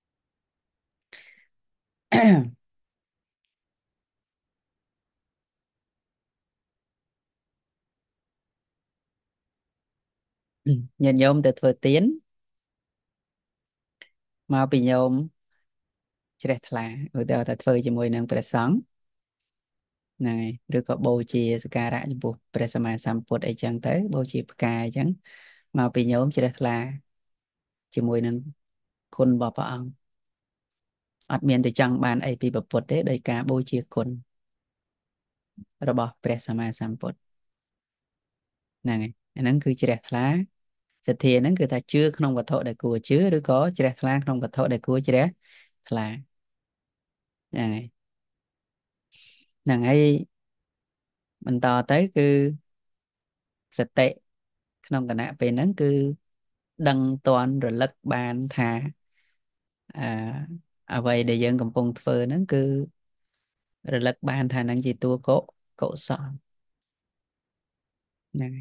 ញាតិញោមទៅធ្វើទានមកពីញោមជ្រះថ្លាឧទាហរណ៍ថាធ្វើជាមួយនឹងព្រះសង្ឃហ្នឹងហើយឬក៏បូជាសក្ការៈចំពោះព្រះសម្មាសម្ពុទ្ធអីចឹងទៅបូជាផ្កាយអញ្ចឹងមកពីញោមជ្រះថ្លាជាមួយនឹងគុណរបស់ព្រះអង្គអត់មានទៅចង់បានអីពីព្រះពុទ្ធទេដោយការបូជាគុណរបស់ព្រះសម្មាសម្ពុទ្ធហ្នឹងហើយអាហ្នឹងគឺជ្រះថ្លាសទ្ធាហ្នឹងគឺថាជឿក្នុងវត្ថុដែលគួរជឿឬក៏ជ្រះថ្លាក្នុងវត្ថុដែលគួរជ្រះថ្លាហ្នឹងហើយបន្តទៅគឺសតិក្នុងគណៈពេលហ្នឹងគឺដឹងតន់រលឹកបានថាអ្វីដែលយើងកំពុងធ្វើហ្នឹងគឺរលឹកបានថាហ្នឹងជាតួកុសលហ្នឹង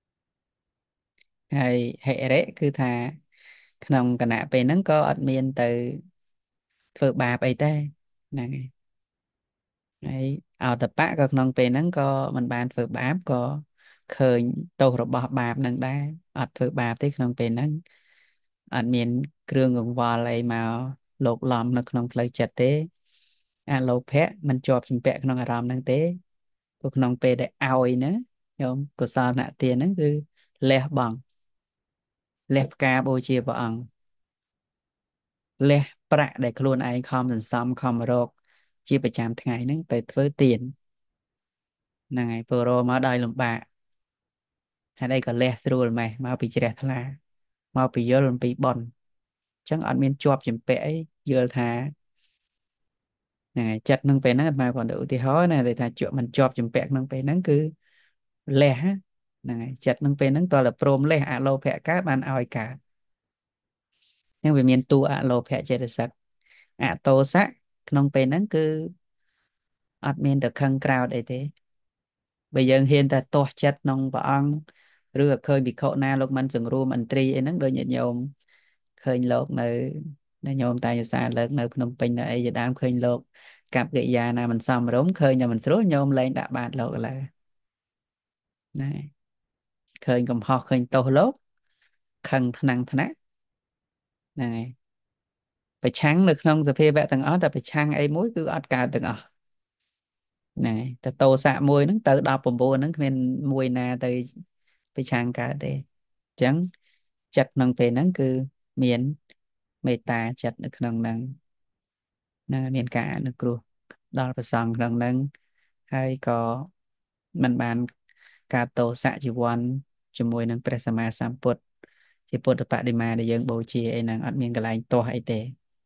ហើយហិរិគឺថាក្នុងគណៈពេលហ្នឹងក៏អត់មានទៅធ្វើបាបអីទេហ្នឹងហើយអតបៈក៏ក្នុងពេលហ្នឹងក៏មិនបានធ្វើបាបក៏ឃើញទោសរបស់បាបនឹងដែរអត់ធ្វើបាបទេក្នុងពេលហ្នឹងអត់មានគ្រឿងកង្វល់អីមកលោកលំនៅក្នុងផ្លូវចិត្តទេអលោភៈមិនជាប់ជំពាក់ក្នុងអារម្មណ៍ហ្នឹងទេព្រោះក្នុងពេលដែលឲ្យហ្នឹងញោមកុសលអ្នកទានហ្នឹងគឺលះបង់លះផ្កាបូជាព្រះអង្គលះប្រាក់ដែលខ្លួនឯងខំសន្សំខំរកជាប្រចាំថ្ងៃហ្នឹងទៅធ្វើទានហ្នឹងហើយពរមកដោយលំបាកហើយអីក៏លះស្រួលម៉េះមកពីជ្រះថ្លាមកពីយល់អំពីបុណ្យអញ្ចឹងអត់មានជាប់ជំពាក់អីយល់ថាហ្នឹងហើយចិត្តនឹងពេលហ្នឹងអាត្មាគាត់ទៅឧទាហរណ៍ណាតែថាជាប់មិនជាប់ជំពាក់ក្នុងពេលហ្នឹងគឺលះហ្នឹងហើយចិត្តនឹងពេលហ្នឹងតើព្រមលះអលោភៈកើតបានឲ្យកើតហ្នឹងវាមានតួអលោភៈចេតសិកអតោសៈក្នុងពេលហ្នឹងគឺអត់មានតែខឹងក្រោធអីទេបើយើងហ៊ានតែទាស់ចិត្តក្នុងព្រះអង្គឬឃើញភិក្ខុណាលោកមិនសង្រួមឥន្ទ្រីអីហ្នឹងដូចញាតិញោមឃើញលោកនៅញោមតែយសាលើកនៅភ្នំពេញនៅអីជាដើមឃើញលោកកັບកិរិយាណាមិនសមរម្យឃើញតែមិនស្រួលញោមលែងដាក់បាតលោកឥឡូវណាឃើញកំហុសឃើញទោសលោកខឹងថ្នាំងថ្នាក់ហ្នឹងហើយប្រឆាំងនៅក្នុងសភាវៈទាំងអស់តែប្រឆាំងអីមួយគឺអត់កើតទាំងអស់ហ្នឹងហើយតែតោសៈមួយហ្នឹងទៅ19ហ្នឹងគ្មានមួយណាទៅប្រឆាំងកើតទេអញ្ចឹងចិត្តក្នុងពេលហ្នឹងគឺមានមេត្តាចិត្តនៅក្នុងហ្នឹងណាមានការអនុគ្រោះដល់ព្រះសង្ឃក្នុងហ្នឹងហើយក៏មិនបានការតោសៈជីវ័នជាមួយនឹងព្រះសម្មាសម្ពុទ្ធជាពុទ្ធបដិមាដែលយើងបូជាអីហ្នឹងអត់មានកន្លែងទាស់អីទេ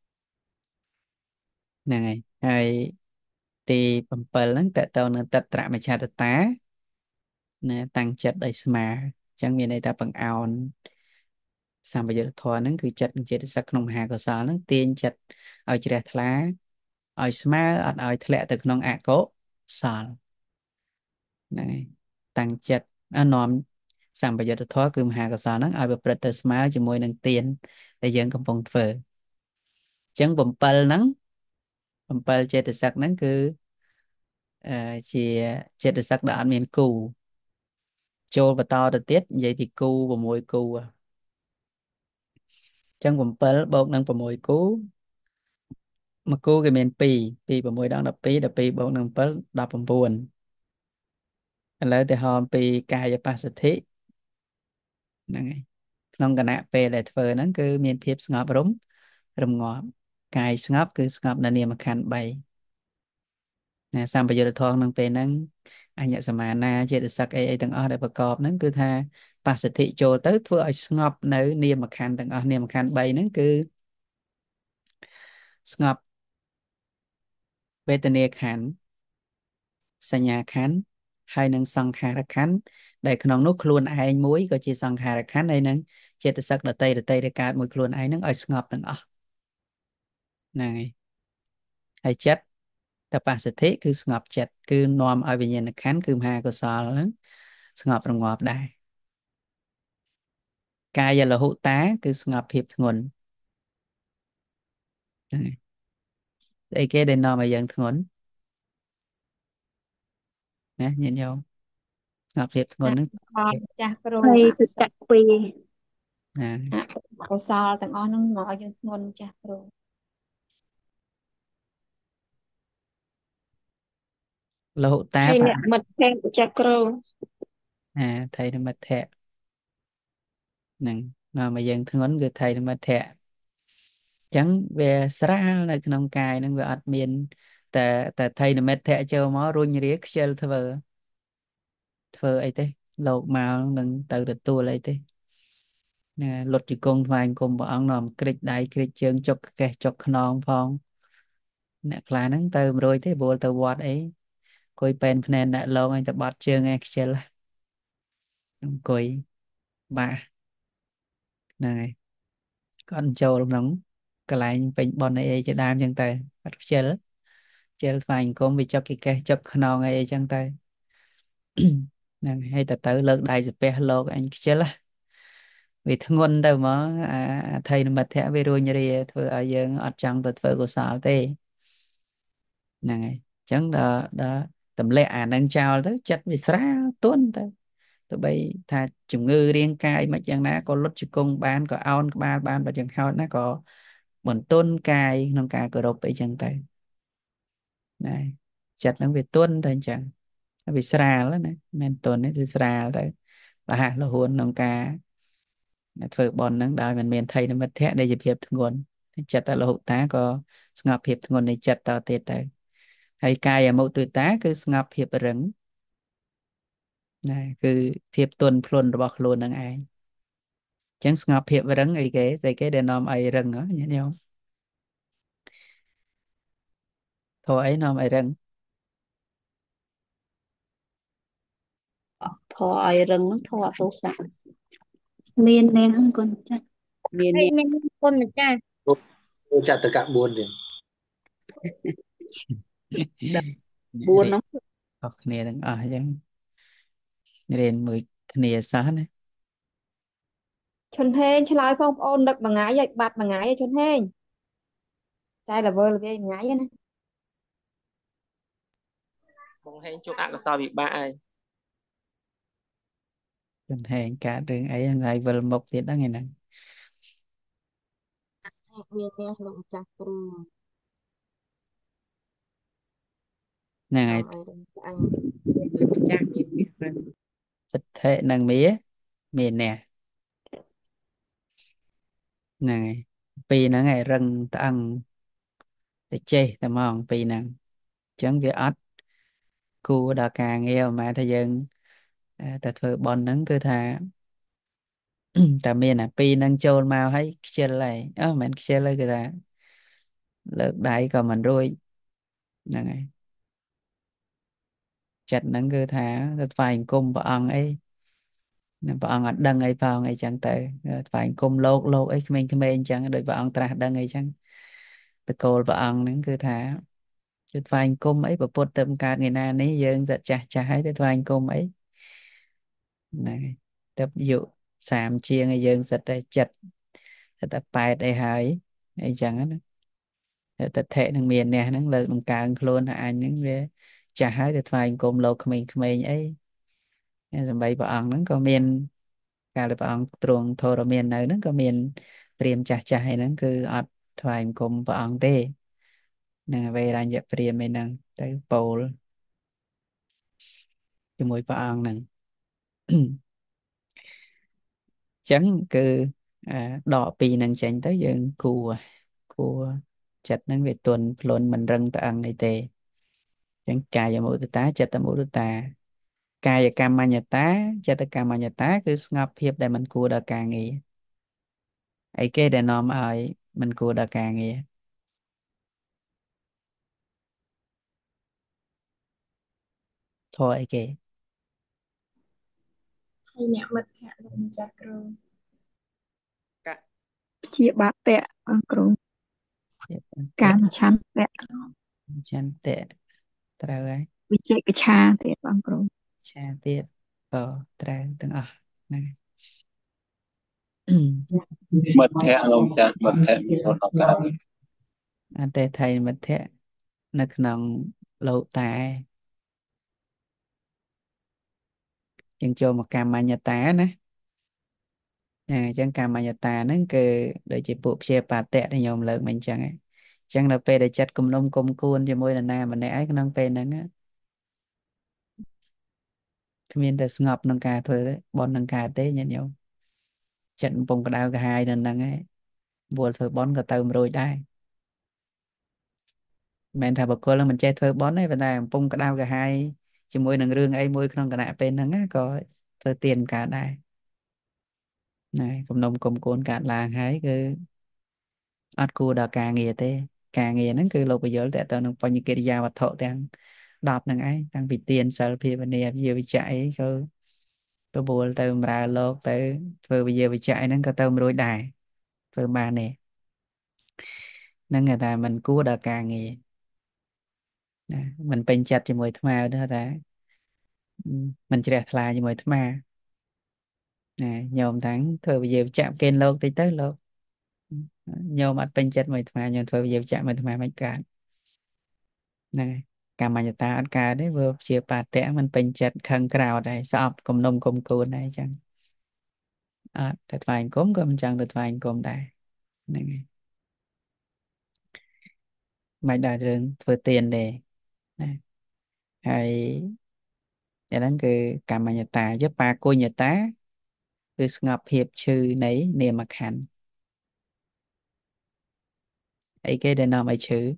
ហ្នឹងហើយទី7ហ្នឹងតើតើនឹងតត្រមច្ឆតតាណាតាំងចិត្តឲ្យស្មើអញ្ចឹងមានន័យថាបង្អោនសម្បយុទ្ធធម៌ហ្នឹងគឺចិត្តចេតសិកក្នុងមហាកុសលហ្នឹងទាញចិត្តឲ្យជ្រះថ្លាឲ្យស្មើអត់ឲ្យធ្លាក់ទៅក្នុងអកុសលហ្នឹងហើយតាំងចិត្តនាំសម្បយុទ្ធធម៌គឺមហាកុសលហ្នឹងឲ្យប្រព្រឹត្តទៅស្មើជាមួយនឹងទានដែលយើងកំពុងធ្វើអញ្ចឹង7ហ្នឹង7ចេតសិកហ្នឹងគឺជាចេតសិកដែលអត់មានគូចូលបន្តទៅទៀតនិយាយពីគូ6គូអញ្ចឹង7បូកនឹង6គូមួយគូគេមាន2 2 6ដល់12 12បូកនឹង7 19ឥឡូវទៅហៅពីកាយបស្សទ្ធិហ្នឹងហើយក្នុងគណៈពេលដែលធ្វើហ្នឹងគឺមានភាពស្ងប់រម្ងាប់កាយស្ងប់គឺស្ងប់នៅនាមខណ្ឌ3ណាសម្បយុទ្ធធម៌ក្នុងពេលហ្នឹងអញ្ញសមាណាចេតសិកអីទាំងអស់ដែលប្រកបហ្នឹងគឺថាបស្សទ្ធិចូលទៅធ្វើឲ្យស្ងប់នៅនាមខណ្ឌទាំងអស់នាមខណ្ឌ3ហ្នឹងគឺស្ងប់វេទនាខណ្ឌសញ្ញាខណ្ឌហើយនឹងសង្ខារខណ្ឌដែលក្នុងនោះខ្លួនឯងមួយក៏ជាសង្ខារខណ្ឌហើយនឹងចេតសិកដតីដែលកើតមួយខ្លួនឯងហ្នឹងឲ្យស្ងប់ទាំងអស់ហ្នឹងហើយហើយចិត្តតបស្សទ្ធិគឺស្ងប់ចិត្តគឺនាំឲ្យវិញ្ញាណខណ្ឌគឺមហាកុសលហ្នឹងស្ងប់រងាប់ដែរកាយលហុតាគឺស្ងប់ភាពធ្ងន់ហ្នឹងហើយស្អីគេដែលនាំឲ្យយើងធ្ងន់ណាញាតិញោមស្ងប់ភាពធ្ងន់ហ្នឹងចាស់គ្រូហើយទុច្ចៈពីរណាកុសលទាំងអស់ហ្នឹងមកឲ្យយើងធ្ងន់ចាស់គ្រូលហុតាហើយបអ្នកមិត្តភក្តិចាស់គ្រូថៃនមិទ្ធៈហ្នឹងនាំឲ្យយើងធ្ងន់គឺថៃនមិទ្ធៈអញ្ចឹងវាស្រាលនៅក្នុងកាយហ្នឹងវាអត់មានតែថៃនមិទ្ធៈចូលមករុញរាខ្ជិលធ្វើអីទេលោកមកនឹងទៅទទួលអីទេណាលុតជង្គង់ថ្វាយអង្គមព្រះអង្គនាំក្រិចដៃក្រិចជើងចុកកេះចុកខ្នងផងអ្នកខ្លះហ្នឹងទៅមិនរួយទេបួលទៅវត្តអីអង្គុយពេនភ្នែនដាក់លងឲ្យតែបាត់ជើងឯងខ្ជិលអង្គុយបាក់ហ្នឹងហើយគាត់ចូលក្នុងកន្លែងពេញបនអីជាដើមអញ្ចឹងទៅអត់ខ្ជិលថ្វាយអង្គមវាចុកកេះចុកខ្នងអីអញ្ចឹងទៅហ្នឹងហើយទៅលើកដៃសាពះលោកអញខ្ជិលវាធ្ងន់ទៅហ្មងអាថៃនមិទ្ធៈវារួញរាធ្វើឲ្យយើងអត់ចង់ទៅធ្វើកុសលទេហ្នឹងហើយអញ្ចឹងដល់ទម្លាក់អានឹងចោលទៅចិត្តវាស្រាលទន់ទៅទោះបីថាជំងឺរាងកាយមិនយ៉ាងណាក៏លុតជង្គង់បានក៏អោនក្បាលបានបើយ៉ាងហោចណាក៏បន្ទន់កាយក្នុងការគោរពអីចឹងទៅណាចិត្តហ្នឹងវាទន់ទៅអញ្ចឹងវាស្រាលណាមិនទន់ទេគឺស្រាលទៅរហ័សរហួនក្នុងការធ្វើបន់ហ្នឹងដោយមិនមានថៃនិមិត្តៈនៃភាពធ្ងន់ចិត្តតលហុតាក៏ស្ងប់ភាពធ្ងន់នៃចិត្តតទៀតទៅហើយកាយមុទិតាគឺស្ងប់ភាពរឹងណាគឺភាពទន់ភ្លន់របស់ខ្លួននឹងឯងអញ្ចឹងស្ងប់ភាពរឹងអីគេស្អីគេដែលនាំឲ្យរឹងញាតិញោមធរអីនាំឲ្យរឹងធរឲ្យរឹងហ្នឹងធរអទោសៈមានអ្នកហ្នឹងកូនចាស់មានហើយអ្នកមានគុណម្ចាស់ចតកៈ4ទៀត 4ហ្នឹងអស់គ្នាទាំងអស់អញ្ចឹងរៀនមួយគ្នាសោះណាឈុនហេងឆ្លើយបងប្អូនដឹកមួយថ្ងៃឲ្យបាត់មួយថ្ងៃឲ្យឈុនហេងតែល្វើល្វាយមួយថ្ងៃណាបងហេងជួបអកុសលវិបាកហើយចំហែងកើតរឿងអីថ្ងៃវិលមុខទៀតហ្នឹងឯហ្នឹងមានអ្នកលោកម្ចាស់គ្រូហ្នឹងហើយឲ្យរឹងស្អឹងម្ចាស់មានមាសរឹងសទ្ធិនឹងមានអ្នកហ្នឹងហើយពីរហ្នឹងឯងរឹងត្អឹងទៅចេះតែហ្មងពីរហ្នឹងអញ្ចឹងវាអត់គួរដល់ការងារប្រហែលថាយើងតែធ្វើបន់ហ្នឹងគឺថា តែមានអាពីរហ្នឹងចូលមកហើយខ្ជិលហើយមិនមែនខ្ជិលទេគឺថាលើកដៃក៏មិនរួចហ្នឹងហើយចិត្តហ្នឹងគឺថាទៅថ្វាយអង្គមព្រះអង្គអីព្រះអង្គអត់ដឹងអីផងអីចឹងទៅថ្វាយអង្គមលោកអីក្មេងៗអញ្ចឹងដោយព្រះអង្គត្រាស់ដឹងអីចឹងតកូលព្រះអង្គហ្នឹងគឺថាគឺថ្វាយអង្គមអីប្រពុតទៅកើតថ្ងៃណានេះយើងចាស់ហើយទៅថ្វាយអង្គមអីហ្នឹងហើយទៅយុ30ជាងឲ្យយើងសិតតែចិត្តសិតតែ8អីហើយអីចឹងណាទិដ្ឋិនឹងមានអ្នកហ្នឹងលើកដំកើងខ្លួនថាអញហ្នឹងវាចាស់ហើយទៅថ្វាយអង្គមលោកក្មេងៗអីសម្បីព្រះអង្គហ្នឹងក៏មានកាលដែលព្រះអង្គទ្រង់ធរមាននៅហ្នឹងក៏មានព្រាហ្មណ៍ចាស់ចាស់ឯហ្នឹងគឺអត់ថ្វាយអង្គមព្រះអង្គទេនឹងវេរញ្ញព្រាហ្មណ៍ឯហ្នឹងទៅពោលជាមួយព្រះអង្គហ្នឹងចឹងគឺដកពីនឹងចេញទៅយើងគួរចិត្តហ្នឹងវាទន់ភ្លន់មិនរឹងត្អឹងអីទេចឹងកាយមុទិតាចិត្តមុទិតាកាយកម្មញ្ញតាចិត្តកម្មញ្ញតាគឺស្ងប់ភាពដែលមិនគួរដល់ការងារអីគេដែលនាំឲ្យមិនគួរដល់ការងារធរអីគេហើយអ្នកមិត្តភក្តិលោកម្ចាស់គ្រូកៈជាបាតៈបងគ្រូកាមឆន្ទៈចន្ទៈត្រូវហើយវិជកិច្ឆាទៀតបងគ្រូឆាទៀតក៏ត្រូវទាំងអស់ហ្នឹងមិត្តភក្តិលោកចាស់មិត្តភក្តិមានរត់ដល់កើតអន្តេថៃមិត្តភក្តិនៅក្នុងលោកតាយើងចូលមកកម្មញ្ញតាណាអញ្ចឹងកម្មញ្ញតាហ្នឹងគឺដូចជាពួកព្យាបាទៈដែលញោមលើកមិញអញ្ចឹងអញ្ចឹងដល់ពេលដែលចិត្តគំនុំគុំគួនជាមួយនរណាម្នាក់ឯងក្នុងពេលហ្នឹងគ្មានតែស្ងប់ក្នុងការធ្វើបន់នឹងកើតទេញាតិញោមចិត្តកំពុងក្តៅក្រហាយនៅហ្នឹងឯងវល់ធ្វើបន់ក៏ទៅមិនរួចដែរមិនមែនថាបុគ្គលនឹងមិនចេះធ្វើបន់ទេប៉ុន្តែកំពុងក្តៅក្រហាយជាមួយនឹងរឿងអីមួយក្នុងគណៈពេលហ្នឹងក៏ធ្វើទៀនកើតដែរណែគំនុំគុំគួនកើតឡើងហើយគឺអត់គួរដល់ការងារទេការងារហ្នឹងគឺលោកបញ្យលតទៅនឹងបញ្ញកិរិយាវត្ថុទាំង10ហ្នឹងឯងតាំងពីទានសិលភាវនាវិជ្ជាវិជ្ជាអីក៏បបួលទៅបម្រើលោកទៅធ្វើវិជ្ជាវិជ្ជាហ្នឹងក៏ទៅមិនរួចដែរធ្វើបានទេហ្នឹងគេថាมันគួរដល់ការងារណាมันពេញចិត្តជាមួយអាត្មាទេថាมันជ្រះថ្លាជាមួយអាត្មាណាញោមតាំងធ្វើវិជ្ជាវិជ្ជាគេលោកតិចទៅលោកញោមអត់ពេញចិត្តមួយអាត្មាញោមធ្វើវិជ្ជាវិជ្ជាមួយអាត្មាមិនកើតហ្នឹងហើយកម្មញ្ញតាអត់កើតទេព្រោះជាបាតៈมันពេញចិត្តខឹងក្រោតហើយស្អប់គំនុំគុំគួនហើយអញ្ចឹងអត់តែថ្វាយអង្គមក៏មិនចង់ទៅថ្វាយអង្គមដែរហ្នឹងហើយមិនដែររឿងធ្វើទានទេណាហើយអាហ្នឹងគឺកម្មញ្ញតាយកបាគុញ្ញតាគឺស្ងប់ភាពឈឺនៃនាមខណ្ឌអីគេដែលនាំឲ្យឈឺ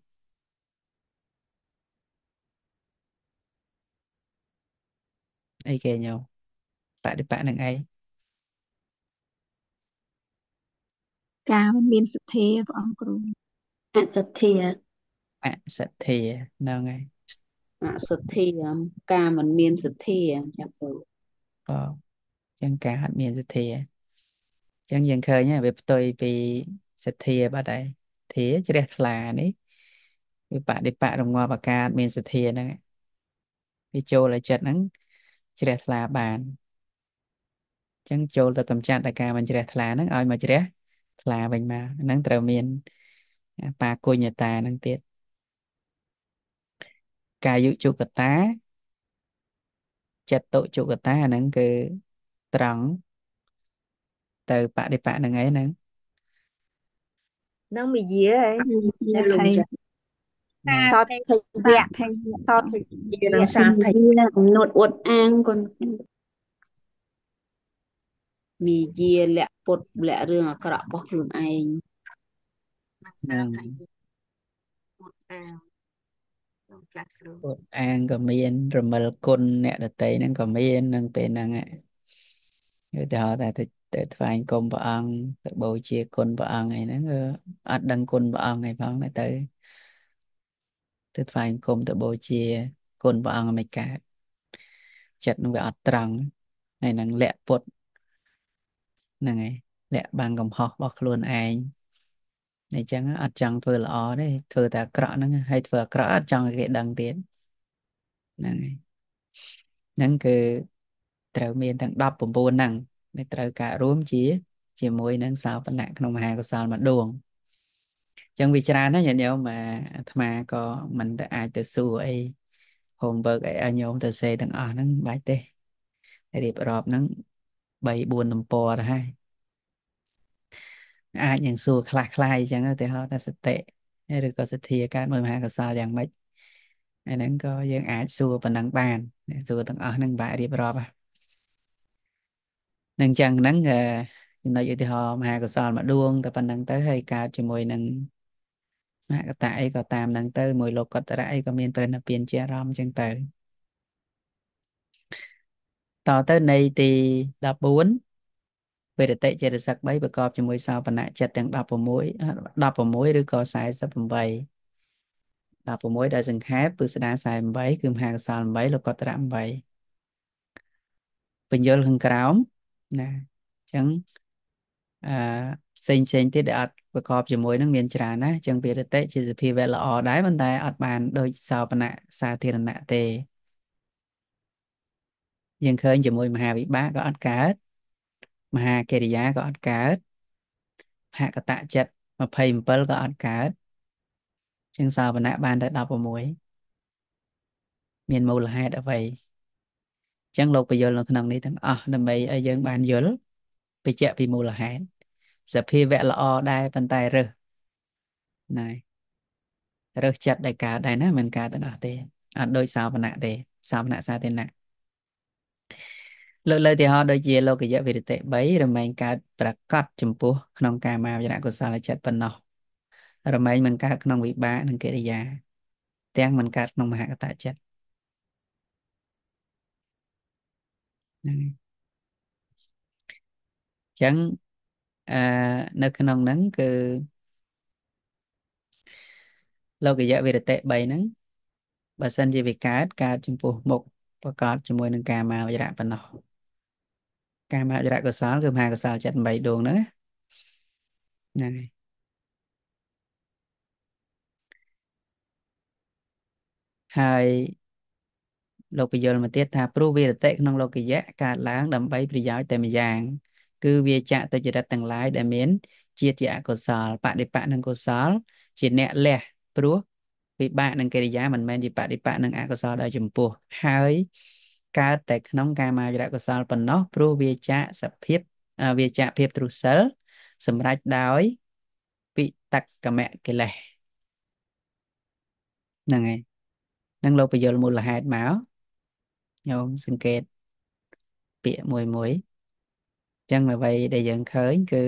អីគេញោមបដិបៈនឹងអីការមិនមានសទ្ធាព្រះអង្គគ្រូអសទ្ធាអសទ្ធាហ្នឹងហើយអសទ្ធាការមិនមានសទ្ធាចាក់គ្រូក៏អញ្ចឹងការអត់មានសទ្ធាអញ្ចឹងយើងឃើញវាផ្ទុយពីសទ្ធាបាត់ហើយធាជ្រះថ្លានេះវាបដិបៈរងាប់អាការអត់មានសទ្ធាហ្នឹងវាចូលឲ្យចិត្តហ្នឹងជ្រះថ្លាបានអញ្ចឹងចូលទៅកម្ចាត់អាការមិនជ្រះថ្លាហ្នឹងឲ្យមកជ្រះថ្លាវិញមកហ្នឹងត្រូវមានបាគុញ្ញតាហ្នឹងទៀតកាយុជុគតាចិត្តតុជុគតាហ្នឹងគឺត្រង់ទៅបដិបៈហ្នឹងឯងហ្នឹងនឹងវិយាហ៎ជាលោកចាស់សតធិយៈថេសតធិយៈនឹងសាធិយាអំណត់អួតអាងគុនមីយាលាក់ពុតលាក់រឿងអាក្រក់របស់ខ្លួនឯងហ្នឹងអួតអាងលោកចាស់គ្រូពុទ្ធអាងក៏មានរមិលគុណអ្នកដតីហ្នឹងក៏មាននឹងពេលហ្នឹងឧទាហរណ៍តែទៅថ្វាយគុំព្រះអង្គទៅបូជាគុណព្រះអង្គអីហ្នឹងក៏អត់ដឹងគុណព្រះអង្គអីផងទៅថ្វាយគុំទៅបូជាគុណព្រះអង្គមិនកើតចិត្តនឹងវាអត់ត្រង់ហើយនឹងលាក់ពុតហ្នឹងហើយលាក់បាំងកំហុសរបស់ខ្លួនឯងអញ្ចឹងអត់ចង់ធ្វើល្អទេធ្វើតែអាក្រក់ហ្នឹងហើយធ្វើអាក្រក់អត់ចង់ឲ្យគេដឹងទៀតហ្នឹងហើយហ្នឹងគឺតត្រូវមានទាំង19ហ្នឹងដែលត្រូវការរួមជាមួយនឹងសោបនៈក្នុងមហាកុសលមួយដួងចឹងវាច្រើនណាស់ញាតិញោមអាត្មាក៏មិនទៅអាចទៅសួរអី homework អីឲ្យញោមទៅសេទាំងអស់ហ្នឹងបាច់ទេរៀបរាប់ហ្នឹង3 4ទំព័រទៅហើយអាចនឹងសួរខ្លះៗអញ្ចឹងទៅហៅថាសតិឬក៏សទ្ធាកើតមួយមហាកុសលយ៉ាងម៉េចអាហ្នឹងក៏យើងអាចសួរប៉ុណ្ណឹងបានសួរទាំងអស់ហ្នឹងបាក់រៀបរាប់ហ្នឹងចឹងហ្នឹងចំណុចឧទាហរណ៍មហាកុសលមួយដួងតែប៉ុណ្ណឹងទៅហើយកើតជាមួយនឹងមហកតៈអីក៏តាមហ្នឹងទៅមួយលោកតរៈអីក៏មានព្រះនិព្វានជាអារម្មណ៍ចឹងទៅតទៅនៃទី14វេរតេចេតសិក3ប្រកបជាមួយសោបនៈចិត្តទាំង16ឬក៏48 16ដែលសង្ខេបពឹស្ដា48គឺមហាកុសល8លោកតរៈ8បញ្យលខាងក្រោមណាអញ្ចឹងផ្សេងទៀតដែលអត់ប្រកបជាមួយនឹងមានច្រើនណាអញ្ចឹងវេរតេជាសភាវៈល្អដែរប៉ុន្តែអត់បានដូចសោបនៈសាធារណៈទេយើងឃើញជាមួយមហាវិបាកក៏អត់កើតមហាកិរិយាក៏អត់កើតមហកតៈចិត្ត27ក៏អត់កើតជាងសោបនៈបានតែ16មានមូលហេតុអ្វីអញ្ចឹងលោកបញ្យលនៅក្នុងនេះទាំងអស់ដើម្បីឲ្យយើងបានយល់បញ្ជាក់ពីមូលហេតុសភាវៈល្អដែរប៉ុន្តែរើសណែរើសចិត្តដែលកើតដែរណាមិនកើតទាំងអស់ទេអត់ដូចសោបនៈទេសោបនៈសាធារណៈលើទីហោដូចជាលោកយៈវិរតិ3រមែងកើតប្រកបចំពោះក្នុងកាមាវចនកុសលចិត្តប៉ុណ្ណោះរមែងមិនកើតក្នុងវិបាកនិងកិរិយាទាំងមិនកើតក្នុងមហកតចិត្តហ្នឹងអញ្ចឹងនៅក្នុងហ្នឹងគឺលោកយៈវិរតិ3ហ្នឹងបើសិនជាវាកើតចំពោះមុខប្រកបជាមួយនឹងកាមាវចរៈប៉ុណ្ណោះកាមាវចរៈកុសលគឺមហាកុសលចិត្ត8ដួងហ្នឹងហ្នឹងហើយលោកបញ្យល់មកទៀតថាព្រោះវិរតិក្នុងលោកយៈកើតឡើងដើម្បីប្រយោជន៍តែម្យ៉ាងគឺវាចាក់ទុច្ចរិតទាំងឡាយដែលមានជាតិជាអកុសលបដិបៈនិងកុសលជាអ្នកលះព្រោះវិបាកនិងកិរិយាមិនមែនជាបដិបៈនិងអកុសលដោយចំពោះហើយកើតតែក្នុងកាមាវចរៈកុសលប៉ុណ្ណោះព្រោះវាចាក់ភាពទ្រុសិលសម្រេចដោយពិតកមកិលេសហ្នឹងហើយនឹងលោកបញ្យល់មូលហេតុមកញោមសង្កេតពាក្យមួយអញ្ចឹងអ្វីដែលយើងឃើញគឺ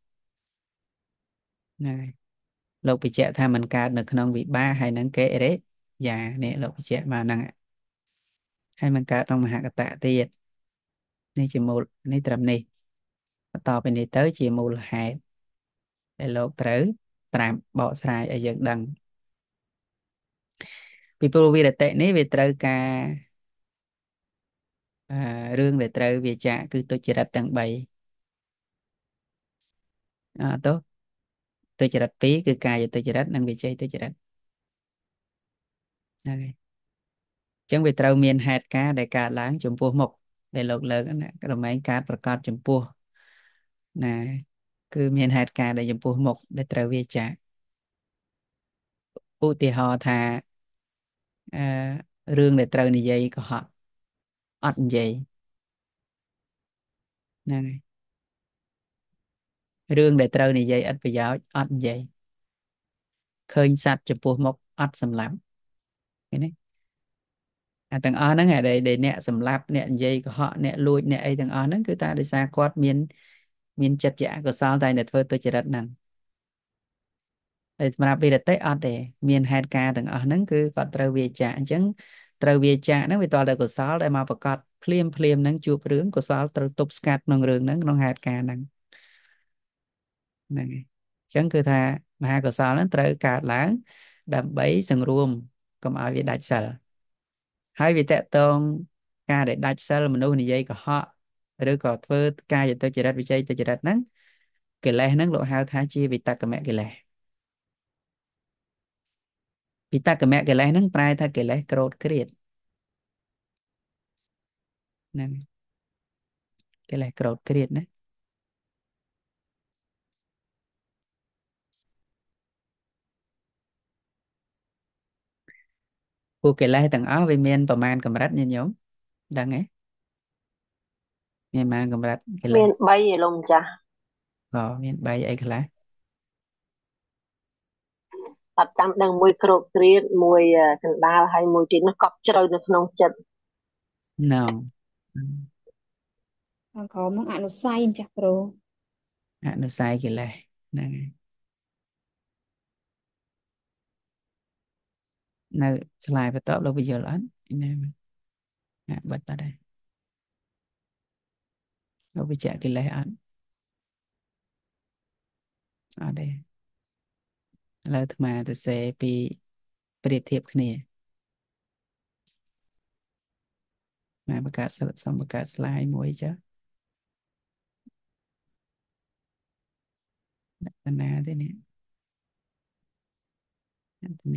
ហ្នឹងហើយលោកបញ្ជាក់ថាมันកើតនៅក្នុងវិបាកហើយនឹងកិរិយានេះលោកបញ្ជាក់មកហ្នឹងហើយมันកើតក្នុងមហកតៈទៀតនេះជាមូលនេះត្រឹមនេះបន្តពីនេះទៅជាមូលហេតុដែលលោកត្រូវប្រាប់បកស្រាយឲ្យយើងដឹងពីព្រោះវិរតិនេះវាត្រូវការរឿងដែលត្រូវវាចាកគឺទុច្ចរិតទាំង3ទោះទុច្ចរិត2គឺកាយទុច្ចរិតនិងវិជ័យទុច្ចរិតហ្នឹងហើយអញ្ចឹងវាត្រូវមានហេតុការណ៍ដែលកើតឡើងចំពោះមុខដែលលោកលើកណាក្រមែងកើតប្រកាសចំពោះណាគឺមានហេតុការណ៍ដែលចំពោះមុខដែលត្រូវវាចាកឧទាហរណ៍ថារឿងដែលត្រូវនិយាយក៏អត់និយាយហ្នឹងហើយរឿងដែលត្រូវនិយាយឥតប្រយោជន៍អត់និយាយឃើញសត្វចំពោះមុខអត់សម្លាប់ឃើញទេអាទាំងអស់ហ្នឹងដែលអ្នកសម្លាប់អ្នកនិយាយកុហកអ្នកលួចអ្នកអីទាំងអស់ហ្នឹងគឺតែដោយសារគាត់មានចិត្តជាអកុសលតែធ្វើទុច្ចរិតហ្នឹងតែសម្រាប់វិរតិអត់ទេមានហេតុការណ៍ទាំងអស់ហ្នឹងគឺគាត់ត្រូវវាចាកអញ្ចឹងត្រូវវាចាកហ្នឹងវាតតែកុសលដែលមកប្រកាសភ្លាមហ្នឹងជួបរឿងកុសលត្រូវទប់ស្កាត់ក្នុងរឿងហ្នឹងក្នុងហេតុការណ៍ហ្នឹងហ្នឹងហើយអញ្ចឹងគឺថាមហាកុសលហ្នឹងត្រូវកើតឡើងដើម្បីសង្រួមកុំឲ្យវាដាច់សិលហើយវាតកតងការដែលដាច់សិលមនុស្សនិយាយកុហកឬក៏ធ្វើកាយទុច្ចរិតវិជ័យទុច្ចរិតហ្នឹងកិលេសហ្នឹងលោកហៅថាជាវិតកមកិលេសវិតកមកិលេសហ្នឹងប្រែថាកិលេសក្រោធក្រៀតហ្នឹងកិលេសក្រោធគ្រៀតណាពួកកិលេសទាំងអស់វាមានប្រមាណកម្រិតញាតិញោមដឹងទេមានប្រមាណកម្រិតកិលេមាសន3ឯលោកម្ចាស់មាន3អីខ្លះអត់ចាំដឹងមួយក្រោកគ្រៀតមួយកណ្ដាលហើយមួយទៀតនោះកប់ជ្រៅនៅក្នុងចិត្ត No ខាងក្រោមហ្នឹងអនុស្ស័យចាស់គ្រូអនុស្ស័យកិលេសហ្នឹងហើយនៅឆ្លើយបន្ទាប់លោកបញ្យល់អត់ណាបិទបាត់ហើយលោកបញ្ជាក់កិលេសអត់ទេឥឡូវអាត្មាទៅសេពីប្រៀបធៀបគ្នាមកបង្កើតសុំបង្កើត slide មួយចុះដាក់ណាទេនេះនេះ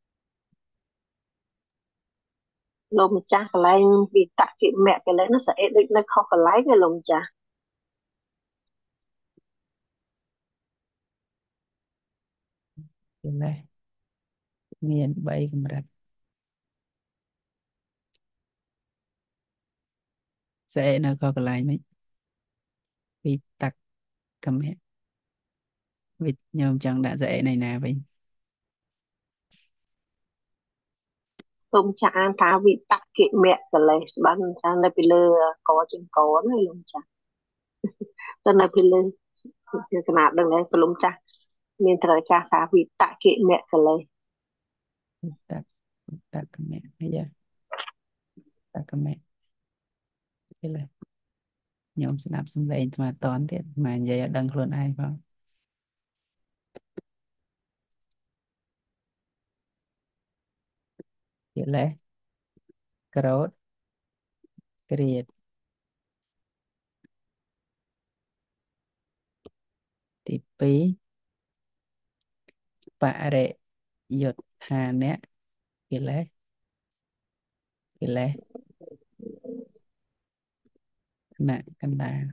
លោកម្ចាស់កន្លែងវិតកិមៈកន្លែងនោះស្អីដូចនៅខុសកន្លែងឯលោកម្ចាស់កិលេសមាន3កម្រិតស្អីនៅខុសកន្លែងមិនវិតកមៈវិញោមចង់ដាក់ស្អីនៅណាវិញលោកម្ចាស់អានថាវិតកិមៈកន្លែងស្បានថានៅពីលើកជើងកណាលោកម្ចាស់ទៅនៅពីលើគឺកណាត់ដឹងហើយលោកម្ចាស់មានត្រូវចាស់ថាវិតកិមៈកន្លែងវិតកមៈអាយ៉ាវិតកមៈកិលេសញោមស្ដាប់សំឡេងអាត្មាតន់ទៀតអាត្មានិយាយឲ្យដឹងខ្លួនឯងផងកិលេសក្រោធគ្រៀតទី2បរិយុទ្ធានៈកិលេសគណៈកណ្ដាល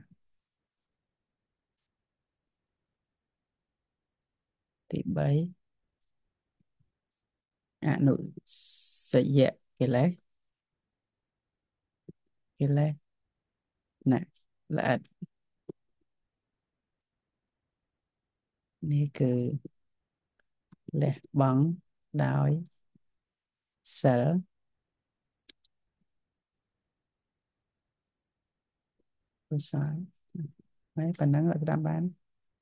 ទី3អនុសយៈកិលេសណាល្អិតនេះគឺលះបង់ដោយសិលកុសលហើយប៉ុណ្ណឹងឲ្យស្ដាប់បាន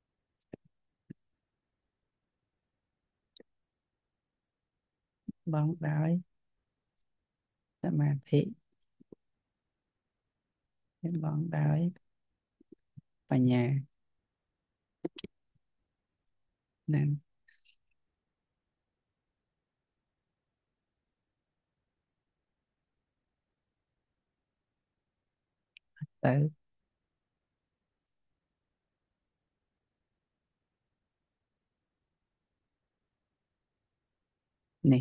បង់ដោយសមាធិបង់ដោយបញ្ញាហ្នឹងទៅនេះ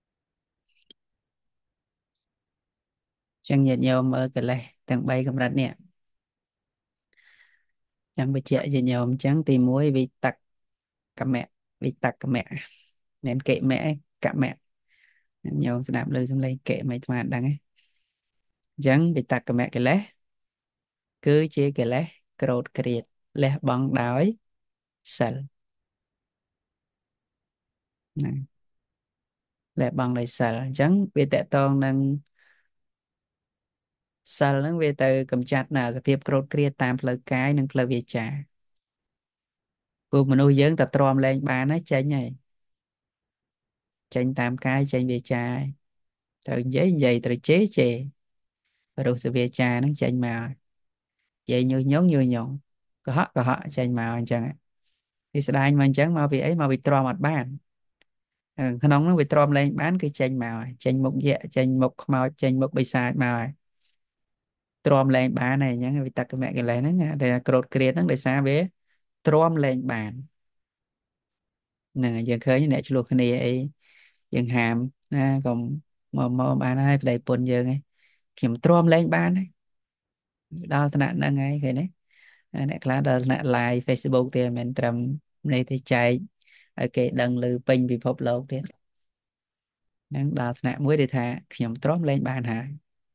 ចឹងញាតិញោមមើលកិលេសទាំង3កម្រិតនេះចាំបញ្ជាក់ញាតិញោមអញ្ចឹងទី1វិតកមៈមានកិមៈកមៈញោមស្ដាប់លើសំឡេងកិមិនអាត្មាដឹងទេអញ្ចឹងវិតកមៈកិលេសគឺជាកិលេសក្រោធគ្រៀតលះបង់ដោយសិលណាលះបង់ដោយសិលអញ្ចឹងវាតកតងនឹងសិលហ្នឹងវាទៅកម្ចាត់នៅសភាពក្រោធគ្រៀតតាមផ្លូវកាយនិងផ្លូវវាចាពួកមនុស្សយើងតែទ្រាំលែងបានហើយចេញតាមកាយចេញវាចាត្រូវនិយាយត្រូវជេរសវាចាហ្នឹងចេញមកនិយាយញុះញង់កុហកចេញមកអញ្ចឹងវាស្ដាយមកអញ្ចឹងមកពីអីមកពីទ្រាំអត់បានក្នុងហ្នឹងវាទ្រាំលែងបានគឺចេញមកចេញមុខយៈចេញមុខខ្មោចចេញមុខបិសាចមកហើយទ្រាំលែងបានហើយអញ្ចឹងវិតកមៈកិលេសហ្នឹងដែលក្រោធគ្រៀតហ្នឹងដោយសារវាទ្រាំលែងបានហ្នឹងហើយយើងឃើញអ្នកឆ្លោះគ្នាអីយើងហាមណាកុំមកបានហើយប្តីពុនយើងឯងខ្ញុំទ្រាំលែងបានដល់ថ្នាក់ហ្នឹងហើយឃើញទេអ្នកខ្លះដល់ថ្នាក់ live Facebook ទៀតមិនត្រឹមនេះទេចែកឲ្យគេដឹងឮពេញពិភពលោកទៀតហ្នឹងដល់ថ្នាក់មួយដែលថាខ្ញុំទ្រាំលេងបានហើយ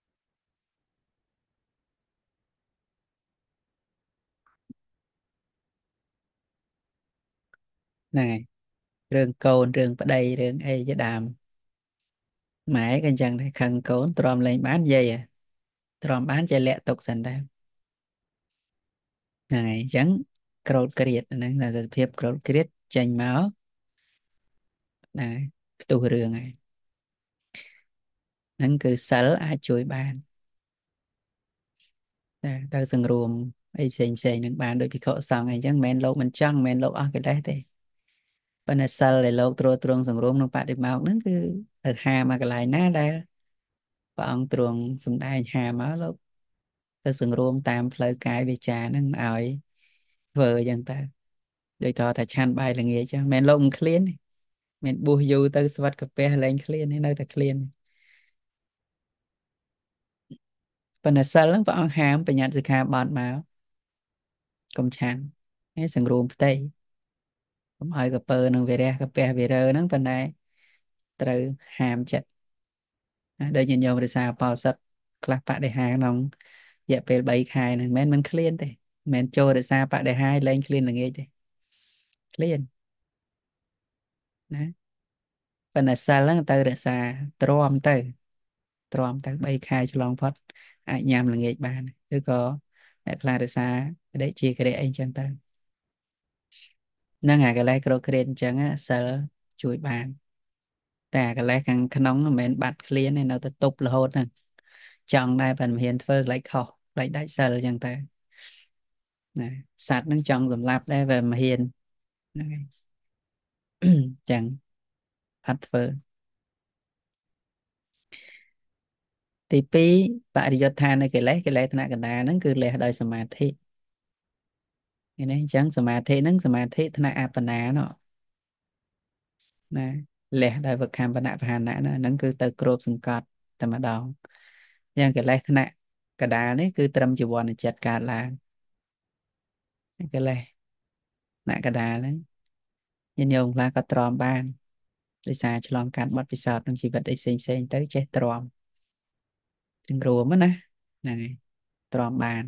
ហ្នឹងហើយរឿងកូនរឿងប្តីរឿងអីជាដើមម៉ែក៏អញ្ចឹងដែរខឹងកូនទ្រាំលេងបាននិយាយទ្រាំបានចេះលាក់ទុកសិនដែរហ្នឹងហើយអញ្ចឹងក្រោតក្រៀតហ្នឹងតែសភាពក្រោតក្រៀតចេញមកណាផ្ទុះរឿងហើយហ្នឹងគឺសិលអាចជួយបានទៅសង្រួមអីផ្សេងហ្នឹងបានដោយភិក្ខុសង្ឃអីចឹងមិនមែនលោកមិនចង់មិនមែនលោកអស់កិលេសទេប៉ុន្តែសិលដែលលោកត្រួតត្រងសង្រួមក្នុងបដិមកហ្នឹងគឺទៅហាមកកន្លែងណាដែលព្រះអង្គទ្រង់សំដែងហាមកលោកទៅសង្រួមតាមផ្លូវកាយវាចាហ្នឹងឲ្យធ្វើអញ្ចឹងទៅដូចថាឆាន់បាយល្ងាចចឹងមិនមែនលោកមិនឃ្លានទេមិនបួសយូរទៅស្វិតកាពះលែងឃ្លានទេនៅតែឃ្លានប៉ុន្តែសិលហ្នឹងព្រះអង្គហាមបញ្ញត្តិសិក្ខាបទមកកុំឆាន់ហើយសង្រួមផ្ទៃកុំឲ្យកពើនឹងវិរះកាពះវិរើហ្នឹងប៉ុន្តែត្រូវហាមចិត្តដូចញាតិញោមរិសាបោសិទ្ធខ្លះបដិហាក្នុងរយៈពេល3ខែហ្នឹងមិនឃ្លានទេមិនចូលរិសាបដិហាលែងឃ្លានល្ងាចទេឃ្លានណាប៉ុន្តែសិលហ្នឹងទៅរក្សាទ្រាំទៅ3ខែឆ្លងផុតអាចញ៉ាំល្ងាចបានឬក៏អ្នកខ្លះរក្សាដេកជាក្រិអីចឹងទៅហ្នឹងអាកលេសក្រោកគ្រៀតអញ្ចឹងសិលជួយបានតែអាកលេសខាងក្នុងមិនមែនបាត់ឃ្លានទេនៅតែទប់រហូតហ្នឹងចង់ដែរប៉ុន្តែមិនហ៊ានធ្វើខ្លាចខុសខ្លាចដាច់សិលអញ្ចឹងទៅណាសត្វហ្នឹងចង់សម្លាប់ដែរវាមិនហ៊ានហ្នឹងហើយអញ្ចឹងអត់ធ្វើទី2បរិយុទ្ធឋាននៃកិលេសថ្នាក់កណ្ដាលហ្នឹងគឺលះដោយសមាធិឃើញទេអញ្ចឹងសមាធិហ្នឹងសមាធិថ្នាក់អបណានោះណាលះដោយវិខម្បនៈបហានៈហ្នឹងគឺទៅគ្របសង្កត់តែម្ដងយ៉ាងកិលេសថ្នាក់កណ្ដាលនេះគឺត្រឹមជីវ័នចិត្តកើតឡើងកិលេសថ្នាក់កណ្ដាលហ្នឹងញាតិញោមខ្លះក៏ទ្រាំបានដោយសារឆ្លងកាត់បទពិសោធន៍ក្នុងជីវិតអីផ្សេងទៅចេះទ្រាំទាំងរួមណាហ្នឹងហើយទ្រាំបាន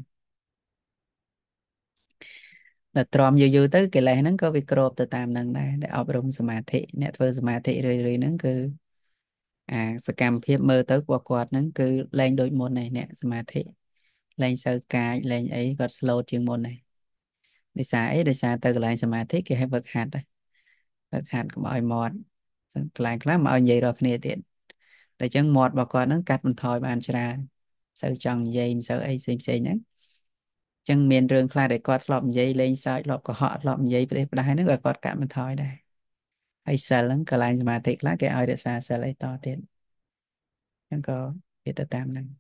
តែទ្រាំយូរទៅកិលេសហ្នឹងក៏វាគ្របទៅតាមហ្នឹងដែរដែលអប់រំសមាធិអ្នកធ្វើសមាធិរឿយហ្នឹងគឺសកម្មភាពមើលទៅរបស់គាត់ហ្នឹងគឺលែងដូចមុនឯអ្នកសមាធិលែងសូវកាចលែងអីគាត់ slow ជាងមុនឯដោយសារអីដោយសារទៅកន្លែងសមាធិគេឲ្យវឹកហាត់វឹកហាត់កុំឲ្យមាត់កន្លែងខ្លះមកឲ្យនិយាយរកគ្នាទៀតតែអញ្ចឹងមាត់របស់គាត់ហ្នឹងកាត់បន្ថយបានច្រើនសូវចង់និយាយមិនសូវអីផ្សេងហ្នឹងចឹងមានរឿងខ្លះដែលគាត់ធ្លាប់និយាយលេងសើចធ្លាប់កុហកធ្លាប់និយាយផ្ដេសផ្ដាសហ្នឹងក៏គាត់កាត់បន្ថយដែរហើយសិលហ្នឹងកន្លែងសមាធិខ្លះគេឲ្យរក្សាសិលអីតទៀតចឹងក៏វាទៅតាមហ្នឹង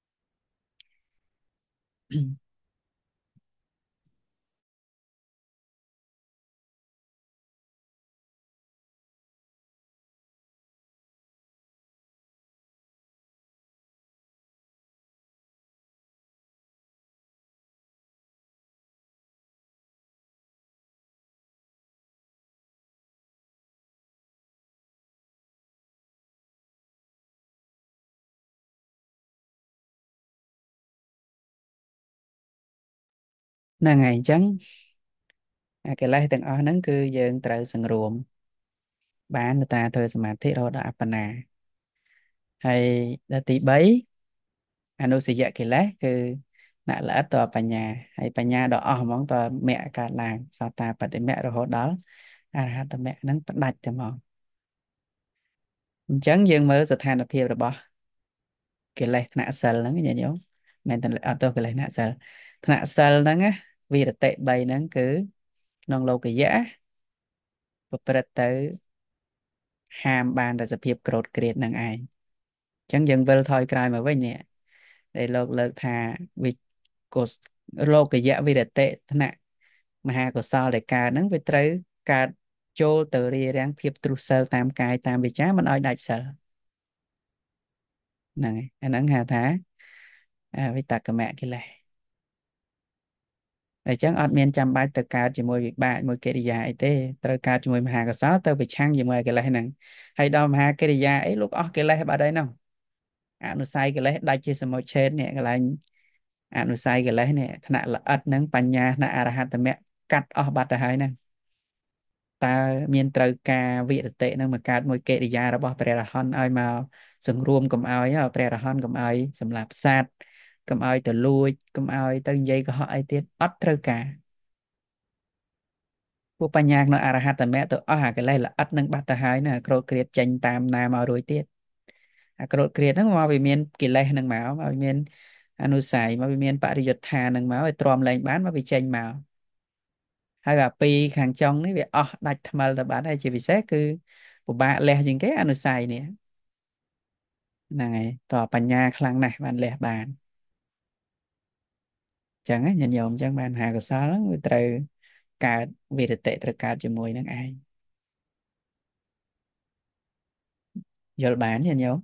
ហ្នឹងហើយអញ្ចឹងកិលេសទាំងអស់ហ្នឹងគឺយើងត្រូវសង្រួមបានតាធ្វើសមាធិរហូតដល់អបណាហើយដល់ទី3អនុស្សយកិលេសគឺណល្អិតតបញ្ញាហើយបញ្ញាដ៏អស់ហ្មងតមគ្គកើតឡើងសតាបតិមគ្គរហូតដល់អរហត្តមគ្គហ្នឹងផ្ដាច់តែហ្មងអញ្ចឹងយើងមើលស្ថានភាពរបស់កិលេសថ្នាក់សិលហ្នឹងញាតិញោមមិនតែអត់ទោះកិលេសថ្នាក់សិលថ្នាក់សិលហ្នឹងណាវិរតិ3ហ្នឹងគឺក្នុងលោកយៈប្រព្រឹត្តទៅហាមបានតែសភាពក្រោតក្រៀតនឹងឯងអញ្ចឹងយើងវិលថយក្រោយមកវិញនេះដែលលោកលើកថាវិកុសលោកយៈវិរតិថ្នាក់មហាកុសលដែលកើតហ្នឹងវាត្រូវកើតចូលទៅរារាំងភាពទ្រុសិលតាមកាយតាមវាចាមិនឲ្យដាច់សិលហ្នឹងហើយអាហ្នឹងហៅថាវិតក្កមកិលេសអញ្ចឹងអត់មានចាំបាច់ទៅកើតជាមួយវិបាកមួយកិរិយាអីទេត្រូវកើតជាមួយមហាកុសលទៅប្រឆាំងជាមួយកិលេសហ្នឹងហើយដល់មហាកិរិយាអីលោកអស់កិលេសបាត់ហើយហ្នឹងអនុស័យកិលេសដាច់ជាសមុច្ឆេទនេះកន្លែងអនុស័យកិលេសនេះថ្នាក់ល្អិតហ្នឹងបញ្ញាថ្នាក់អរហត្តមគ្គកាត់អស់បាត់ទៅហើយហ្នឹងតើមានត្រូវការវិរតិនឹងមកកើតមួយកិរិយារបស់ព្រះរហន្តឲ្យមកសង្រួមកុំឲ្យព្រះរហន្តកុំឲ្យសម្លាប់សត្វកុំឲ្យទៅលួចកុំឲ្យទៅនិយាយកុហកអីទៀតអត់ត្រូវការពួកបញ្ញាក្នុងអរហត្តមគ្គទៅអស់អាកិលេសល្អិតនឹងបាត់ទៅហើយណាក្រោតគ្រាតចេញតាមណាមករួចទៀតអាក្រោតគ្រាតហ្នឹងមកវាមានកិលេសហ្នឹងមកវាមានអនុស័យមកវាមានបរិយុទ្ធាហ្នឹងមកឲ្យទ្រាំលែងបានមកវាចេញមកហើយអាពីរខាងចុងនេះវាអស់ដាច់ថ្មិលទៅបាត់ហើយជាពិសេសគឺពិបាកលះជាងគេអនុស័យនេះហ្នឹងហើយតើបញ្ញាខ្លាំងណាស់បានលះបានចឹងញាតិញោមចឹងបានមហាកុសលហ្នឹងវាត្រូវកើតវិរតិត្រូវកើតជាមួយនឹងឯងយល់បានញាតិញោ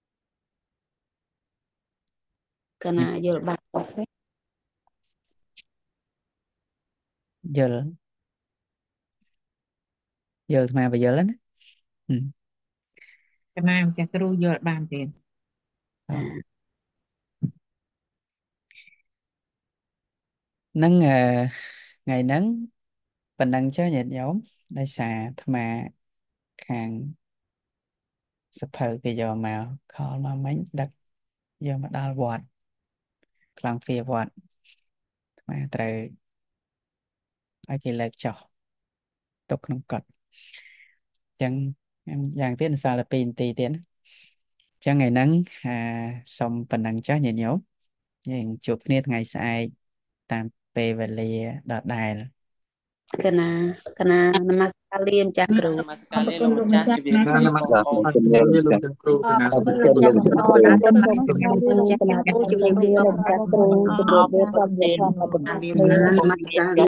មកណាយល់បានយល់ស្មាបយល់ណាកណាម្ចាស់គ្រូយល់បានទេហ្នឹងថ្ងៃហ្នឹងប៉ុណ្ណឹងចុះញាតិញោមដោយសារអាត្មាខាងសភៅគេយកមកខលមកមិញដឹកយកមកដល់វត្តខ្លាំងទ្វារវត្តអាត្មាត្រូវឲ្យគេលើកចុះទុកក្នុងកត់អញ្ចឹងយ៉ាងទៀតសាល2នាទីទៀតអញ្ចឹងថ្ងៃហ្នឹងសុំប៉ុណ្ណឹងចុះញាតិញោមយើងជួបគ្នាថ្ងៃស្អែកតាមពេលវេលាដដែលកណានមស្ការលាម្ចាស់គ្រូនមស្ការលាលោកម្ចាស់ជម្រាបសួរបងប្អូនលោកគ្រូកណាសូមជម្រាបលាលោកគ្រូជម្រាបលាលោកគ្រូជម្រាបលាលោកគ្រូជម្រាបលាលោកគ្រូជម្រាបលាលោកគ្រូ